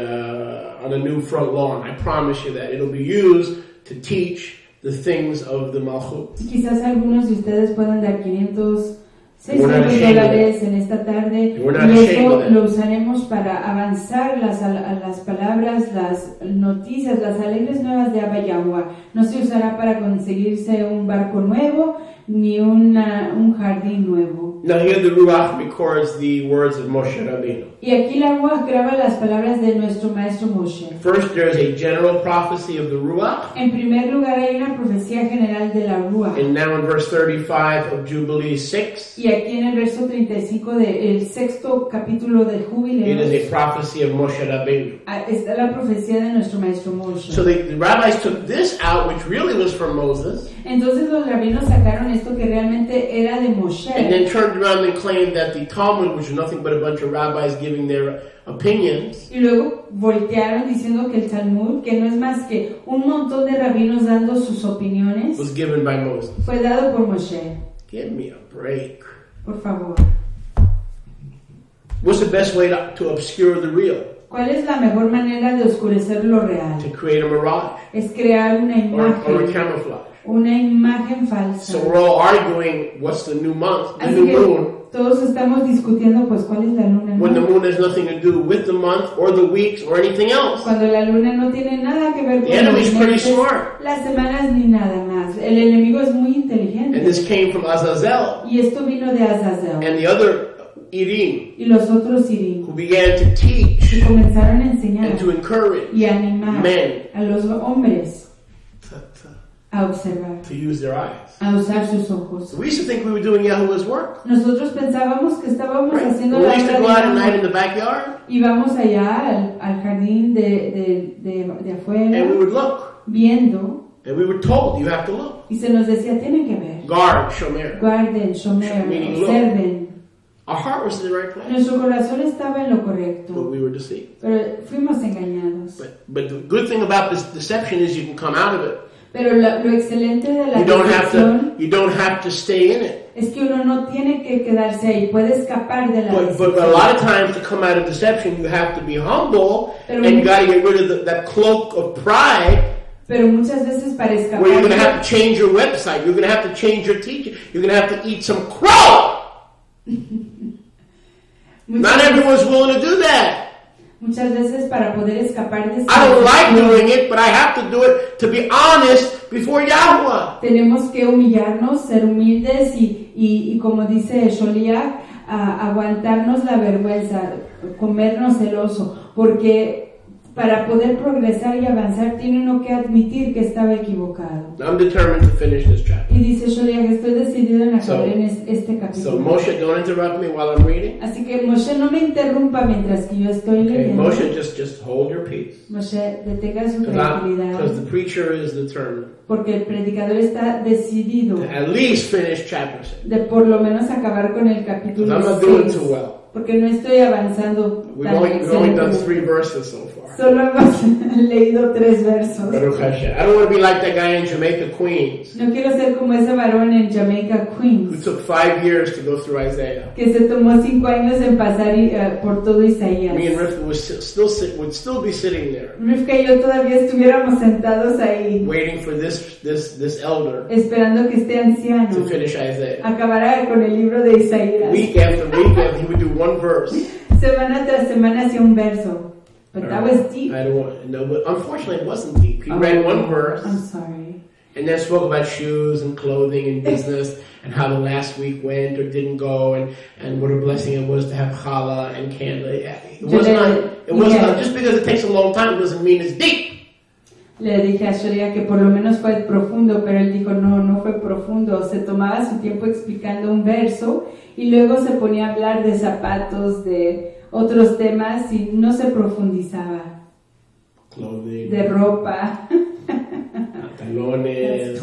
[SPEAKER 2] a new front lawn. I promise you that. It'll be used to teach the things of the Malchut.
[SPEAKER 1] Y quizás algunos de ustedes puedan dar 500,
[SPEAKER 2] We're not ashamed of
[SPEAKER 1] $600 en esta tarde.
[SPEAKER 2] We're not
[SPEAKER 1] Y
[SPEAKER 2] ashamed
[SPEAKER 1] eso
[SPEAKER 2] of that.
[SPEAKER 1] lo usaremos para avanzar a las palabras, las noticias, las alegres nuevas de Abba Yahweh. No se usará para conseguirse un barco nuevo ni un jardín nuevo.
[SPEAKER 2] Now here the Ruach records the words of Moshe Rabbeinu.
[SPEAKER 1] Y aquí la Ruach graba las palabras de nuestro maestro Moshe.
[SPEAKER 2] First, there's a general prophecy of the Ruach,
[SPEAKER 1] En primer lugar hay una profecía general de la Ruach.
[SPEAKER 2] and now in verse 35 of Jubilee 6,
[SPEAKER 1] Y aquí en el verso 35 del sexto capítulo del
[SPEAKER 2] it is
[SPEAKER 1] Jubileo
[SPEAKER 2] a prophecy of Moshe Rabbeinu.
[SPEAKER 1] está la profecía de nuestro maestro Moshe.
[SPEAKER 2] So the rabbis took this out, which really was from Moses,
[SPEAKER 1] Entonces los rabinos sacaron esto que realmente era de Moshe.
[SPEAKER 2] and then turned around and claimed that the Talmud, which was nothing but a bunch of rabbis giving their opinions,
[SPEAKER 1] Y luego voltearon diciendo que el Talmud, que no es más que un montón de rabinos dando sus opiniones,
[SPEAKER 2] was given by Moses.
[SPEAKER 1] fue dado por Moshe.
[SPEAKER 2] Give me a break.
[SPEAKER 1] Por favor.
[SPEAKER 2] What's the best way to obscure the real?
[SPEAKER 1] ¿Cuál es la mejor manera de oscurecer lo real?
[SPEAKER 2] To create a mirage
[SPEAKER 1] Es crear una
[SPEAKER 2] or a
[SPEAKER 1] imagen,
[SPEAKER 2] camouflage.
[SPEAKER 1] una imagen falsa.
[SPEAKER 2] So we're all arguing what's the new month, the
[SPEAKER 1] Así
[SPEAKER 2] new
[SPEAKER 1] que
[SPEAKER 2] moon,
[SPEAKER 1] todos estamos discutiendo pues cuál es la luna
[SPEAKER 2] when the
[SPEAKER 1] nueva.
[SPEAKER 2] moon has nothing to do with the month or the weeks or anything else.
[SPEAKER 1] Cuando la luna no tiene nada que ver
[SPEAKER 2] The
[SPEAKER 1] con
[SPEAKER 2] enemy's
[SPEAKER 1] los
[SPEAKER 2] pretty
[SPEAKER 1] meses,
[SPEAKER 2] smart.
[SPEAKER 1] las semanas ni nada más. El enemigo es muy
[SPEAKER 2] And
[SPEAKER 1] inteligente.
[SPEAKER 2] this came from Azazel
[SPEAKER 1] Y esto vino de Azazel
[SPEAKER 2] and the other Irim,
[SPEAKER 1] y los otros Sirim.
[SPEAKER 2] who began to teach
[SPEAKER 1] Y comenzaron a enseñar
[SPEAKER 2] and to encourage
[SPEAKER 1] y a animar
[SPEAKER 2] men
[SPEAKER 1] a los hombres
[SPEAKER 2] to
[SPEAKER 1] a observar,
[SPEAKER 2] to use their eyes.
[SPEAKER 1] a usar sus ojos.
[SPEAKER 2] We used to think we were doing Yahuwah's work.
[SPEAKER 1] Nosotros pensábamos que estábamos
[SPEAKER 2] Right?
[SPEAKER 1] haciendo
[SPEAKER 2] We
[SPEAKER 1] la
[SPEAKER 2] used to
[SPEAKER 1] obra
[SPEAKER 2] go
[SPEAKER 1] de
[SPEAKER 2] out at night in
[SPEAKER 1] Yahweh.
[SPEAKER 2] the backyard
[SPEAKER 1] Íbamos allá al jardín de
[SPEAKER 2] and we
[SPEAKER 1] afuera,
[SPEAKER 2] would look.
[SPEAKER 1] viendo,
[SPEAKER 2] And we were told, you have to look.
[SPEAKER 1] y se nos decía, tienen que ver.
[SPEAKER 2] Guard, Shomer.
[SPEAKER 1] Guarden, shomer,
[SPEAKER 2] Meaning look.
[SPEAKER 1] observen.
[SPEAKER 2] Our heart was in the right place,
[SPEAKER 1] Nuestro corazón estaba en lo
[SPEAKER 2] but
[SPEAKER 1] correcto,
[SPEAKER 2] we were deceived.
[SPEAKER 1] pero fuimos engañados.
[SPEAKER 2] But the good thing about this deception is you can come out of it.
[SPEAKER 1] Pero lo excelente de la
[SPEAKER 2] You
[SPEAKER 1] decepción
[SPEAKER 2] don't have to stay in it.
[SPEAKER 1] es que uno no tiene que quedarse ahí, puede escapar de la
[SPEAKER 2] But a
[SPEAKER 1] decepción.
[SPEAKER 2] lot of times to come out of deception, you have to be humble
[SPEAKER 1] Pero-
[SPEAKER 2] and you got to get rid of that cloak of pride
[SPEAKER 1] Pero muchas veces para escapar,
[SPEAKER 2] where you're going to have to change your website. You're going to have to change your teaching. You're going to have to eat some crow. Not everyone's willing to do that.
[SPEAKER 1] Muchas veces para poder escapar de
[SPEAKER 2] I don't like doing it, but I have to do it to be honest before Yahweh.
[SPEAKER 1] tenemos que humillarnos, ser humildes y como dice Sholiach, aguantarnos la vergüenza, comernos el oso, porque para poder progresar y avanzar tiene uno que admitir que estaba equivocado.
[SPEAKER 2] I'm determined to finish this chapter.
[SPEAKER 1] Y dice Sholiach, estoy decidido en acabar en este
[SPEAKER 2] So
[SPEAKER 1] capítulo.
[SPEAKER 2] Moshe, don't interrupt me while I'm reading.
[SPEAKER 1] Así que Moshe, no me interrumpa mientras que yo estoy
[SPEAKER 2] Okay,
[SPEAKER 1] leyendo.
[SPEAKER 2] Moshe, just hold your peace.
[SPEAKER 1] Moshe, detenga su
[SPEAKER 2] Because
[SPEAKER 1] tranquilidad,
[SPEAKER 2] the preacher is determined
[SPEAKER 1] porque el predicador está decidido
[SPEAKER 2] to at least finish chapter 6.
[SPEAKER 1] de por lo menos acabar con el
[SPEAKER 2] Because
[SPEAKER 1] capítulo
[SPEAKER 2] I'm not doing
[SPEAKER 1] 6,
[SPEAKER 2] too well.
[SPEAKER 1] porque no estoy avanzando
[SPEAKER 2] We've
[SPEAKER 1] tan
[SPEAKER 2] only done
[SPEAKER 1] excelentemente.
[SPEAKER 2] 3 verses so far.
[SPEAKER 1] Solo hemos leído 3 versos.
[SPEAKER 2] Baruch Hashem. I don't want to be like that guy in Jamaica, Queens,
[SPEAKER 1] No quiero ser como ese varón en Jamaica,
[SPEAKER 2] who
[SPEAKER 1] Queens,
[SPEAKER 2] took 5 years to go through Isaiah.
[SPEAKER 1] que se tomó 5 años en pasar por todo Isaías.
[SPEAKER 2] Me and Rifka would still be sitting there,
[SPEAKER 1] Rivka y yo todavía estuviéramos sentados ahí,
[SPEAKER 2] waiting for this elder
[SPEAKER 1] esperando que este anciano
[SPEAKER 2] to finish Isaiah.
[SPEAKER 1] acabara con el libro de Isaías.
[SPEAKER 2] Week after week, he would do 1 verse.
[SPEAKER 1] Semana tras semana hacía un verso. But that was deep.
[SPEAKER 2] I don't want, no, but unfortunately, it wasn't deep. He read 1 verse.
[SPEAKER 1] I'm sorry.
[SPEAKER 2] And then spoke about shoes and clothing and business and how the last week went or didn't go and what a blessing it was to have challah and candle. It was not just because it takes a long time doesn't mean it's deep.
[SPEAKER 1] Le dije a Shoria que por lo menos fue profundo, pero él dijo no fue profundo. Se tomaba su tiempo explicando un verso y luego se ponía a hablar de zapatos, de otros temas y no se profundizaba.
[SPEAKER 2] Clothing,
[SPEAKER 1] de ropa,
[SPEAKER 2] pantalones,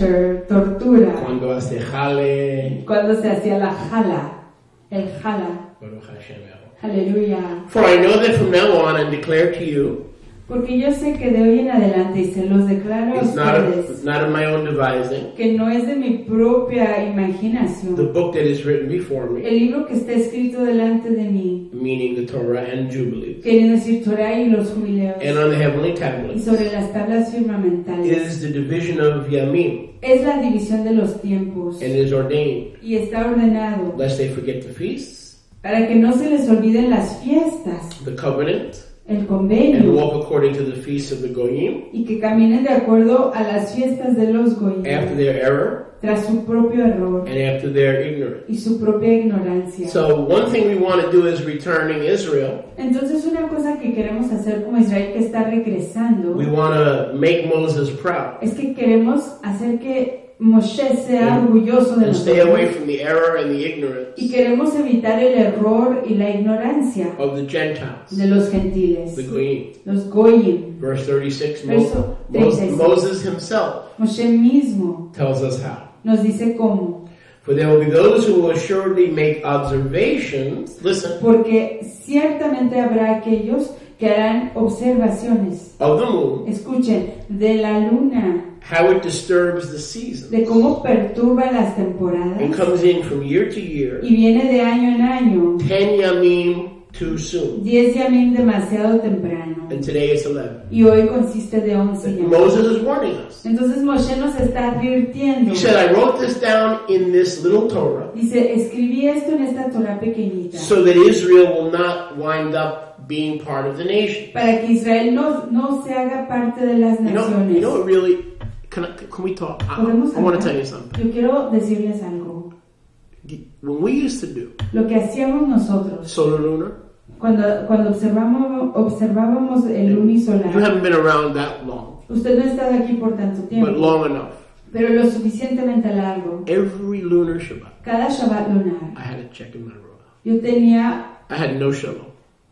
[SPEAKER 1] tortura,
[SPEAKER 2] cuando hace jale,
[SPEAKER 1] cuando se hacía la jala, el jala.
[SPEAKER 2] Baruch Hashem.
[SPEAKER 1] Aleluya.
[SPEAKER 2] For I know that from now on and declare to you,
[SPEAKER 1] Porque yo sé que de hoy en adelante, y se los declaro a
[SPEAKER 2] it's
[SPEAKER 1] ustedes,
[SPEAKER 2] not of my own devising,
[SPEAKER 1] que no es de mi propia imaginación.
[SPEAKER 2] the book that is written before me,
[SPEAKER 1] El libro que está escrito delante de mí,
[SPEAKER 2] meaning the Torah and Jubilees,
[SPEAKER 1] queriendo decir Torah y los jubileos,
[SPEAKER 2] and on the heavenly
[SPEAKER 1] y
[SPEAKER 2] tablets,
[SPEAKER 1] sobre las tablas firmamentales,
[SPEAKER 2] is the division of Yamim,
[SPEAKER 1] es la división de los tiempos,
[SPEAKER 2] and is ordained,
[SPEAKER 1] y está ordenado
[SPEAKER 2] lest they forget the feasts,
[SPEAKER 1] para que no se les olviden las fiestas,
[SPEAKER 2] the covenant,
[SPEAKER 1] el
[SPEAKER 2] and
[SPEAKER 1] convenio,
[SPEAKER 2] walk according to the feasts of the Goyim,
[SPEAKER 1] y que caminen de acuerdo a las fiestas de los
[SPEAKER 2] after
[SPEAKER 1] goyim,
[SPEAKER 2] their error
[SPEAKER 1] tras su propio error
[SPEAKER 2] and after their ignorance.
[SPEAKER 1] y su propia ignorancia.
[SPEAKER 2] So one thing we want to do is returning Israel.
[SPEAKER 1] Entonces una cosa que queremos hacer como Israel que está regresando
[SPEAKER 2] We want to make Moses proud
[SPEAKER 1] es que queremos hacer que Moshe sea orgulloso de
[SPEAKER 2] and stay away
[SPEAKER 1] nosotros
[SPEAKER 2] from the error and the ignorance
[SPEAKER 1] y queremos evitar el error y la ignorancia
[SPEAKER 2] of the Gentiles,
[SPEAKER 1] de los gentiles,
[SPEAKER 2] the Goyim.
[SPEAKER 1] los goyim.
[SPEAKER 2] Verse 36,
[SPEAKER 1] Verso 36.
[SPEAKER 2] Moses himself
[SPEAKER 1] Moshe mismo
[SPEAKER 2] tells us how.
[SPEAKER 1] nos dice cómo.
[SPEAKER 2] For there will be those who will assuredly make observations, listen,
[SPEAKER 1] Porque ciertamente habrá aquellos que harán observaciones,
[SPEAKER 2] of the moon,
[SPEAKER 1] escuchen, de la luna,
[SPEAKER 2] how it disturbs the seasons,
[SPEAKER 1] de cómo perturba las temporadas
[SPEAKER 2] and comes in from year to year,
[SPEAKER 1] y viene de año en año,
[SPEAKER 2] 10 yamim too soon.
[SPEAKER 1] 10 yamim demasiado temprano,
[SPEAKER 2] And today it's 11.
[SPEAKER 1] y hoy consiste de 11 yamim.
[SPEAKER 2] Moses is warning us.
[SPEAKER 1] Entonces Moshe nos está advirtiendo,
[SPEAKER 2] He said, I wrote this down in this little Torah
[SPEAKER 1] dice, escribí esto en esta Torah pequeñita,
[SPEAKER 2] so that Israel will not wind up being part of the nation.
[SPEAKER 1] para que Israel no se haga parte de las
[SPEAKER 2] You
[SPEAKER 1] naciones.
[SPEAKER 2] know what really, can we talk? I
[SPEAKER 1] ¿Podemos
[SPEAKER 2] want to
[SPEAKER 1] hablar?
[SPEAKER 2] tell you something.
[SPEAKER 1] Yo quiero decirles algo.
[SPEAKER 2] When we used to do
[SPEAKER 1] Lo que hacíamos nosotros
[SPEAKER 2] solar lunar,
[SPEAKER 1] cuando observábamos el unisolar.
[SPEAKER 2] you haven't been around that long,
[SPEAKER 1] Usted no ha estado aquí por tanto
[SPEAKER 2] but
[SPEAKER 1] tiempo,
[SPEAKER 2] long enough.
[SPEAKER 1] pero lo suficientemente largo.
[SPEAKER 2] Every lunar Shabbat,
[SPEAKER 1] Cada Shabbat lunar,
[SPEAKER 2] I had a check in my ruach.
[SPEAKER 1] yo tenía
[SPEAKER 2] I had no shalom.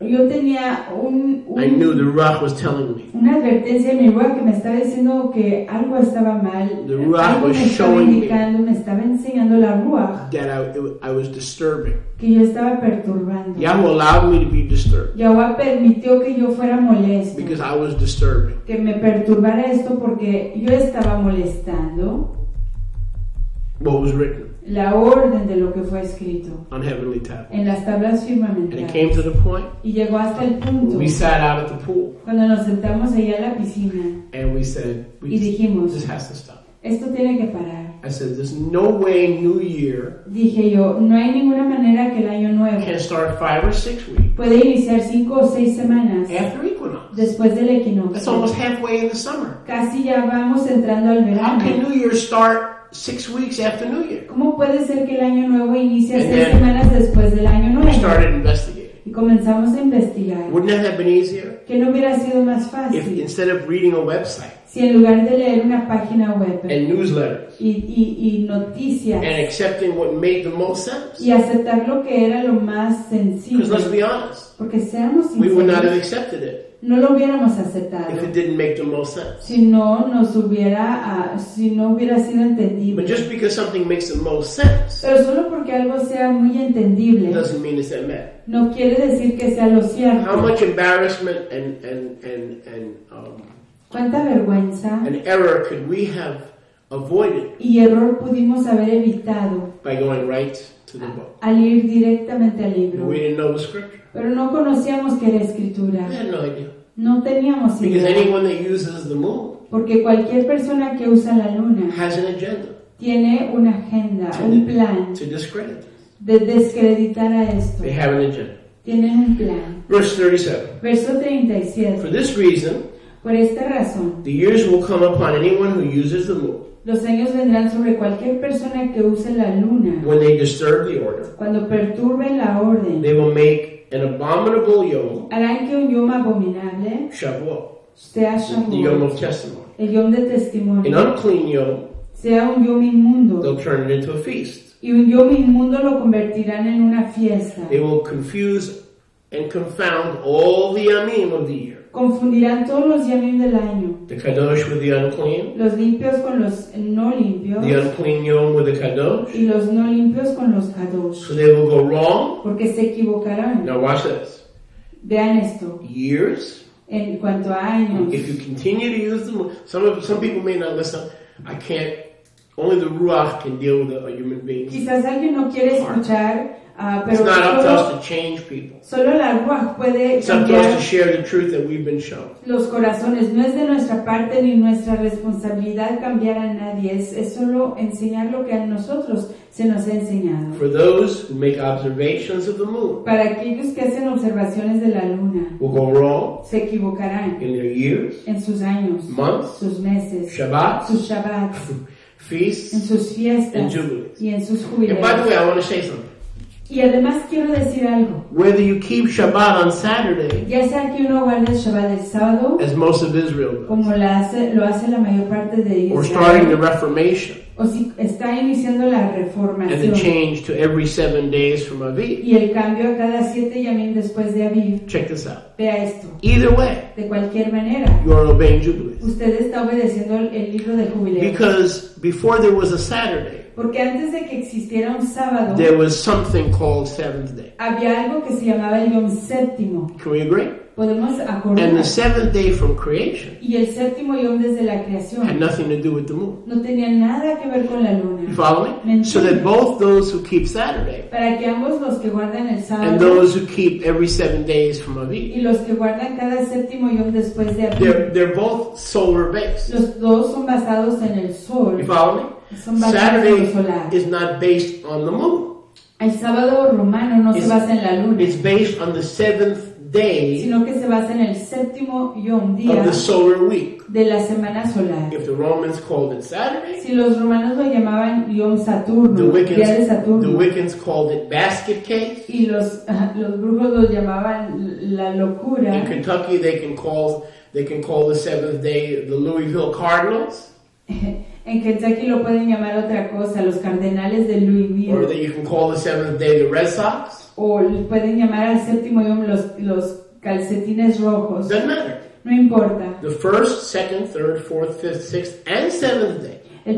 [SPEAKER 1] un
[SPEAKER 2] I knew the ruach was telling me.
[SPEAKER 1] una advertencia en mi ruach que me estaba diciendo que algo estaba mal,
[SPEAKER 2] The ruach
[SPEAKER 1] algo
[SPEAKER 2] was
[SPEAKER 1] me estaba
[SPEAKER 2] showing me
[SPEAKER 1] indicando, me estaba enseñando la ruach
[SPEAKER 2] That I was disturbing.
[SPEAKER 1] que yo estaba perturbando.
[SPEAKER 2] Yahweh allowed me to be disturbed
[SPEAKER 1] Yahweh permitió que yo fuera molesto,
[SPEAKER 2] because I was disturbing.
[SPEAKER 1] que me perturbara esto porque yo estaba molestando
[SPEAKER 2] What was written
[SPEAKER 1] la orden de lo que fue escrito
[SPEAKER 2] on heavenly tablets.
[SPEAKER 1] en las tablas
[SPEAKER 2] And it
[SPEAKER 1] firmamentales.
[SPEAKER 2] came to the point
[SPEAKER 1] Y llegó hasta el punto
[SPEAKER 2] we sat out at the pool
[SPEAKER 1] cuando nos sentamos allá en la piscina
[SPEAKER 2] and we said,
[SPEAKER 1] y dijimos,
[SPEAKER 2] this has to stop.
[SPEAKER 1] esto tiene que parar.
[SPEAKER 2] I said, there's no way New Year
[SPEAKER 1] Dije yo, no hay ninguna manera que el año nuevo
[SPEAKER 2] can start 5 or 6 weeks
[SPEAKER 1] puede iniciar 5 o 6 semanas
[SPEAKER 2] after equinox.
[SPEAKER 1] después del
[SPEAKER 2] That's
[SPEAKER 1] equinoccio.
[SPEAKER 2] almost halfway in the summer.
[SPEAKER 1] Casi ya vamos entrando al
[SPEAKER 2] How
[SPEAKER 1] verano.
[SPEAKER 2] can New Year start 6 weeks after New Year?
[SPEAKER 1] ¿Cómo puede ser que el año nuevo inicie
[SPEAKER 2] And
[SPEAKER 1] 6
[SPEAKER 2] then
[SPEAKER 1] semanas después del año
[SPEAKER 2] We
[SPEAKER 1] nuevo?
[SPEAKER 2] started investigating.
[SPEAKER 1] Y comenzamos a investigar.
[SPEAKER 2] Wouldn't that have been easier
[SPEAKER 1] ¿Que no hubiera sido más
[SPEAKER 2] if
[SPEAKER 1] fácil
[SPEAKER 2] instead of reading a website
[SPEAKER 1] si en lugar de leer una página web
[SPEAKER 2] and newsletters
[SPEAKER 1] y noticias
[SPEAKER 2] and accepting what made the most sense?
[SPEAKER 1] y aceptar lo que era lo más sencillo?
[SPEAKER 2] Because let's be honest,
[SPEAKER 1] Porque seamos
[SPEAKER 2] we would not have
[SPEAKER 1] sinceros,
[SPEAKER 2] accepted it
[SPEAKER 1] no lo hubiéramos aceptado
[SPEAKER 2] if it didn't make the most sense.
[SPEAKER 1] si no hubiera sido
[SPEAKER 2] But
[SPEAKER 1] entendible.
[SPEAKER 2] just because something makes the most sense
[SPEAKER 1] Pero solo porque algo sea muy entendible
[SPEAKER 2] doesn't mean it's that bad.
[SPEAKER 1] no quiere decir que sea lo
[SPEAKER 2] How
[SPEAKER 1] cierto.
[SPEAKER 2] much embarrassment
[SPEAKER 1] Cuánta vergüenza
[SPEAKER 2] and error could we have avoided
[SPEAKER 1] y error pudimos haber evitado
[SPEAKER 2] by going right to the book?
[SPEAKER 1] al ir directamente al libro.
[SPEAKER 2] We didn't know the scripture.
[SPEAKER 1] Pero no conocíamos que era escritura.
[SPEAKER 2] We had no idea.
[SPEAKER 1] No teníamos
[SPEAKER 2] Because
[SPEAKER 1] idea.
[SPEAKER 2] anyone that uses the moon
[SPEAKER 1] Porque cualquier persona que usa la luna
[SPEAKER 2] has an agenda
[SPEAKER 1] tiene una agenda, un plan
[SPEAKER 2] to discredit this.
[SPEAKER 1] de descreditar a esto.
[SPEAKER 2] They have an agenda.
[SPEAKER 1] Tienen un plan.
[SPEAKER 2] Verse 37.
[SPEAKER 1] Verso
[SPEAKER 2] For
[SPEAKER 1] 37.
[SPEAKER 2] this reason,
[SPEAKER 1] Por esta razón,
[SPEAKER 2] the years will come upon anyone who uses the moon
[SPEAKER 1] los años vendrán sobre cualquier persona que use la luna.
[SPEAKER 2] when they disturb the order.
[SPEAKER 1] Cuando perturben la orden,
[SPEAKER 2] They will make an abominable yom,
[SPEAKER 1] harán que un yom abominable
[SPEAKER 2] Shavuot,
[SPEAKER 1] sea
[SPEAKER 2] the yom
[SPEAKER 1] Shavuot,
[SPEAKER 2] of testimony.
[SPEAKER 1] el yom de
[SPEAKER 2] An
[SPEAKER 1] testimonio,
[SPEAKER 2] unclean yom,
[SPEAKER 1] sea un yom inmundo,
[SPEAKER 2] they'll turn it into a feast.
[SPEAKER 1] y un yom inmundo lo convertirán en una fiesta.
[SPEAKER 2] They will confuse and confound all the yamim of the year.
[SPEAKER 1] Confundirán todos los yamim del año,
[SPEAKER 2] The kadosh with the unclean,
[SPEAKER 1] los limpios con los no limpios,
[SPEAKER 2] the unclean yom with the kadosh.
[SPEAKER 1] y los no limpios con los kadosh,
[SPEAKER 2] So they will go wrong.
[SPEAKER 1] porque se equivocarán.
[SPEAKER 2] Now watch this.
[SPEAKER 1] Vean esto,
[SPEAKER 2] Years,
[SPEAKER 1] en cuanto a años.
[SPEAKER 2] if you continue to use the moon, some people may not listen. I can't. Only the ruach can deal with a human being.
[SPEAKER 1] Quizás alguien no quiere escuchar,
[SPEAKER 2] It's
[SPEAKER 1] pero
[SPEAKER 2] not up to us
[SPEAKER 1] solo,
[SPEAKER 2] to change people.
[SPEAKER 1] solo la Ruach puede
[SPEAKER 2] It's up to us
[SPEAKER 1] cambiar
[SPEAKER 2] to share the truth that we've been shown.
[SPEAKER 1] los corazones. No es de nuestra parte ni nuestra responsabilidad cambiar a nadie, es solo enseñar lo que a nosotros se nos ha enseñado.
[SPEAKER 2] For those who make observations of the moon,
[SPEAKER 1] Para aquellos que hacen observaciones de la luna,
[SPEAKER 2] will go wrong
[SPEAKER 1] se equivocarán
[SPEAKER 2] in their years,
[SPEAKER 1] en sus años,
[SPEAKER 2] months,
[SPEAKER 1] sus meses,
[SPEAKER 2] Shabbats,
[SPEAKER 1] sus shabbats, en
[SPEAKER 2] feasts,
[SPEAKER 1] sus
[SPEAKER 2] and
[SPEAKER 1] fiestas
[SPEAKER 2] jubilees.
[SPEAKER 1] y en sus
[SPEAKER 2] And by the
[SPEAKER 1] jubileos.
[SPEAKER 2] way, I want to say something.
[SPEAKER 1] Y además quiero decir algo,
[SPEAKER 2] Whether you keep Shabbat on Saturday,
[SPEAKER 1] ya sea que uno guarde el Shabbat el sábado,
[SPEAKER 2] as most of Israel does,
[SPEAKER 1] como lo hace la mayor parte de
[SPEAKER 2] or starting the
[SPEAKER 1] Israel,
[SPEAKER 2] Reformation
[SPEAKER 1] o si está iniciando la
[SPEAKER 2] and the
[SPEAKER 1] reformación
[SPEAKER 2] change to every 7 days from Aviv.
[SPEAKER 1] y el cambio a cada 7 yamim después de Aviv.
[SPEAKER 2] Check this out.
[SPEAKER 1] Vea esto,
[SPEAKER 2] Either way,
[SPEAKER 1] de cualquier manera,
[SPEAKER 2] you are obeying Jubilees.
[SPEAKER 1] usted está obedeciendo el libro de jubileo.
[SPEAKER 2] Because before there was a Saturday,
[SPEAKER 1] Porque antes de que existiera un sábado,
[SPEAKER 2] there was something called seventh day.
[SPEAKER 1] había algo que se llamaba el yom séptimo.
[SPEAKER 2] Can we agree?
[SPEAKER 1] Podemos acordar.
[SPEAKER 2] And the seventh day from creation
[SPEAKER 1] Y el séptimo yom desde la
[SPEAKER 2] had
[SPEAKER 1] creación
[SPEAKER 2] nothing to do with the moon.
[SPEAKER 1] no tenía nada que ver con la luna.
[SPEAKER 2] You follow me? So that both those who keep Saturday
[SPEAKER 1] Para que ambos los que guardan el
[SPEAKER 2] and
[SPEAKER 1] sábado
[SPEAKER 2] those who keep every 7 days from Aviv,
[SPEAKER 1] y los que guardan cada séptimo yom después de Aviv,
[SPEAKER 2] they're both solar based.
[SPEAKER 1] los dos son basados en el sol.
[SPEAKER 2] You follow me?
[SPEAKER 1] Son basados en el
[SPEAKER 2] Saturday
[SPEAKER 1] solar.
[SPEAKER 2] is not based on the moon.
[SPEAKER 1] El sábado romano no se basa en la luna,
[SPEAKER 2] It's based on the seventh day
[SPEAKER 1] sino que se basa en el séptimo yom, día
[SPEAKER 2] of the solar week.
[SPEAKER 1] de la semana solar.
[SPEAKER 2] If the Romans called it Saturday,
[SPEAKER 1] Si los romanos lo llamaban yom
[SPEAKER 2] the
[SPEAKER 1] Saturno, día de Saturno,
[SPEAKER 2] Wiccans called it basket case.
[SPEAKER 1] y los brujos lo llamaban la locura.
[SPEAKER 2] In Kentucky, they can call the seventh day the Louisville Cardinals,
[SPEAKER 1] En Kentucky lo pueden llamar otra cosa, los cardenales de
[SPEAKER 2] or
[SPEAKER 1] Louisville,
[SPEAKER 2] that you can call the seventh day the Red Sox.
[SPEAKER 1] o pueden llamar al séptimo yom los calcetines rojos.
[SPEAKER 2] Doesn't matter.
[SPEAKER 1] No importa.
[SPEAKER 2] The first, second, third, fourth, fifth, sixth, and seventh day
[SPEAKER 1] El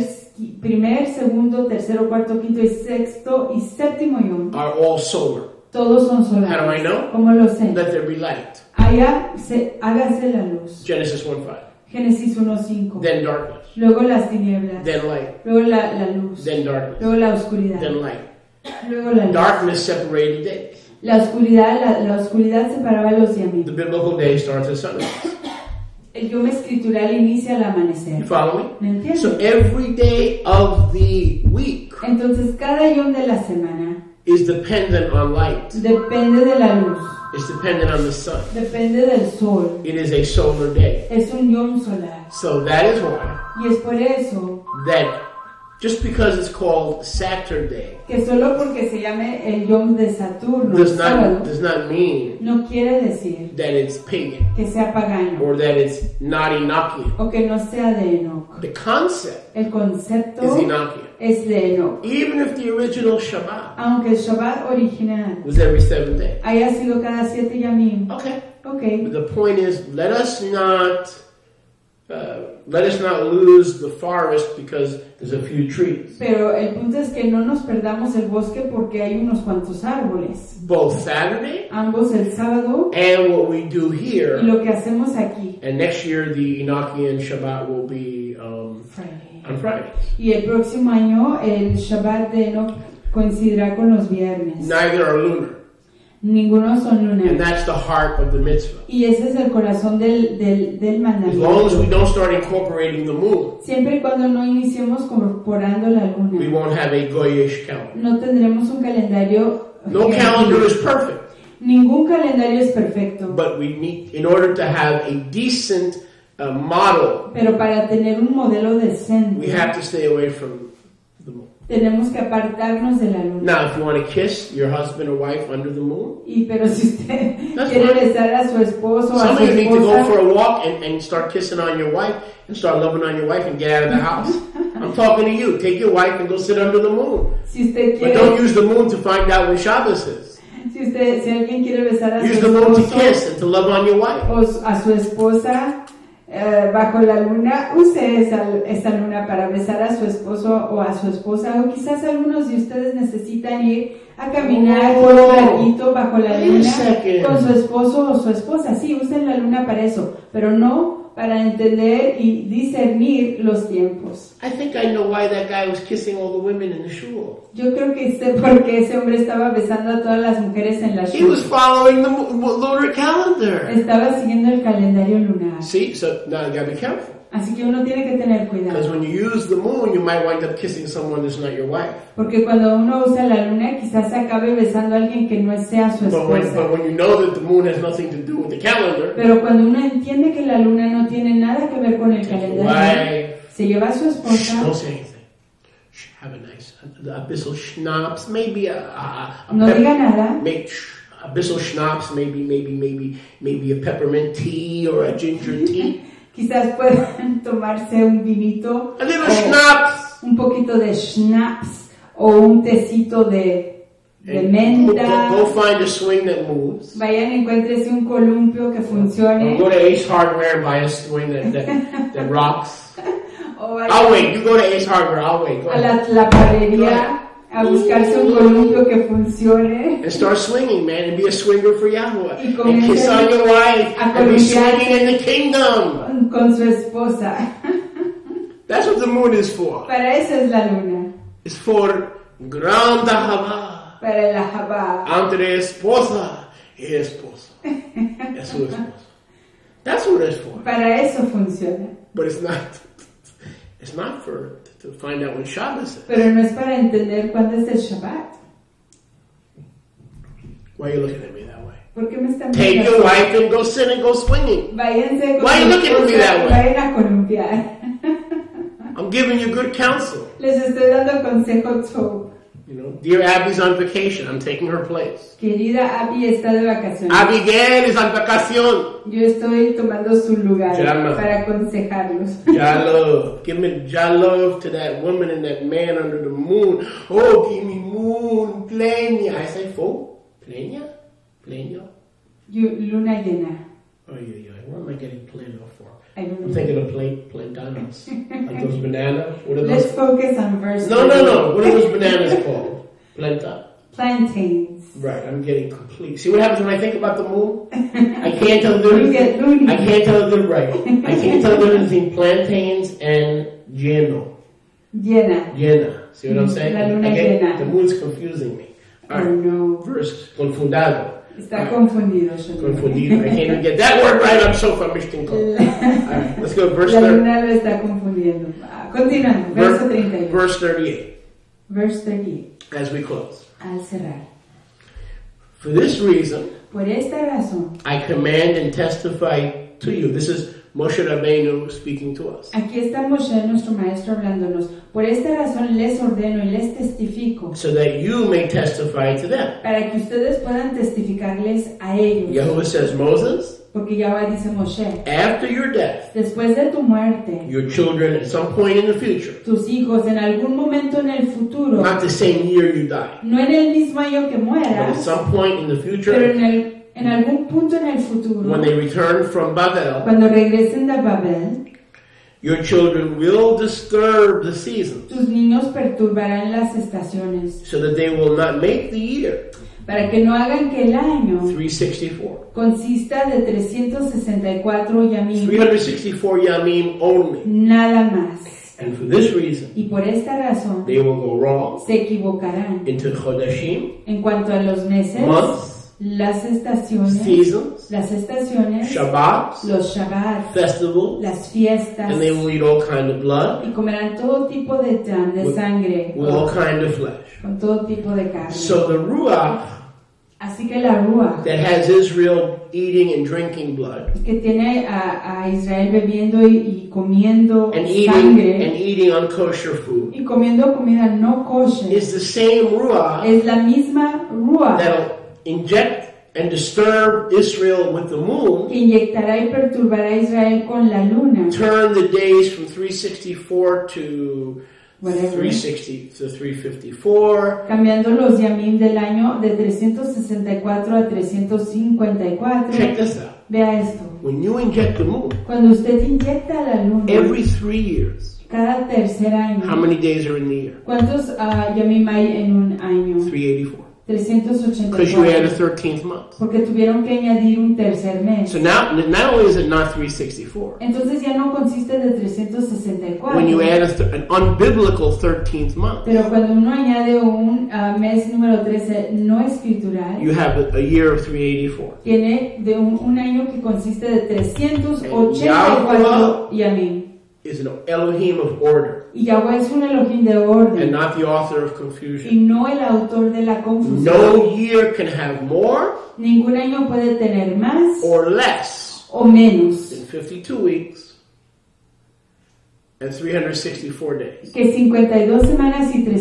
[SPEAKER 1] primer, segundo, tercero, cuarto, quinto y sexto y séptimo yom,
[SPEAKER 2] are all solar.
[SPEAKER 1] todos son
[SPEAKER 2] How do I
[SPEAKER 1] solares.
[SPEAKER 2] know?
[SPEAKER 1] ¿Cómo lo sé?
[SPEAKER 2] Let there be light.
[SPEAKER 1] Hágase la luz.
[SPEAKER 2] Genesis 1:5.
[SPEAKER 1] Génesis 1:5.
[SPEAKER 2] Then darkness.
[SPEAKER 1] Luego las tinieblas.
[SPEAKER 2] Then light.
[SPEAKER 1] Luego la luz.
[SPEAKER 2] Then darkness.
[SPEAKER 1] Luego la oscuridad.
[SPEAKER 2] Then light.
[SPEAKER 1] Luego la luz.
[SPEAKER 2] Darkness separated days.
[SPEAKER 1] La oscuridad separaba los
[SPEAKER 2] The
[SPEAKER 1] yamim.
[SPEAKER 2] biblical day starts at sunrise.
[SPEAKER 1] El Yom escritural inicia al amanecer.
[SPEAKER 2] You follow me?
[SPEAKER 1] ¿Me entiendes?
[SPEAKER 2] So every day of the week
[SPEAKER 1] Entonces cada Yom de la semana
[SPEAKER 2] is dependent on light.
[SPEAKER 1] depende de la luz,
[SPEAKER 2] It's dependent on the sun.
[SPEAKER 1] depende del sol.
[SPEAKER 2] It is a solar day.
[SPEAKER 1] Es un Yom solar.
[SPEAKER 2] So that is why
[SPEAKER 1] Y es por eso
[SPEAKER 2] that just because it's called Saturday
[SPEAKER 1] que solo porque se llame el Yom de Saturno, el sábado,
[SPEAKER 2] does not mean
[SPEAKER 1] no quiere decir
[SPEAKER 2] that it's pagan
[SPEAKER 1] que sea pagano
[SPEAKER 2] or that it's not Enochian.
[SPEAKER 1] o que no sea de Enoch.
[SPEAKER 2] The concept
[SPEAKER 1] El concepto
[SPEAKER 2] is Enochian.
[SPEAKER 1] es de Enoch.
[SPEAKER 2] Even if the original Shabbat
[SPEAKER 1] Aunque el Shabbat original
[SPEAKER 2] was every 7 days.
[SPEAKER 1] haya sido cada 7 yamim.
[SPEAKER 2] Okay.
[SPEAKER 1] Ok.
[SPEAKER 2] But the point is, let us not lose the forest because there's a few trees.
[SPEAKER 1] Pero el punto es que no nos perdamos el bosque porque hay unos cuantos árboles.
[SPEAKER 2] Both Saturday
[SPEAKER 1] Ambos el sábado
[SPEAKER 2] and what we do
[SPEAKER 1] y
[SPEAKER 2] here.
[SPEAKER 1] lo que hacemos aquí.
[SPEAKER 2] And next year the Enochian Shabbat will be
[SPEAKER 1] Friday.
[SPEAKER 2] on Fridays.
[SPEAKER 1] Y el próximo año el Shabbat de Enoch coincidirá con los viernes.
[SPEAKER 2] Neither are lunar.
[SPEAKER 1] Ninguno son
[SPEAKER 2] And
[SPEAKER 1] lunares.
[SPEAKER 2] that's the heart of the mitzvah.
[SPEAKER 1] Y ese es el corazón del
[SPEAKER 2] As long as we
[SPEAKER 1] mandamiento.
[SPEAKER 2] don't start incorporating the moon,
[SPEAKER 1] Siempre y cuando no iniciemos incorporando la
[SPEAKER 2] we
[SPEAKER 1] luna,
[SPEAKER 2] won't have a Goyish calendar.
[SPEAKER 1] no tendremos un calendario.
[SPEAKER 2] No calendar is perfect,
[SPEAKER 1] Ningún calendario es perfecto.
[SPEAKER 2] but we need, in order to have a decent model,
[SPEAKER 1] Pero para tener un modelo
[SPEAKER 2] we
[SPEAKER 1] decente,
[SPEAKER 2] have to stay away from the moon.
[SPEAKER 1] tenemos que apartarnos de la luna.
[SPEAKER 2] Now, if you want to kiss your husband or wife under the moon,
[SPEAKER 1] Pero si usted
[SPEAKER 2] That's
[SPEAKER 1] quiere
[SPEAKER 2] fine.
[SPEAKER 1] besar a su esposo o a
[SPEAKER 2] some
[SPEAKER 1] su
[SPEAKER 2] of you need to go for
[SPEAKER 1] esposa,
[SPEAKER 2] a walk and start kissing on your wife and start loving on your wife and get out of the house. I'm talking to you. Take your wife and go sit under the moon.
[SPEAKER 1] si usted
[SPEAKER 2] But don't
[SPEAKER 1] quiere,
[SPEAKER 2] use the moon to find out when Shabbos is.
[SPEAKER 1] si alguien quiere besar a
[SPEAKER 2] Use
[SPEAKER 1] su
[SPEAKER 2] the moon to
[SPEAKER 1] esposo
[SPEAKER 2] kiss and to love on your wife.
[SPEAKER 1] o a su esposa bajo la luna, use esa luna para besar a su esposo o a su esposa, o quizás algunos de ustedes necesitan ir a caminar por un larguito bajo la
[SPEAKER 2] Wait a
[SPEAKER 1] luna
[SPEAKER 2] second.
[SPEAKER 1] con su esposo o su esposa. Sí, usen la luna para eso, pero no para entender y discernir los tiempos.
[SPEAKER 2] I think I know why that guy was kissing all the women in the shul.
[SPEAKER 1] Yo creo que sé por qué ese hombre estaba besando a todas las mujeres en la
[SPEAKER 2] He was
[SPEAKER 1] shul.
[SPEAKER 2] following the lunar calendar.
[SPEAKER 1] Estaba siguiendo el calendario lunar.
[SPEAKER 2] See, so now you gotta be careful.
[SPEAKER 1] Así que uno tiene que tener
[SPEAKER 2] Because
[SPEAKER 1] cuidado.
[SPEAKER 2] when you use the moon, you might wind up kissing someone that's not your wife.
[SPEAKER 1] Porque cuando uno usa la luna, quizás acabe besando a alguien que no sea su
[SPEAKER 2] But when
[SPEAKER 1] esposa.
[SPEAKER 2] you know that the moon has nothing to do with the calendar,
[SPEAKER 1] Pero cuando uno entiende que la luna no tiene nada que ver con el calendario,
[SPEAKER 2] why?
[SPEAKER 1] se lleva a su
[SPEAKER 2] Shh, don't
[SPEAKER 1] esposa,
[SPEAKER 2] say anything. Shh, have a nice, a bissel schnapps, maybe a
[SPEAKER 1] no diga nada,
[SPEAKER 2] a bissel schnapps, maybe a peppermint tea or a ginger tea.
[SPEAKER 1] quizás puedan tomarse un vinito,
[SPEAKER 2] A little
[SPEAKER 1] o
[SPEAKER 2] schnapps.
[SPEAKER 1] un poquito de schnapps o un tecito de
[SPEAKER 2] And
[SPEAKER 1] menta.
[SPEAKER 2] go find a swing that moves.
[SPEAKER 1] Vayan, encuéntrese un columpio que
[SPEAKER 2] Or
[SPEAKER 1] funcione.
[SPEAKER 2] go to Ace Hardware and buy a swing that rocks.
[SPEAKER 1] O
[SPEAKER 2] I'll
[SPEAKER 1] vayan
[SPEAKER 2] wait. You go to Ace Hardware. I'll wait. Go
[SPEAKER 1] a
[SPEAKER 2] ahead.
[SPEAKER 1] la tlapadería a buscarse un columpio que funcione.
[SPEAKER 2] And start swinging, man, and be a swinger for Yahweh.
[SPEAKER 1] Y
[SPEAKER 2] And
[SPEAKER 1] comience
[SPEAKER 2] kiss on your wife
[SPEAKER 1] a
[SPEAKER 2] and be
[SPEAKER 1] columpiarse.
[SPEAKER 2] swinging in the kingdom.
[SPEAKER 1] Con su esposa.
[SPEAKER 2] That's what the moon is for.
[SPEAKER 1] Para eso es la luna.
[SPEAKER 2] It's for gran dahava
[SPEAKER 1] Para el Ahabá.
[SPEAKER 2] entre esposa y esposo. Es su esposa. That's what it's for.
[SPEAKER 1] Para eso funciona.
[SPEAKER 2] But it's not for to find out when Shabbos is.
[SPEAKER 1] Pero no es para entender cuándo es el Shabbat.
[SPEAKER 2] Why are you looking at me that way?
[SPEAKER 1] ¿Por qué me están
[SPEAKER 2] Take
[SPEAKER 1] viendo
[SPEAKER 2] your
[SPEAKER 1] así?
[SPEAKER 2] wife and go sit and go swinging.
[SPEAKER 1] Váyanse con
[SPEAKER 2] Why are you
[SPEAKER 1] su
[SPEAKER 2] looking at me
[SPEAKER 1] esposa
[SPEAKER 2] that
[SPEAKER 1] y
[SPEAKER 2] way?
[SPEAKER 1] vayan a columpiar.
[SPEAKER 2] I'm giving you good counsel.
[SPEAKER 1] Les estoy dando consejo top.
[SPEAKER 2] You know, dear Abby's on vacation. I'm taking her place.
[SPEAKER 1] Querida Abby está de vacaciones.
[SPEAKER 2] Abigail is on vacación.
[SPEAKER 1] Yo estoy tomando su lugar
[SPEAKER 2] Llama.
[SPEAKER 1] para aconsejarlos.
[SPEAKER 2] Jah love. Give me Jah love to that woman and that man under the moon. Oh, give me moon, pleña. I say, fo, pleña? Pleña?
[SPEAKER 1] Luna llena.
[SPEAKER 2] Oh, yeah. Where am I getting pleña for?
[SPEAKER 1] I don't
[SPEAKER 2] I'm
[SPEAKER 1] know.
[SPEAKER 2] thinking of plantanos. Like those bananas. What are
[SPEAKER 1] Let's
[SPEAKER 2] those?
[SPEAKER 1] focus on verse.
[SPEAKER 2] No. What are those bananas called? Planta.
[SPEAKER 1] Plantains.
[SPEAKER 2] Right, I'm getting complete. See what happens when I think about the moon? I can't tell the
[SPEAKER 1] You get loony.
[SPEAKER 2] I can't tell the right. I can't tell the difference between plantains and lleno.
[SPEAKER 1] Llena.
[SPEAKER 2] Llena. See what I'm saying?
[SPEAKER 1] La luna
[SPEAKER 2] I get,
[SPEAKER 1] llena.
[SPEAKER 2] the moon's confusing me. All
[SPEAKER 1] Oh
[SPEAKER 2] right.
[SPEAKER 1] no.
[SPEAKER 2] Verse confundado.
[SPEAKER 1] Está confundido.
[SPEAKER 2] Confundido. I can't even get that word right. I'm so from Mishtinko. Right, let's go. Verse
[SPEAKER 1] La luna lo está confundiendo. Continuando. Verso 38.
[SPEAKER 2] Verse 38.
[SPEAKER 1] Verse 38.
[SPEAKER 2] As we close.
[SPEAKER 1] Al cerrar.
[SPEAKER 2] For this reason,
[SPEAKER 1] por esta razón,
[SPEAKER 2] I command and testify to you. This is Moshe Rabbeinu speaking to us.
[SPEAKER 1] Aquí está Moshe, nuestro maestro, hablándonos. Por esta razón les ordeno y les testifico.
[SPEAKER 2] So that you may testify to them.
[SPEAKER 1] Para que ustedes puedan testificarles a ellos.
[SPEAKER 2] Yahuwah says, Moses,
[SPEAKER 1] porque Yahweh dice Moshe,
[SPEAKER 2] after your death,
[SPEAKER 1] después de tu muerte,
[SPEAKER 2] your children at some point in the future,
[SPEAKER 1] tus hijos en algún momento en el futuro,
[SPEAKER 2] not the same year you die,
[SPEAKER 1] no en el mismo año que
[SPEAKER 2] but
[SPEAKER 1] mueras,
[SPEAKER 2] at some point in the future,
[SPEAKER 1] pero en algún punto en el futuro,
[SPEAKER 2] when they return from Babel,
[SPEAKER 1] cuando regresen de Babel,
[SPEAKER 2] your children will disturb the seasons,
[SPEAKER 1] tus niños perturbarán las estaciones,
[SPEAKER 2] so that they will not make the year
[SPEAKER 1] para que no hagan que el año
[SPEAKER 2] 364.
[SPEAKER 1] consista de 364 yamim,
[SPEAKER 2] 364 yamim only.
[SPEAKER 1] nada más.
[SPEAKER 2] And for this reason,
[SPEAKER 1] Y por esta razón,
[SPEAKER 2] they will go wrong
[SPEAKER 1] se equivocarán
[SPEAKER 2] into Chodashim,
[SPEAKER 1] en cuanto a los meses,
[SPEAKER 2] months,
[SPEAKER 1] las estaciones,
[SPEAKER 2] seasons,
[SPEAKER 1] las estaciones,
[SPEAKER 2] Shabbats,
[SPEAKER 1] los Shabbat,
[SPEAKER 2] festivals,
[SPEAKER 1] las fiestas,
[SPEAKER 2] and they will eat all kind of blood
[SPEAKER 1] y comerán todo tipo de sangre,
[SPEAKER 2] with all kind of flesh.
[SPEAKER 1] con todo tipo de carne.
[SPEAKER 2] So the Ruach
[SPEAKER 1] Así que la Ruach,
[SPEAKER 2] that has Israel eating and drinking blood
[SPEAKER 1] que tiene a Israel bebiendo y comiendo
[SPEAKER 2] and
[SPEAKER 1] sangre
[SPEAKER 2] eating unkosher food
[SPEAKER 1] y comiendo comida no kosher,
[SPEAKER 2] is the same Ruach
[SPEAKER 1] es la misma Ruach
[SPEAKER 2] that'll inject and disturb Israel with the moon,
[SPEAKER 1] que inyectará y perturbará a Israel con la luna,
[SPEAKER 2] turn the days from 364 to
[SPEAKER 1] whatever,
[SPEAKER 2] 360 to 354,
[SPEAKER 1] cambiando los yamim del año de 364 a 354.
[SPEAKER 2] check this out.
[SPEAKER 1] Vea esto.
[SPEAKER 2] When you inject the moon,
[SPEAKER 1] Cuando usted inyecta la luna,
[SPEAKER 2] every 3 years,
[SPEAKER 1] cada tercer año,
[SPEAKER 2] how many days are in the year?
[SPEAKER 1] ¿cuántos yamim hay en un año?
[SPEAKER 2] 384. Because you
[SPEAKER 1] 384.
[SPEAKER 2] add a 13th month.
[SPEAKER 1] Porque tuvieron que añadir un tercer mes.
[SPEAKER 2] So now, not only is it not 364,
[SPEAKER 1] Entonces ya no consiste de 364.
[SPEAKER 2] when you add an unbiblical 13th month,
[SPEAKER 1] Pero cuando uno añade un mes número 13 no escritural,
[SPEAKER 2] you have a year of 384.
[SPEAKER 1] tiene de un año que consiste de 384 yamim.
[SPEAKER 2] Is an Elohim of order
[SPEAKER 1] Y Yahweh es un Elohim de
[SPEAKER 2] and
[SPEAKER 1] orden
[SPEAKER 2] not the author of
[SPEAKER 1] y
[SPEAKER 2] confusion.
[SPEAKER 1] no el autor de la confusión.
[SPEAKER 2] No year can have more
[SPEAKER 1] Ningún año puede tener más
[SPEAKER 2] or less
[SPEAKER 1] o menos
[SPEAKER 2] than 52 weeks and 364 days.
[SPEAKER 1] que 52 semanas y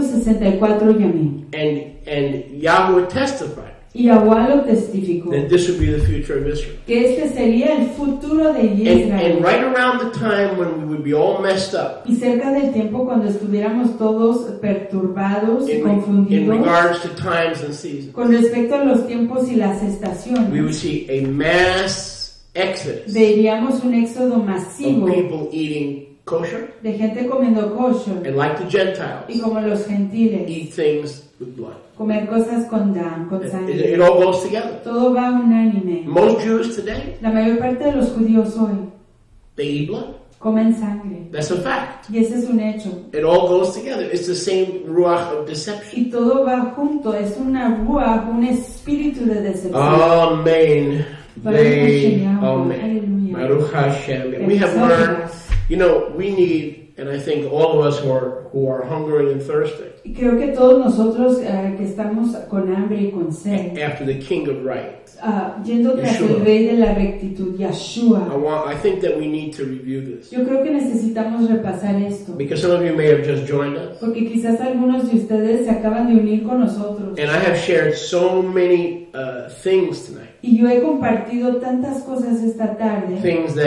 [SPEAKER 1] 364 yamim.
[SPEAKER 2] And Yahweh testified
[SPEAKER 1] Y Yahweh lo testificó,
[SPEAKER 2] that this would be the future of Israel.
[SPEAKER 1] que este sería el futuro de
[SPEAKER 2] And
[SPEAKER 1] Israel.
[SPEAKER 2] right around the time when we would be all messed up
[SPEAKER 1] Y cerca del tiempo cuando estuviéramos todos perturbados y
[SPEAKER 2] in
[SPEAKER 1] confundidos
[SPEAKER 2] regards to times and seasons,
[SPEAKER 1] con respecto a los tiempos y las
[SPEAKER 2] we would
[SPEAKER 1] estaciones,
[SPEAKER 2] see a mass exodus
[SPEAKER 1] veríamos un éxodo
[SPEAKER 2] of
[SPEAKER 1] masivo
[SPEAKER 2] people eating kosher
[SPEAKER 1] de gente comiendo kosher
[SPEAKER 2] and, like the
[SPEAKER 1] y
[SPEAKER 2] Gentiles,
[SPEAKER 1] como los gentiles,
[SPEAKER 2] eat things with blood.
[SPEAKER 1] comer cosas con
[SPEAKER 2] It
[SPEAKER 1] sangre.
[SPEAKER 2] all goes together.
[SPEAKER 1] Todo va unánime.
[SPEAKER 2] Most Jews today,
[SPEAKER 1] La mayor parte de los judíos hoy
[SPEAKER 2] they eat blood.
[SPEAKER 1] comen sangre.
[SPEAKER 2] That's a fact.
[SPEAKER 1] Y ese es un hecho.
[SPEAKER 2] It all goes together. It's the same ruach of deception.
[SPEAKER 1] Y todo va junto. Es una ruach, un espíritu de decepción.
[SPEAKER 2] Amen.
[SPEAKER 1] Baruch Hashem.
[SPEAKER 2] Amen.
[SPEAKER 1] Aleluya.
[SPEAKER 2] Baruch Hashem. We have learned, we need, and I think all of us who are hungering and thirsting
[SPEAKER 1] Y creo que todos nosotros que estamos con hambre y con sed,
[SPEAKER 2] after the King of Right,
[SPEAKER 1] yendo tras
[SPEAKER 2] Yeshua.
[SPEAKER 1] el Rey de la rectitud, Yeshua,
[SPEAKER 2] I think that we need to review this.
[SPEAKER 1] yo creo que necesitamos repasar esto,
[SPEAKER 2] Because some of you may have just joined us.
[SPEAKER 1] porque quizás algunos de ustedes se acaban de unir con nosotros.
[SPEAKER 2] And I have shared so many things tonight.
[SPEAKER 1] Y yo he compartido tantas cosas esta tarde,
[SPEAKER 2] Things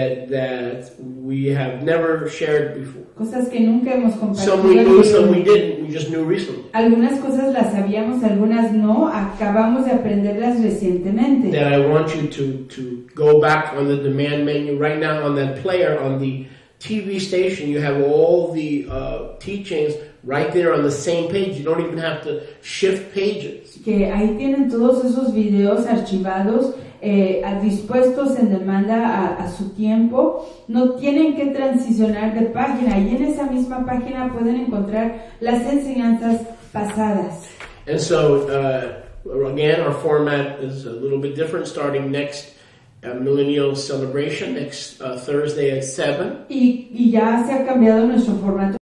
[SPEAKER 2] that we have never shared before.
[SPEAKER 1] cosas que nunca hemos
[SPEAKER 2] Some we knew, some we
[SPEAKER 1] compartido.
[SPEAKER 2] didn't. We just knew recently.
[SPEAKER 1] Algunas cosas las sabíamos, algunas no, acabamos de aprenderlas recientemente.
[SPEAKER 2] That I want you to go back on the demand menu right now on that player on the TV station. You have all the teachings right there on the same page. You don't even have to shift pages.
[SPEAKER 1] Que ahí tienen todos esos videos archivados, dispuestos en demanda a su tiempo. No tienen que transicionar de página y en esa misma página pueden encontrar las enseñanzas pasadas.
[SPEAKER 2] And so again, our format is a little bit different starting next Millennial Celebration, next Thursday at 7.
[SPEAKER 1] Y ya se ha cambiado nuestro formato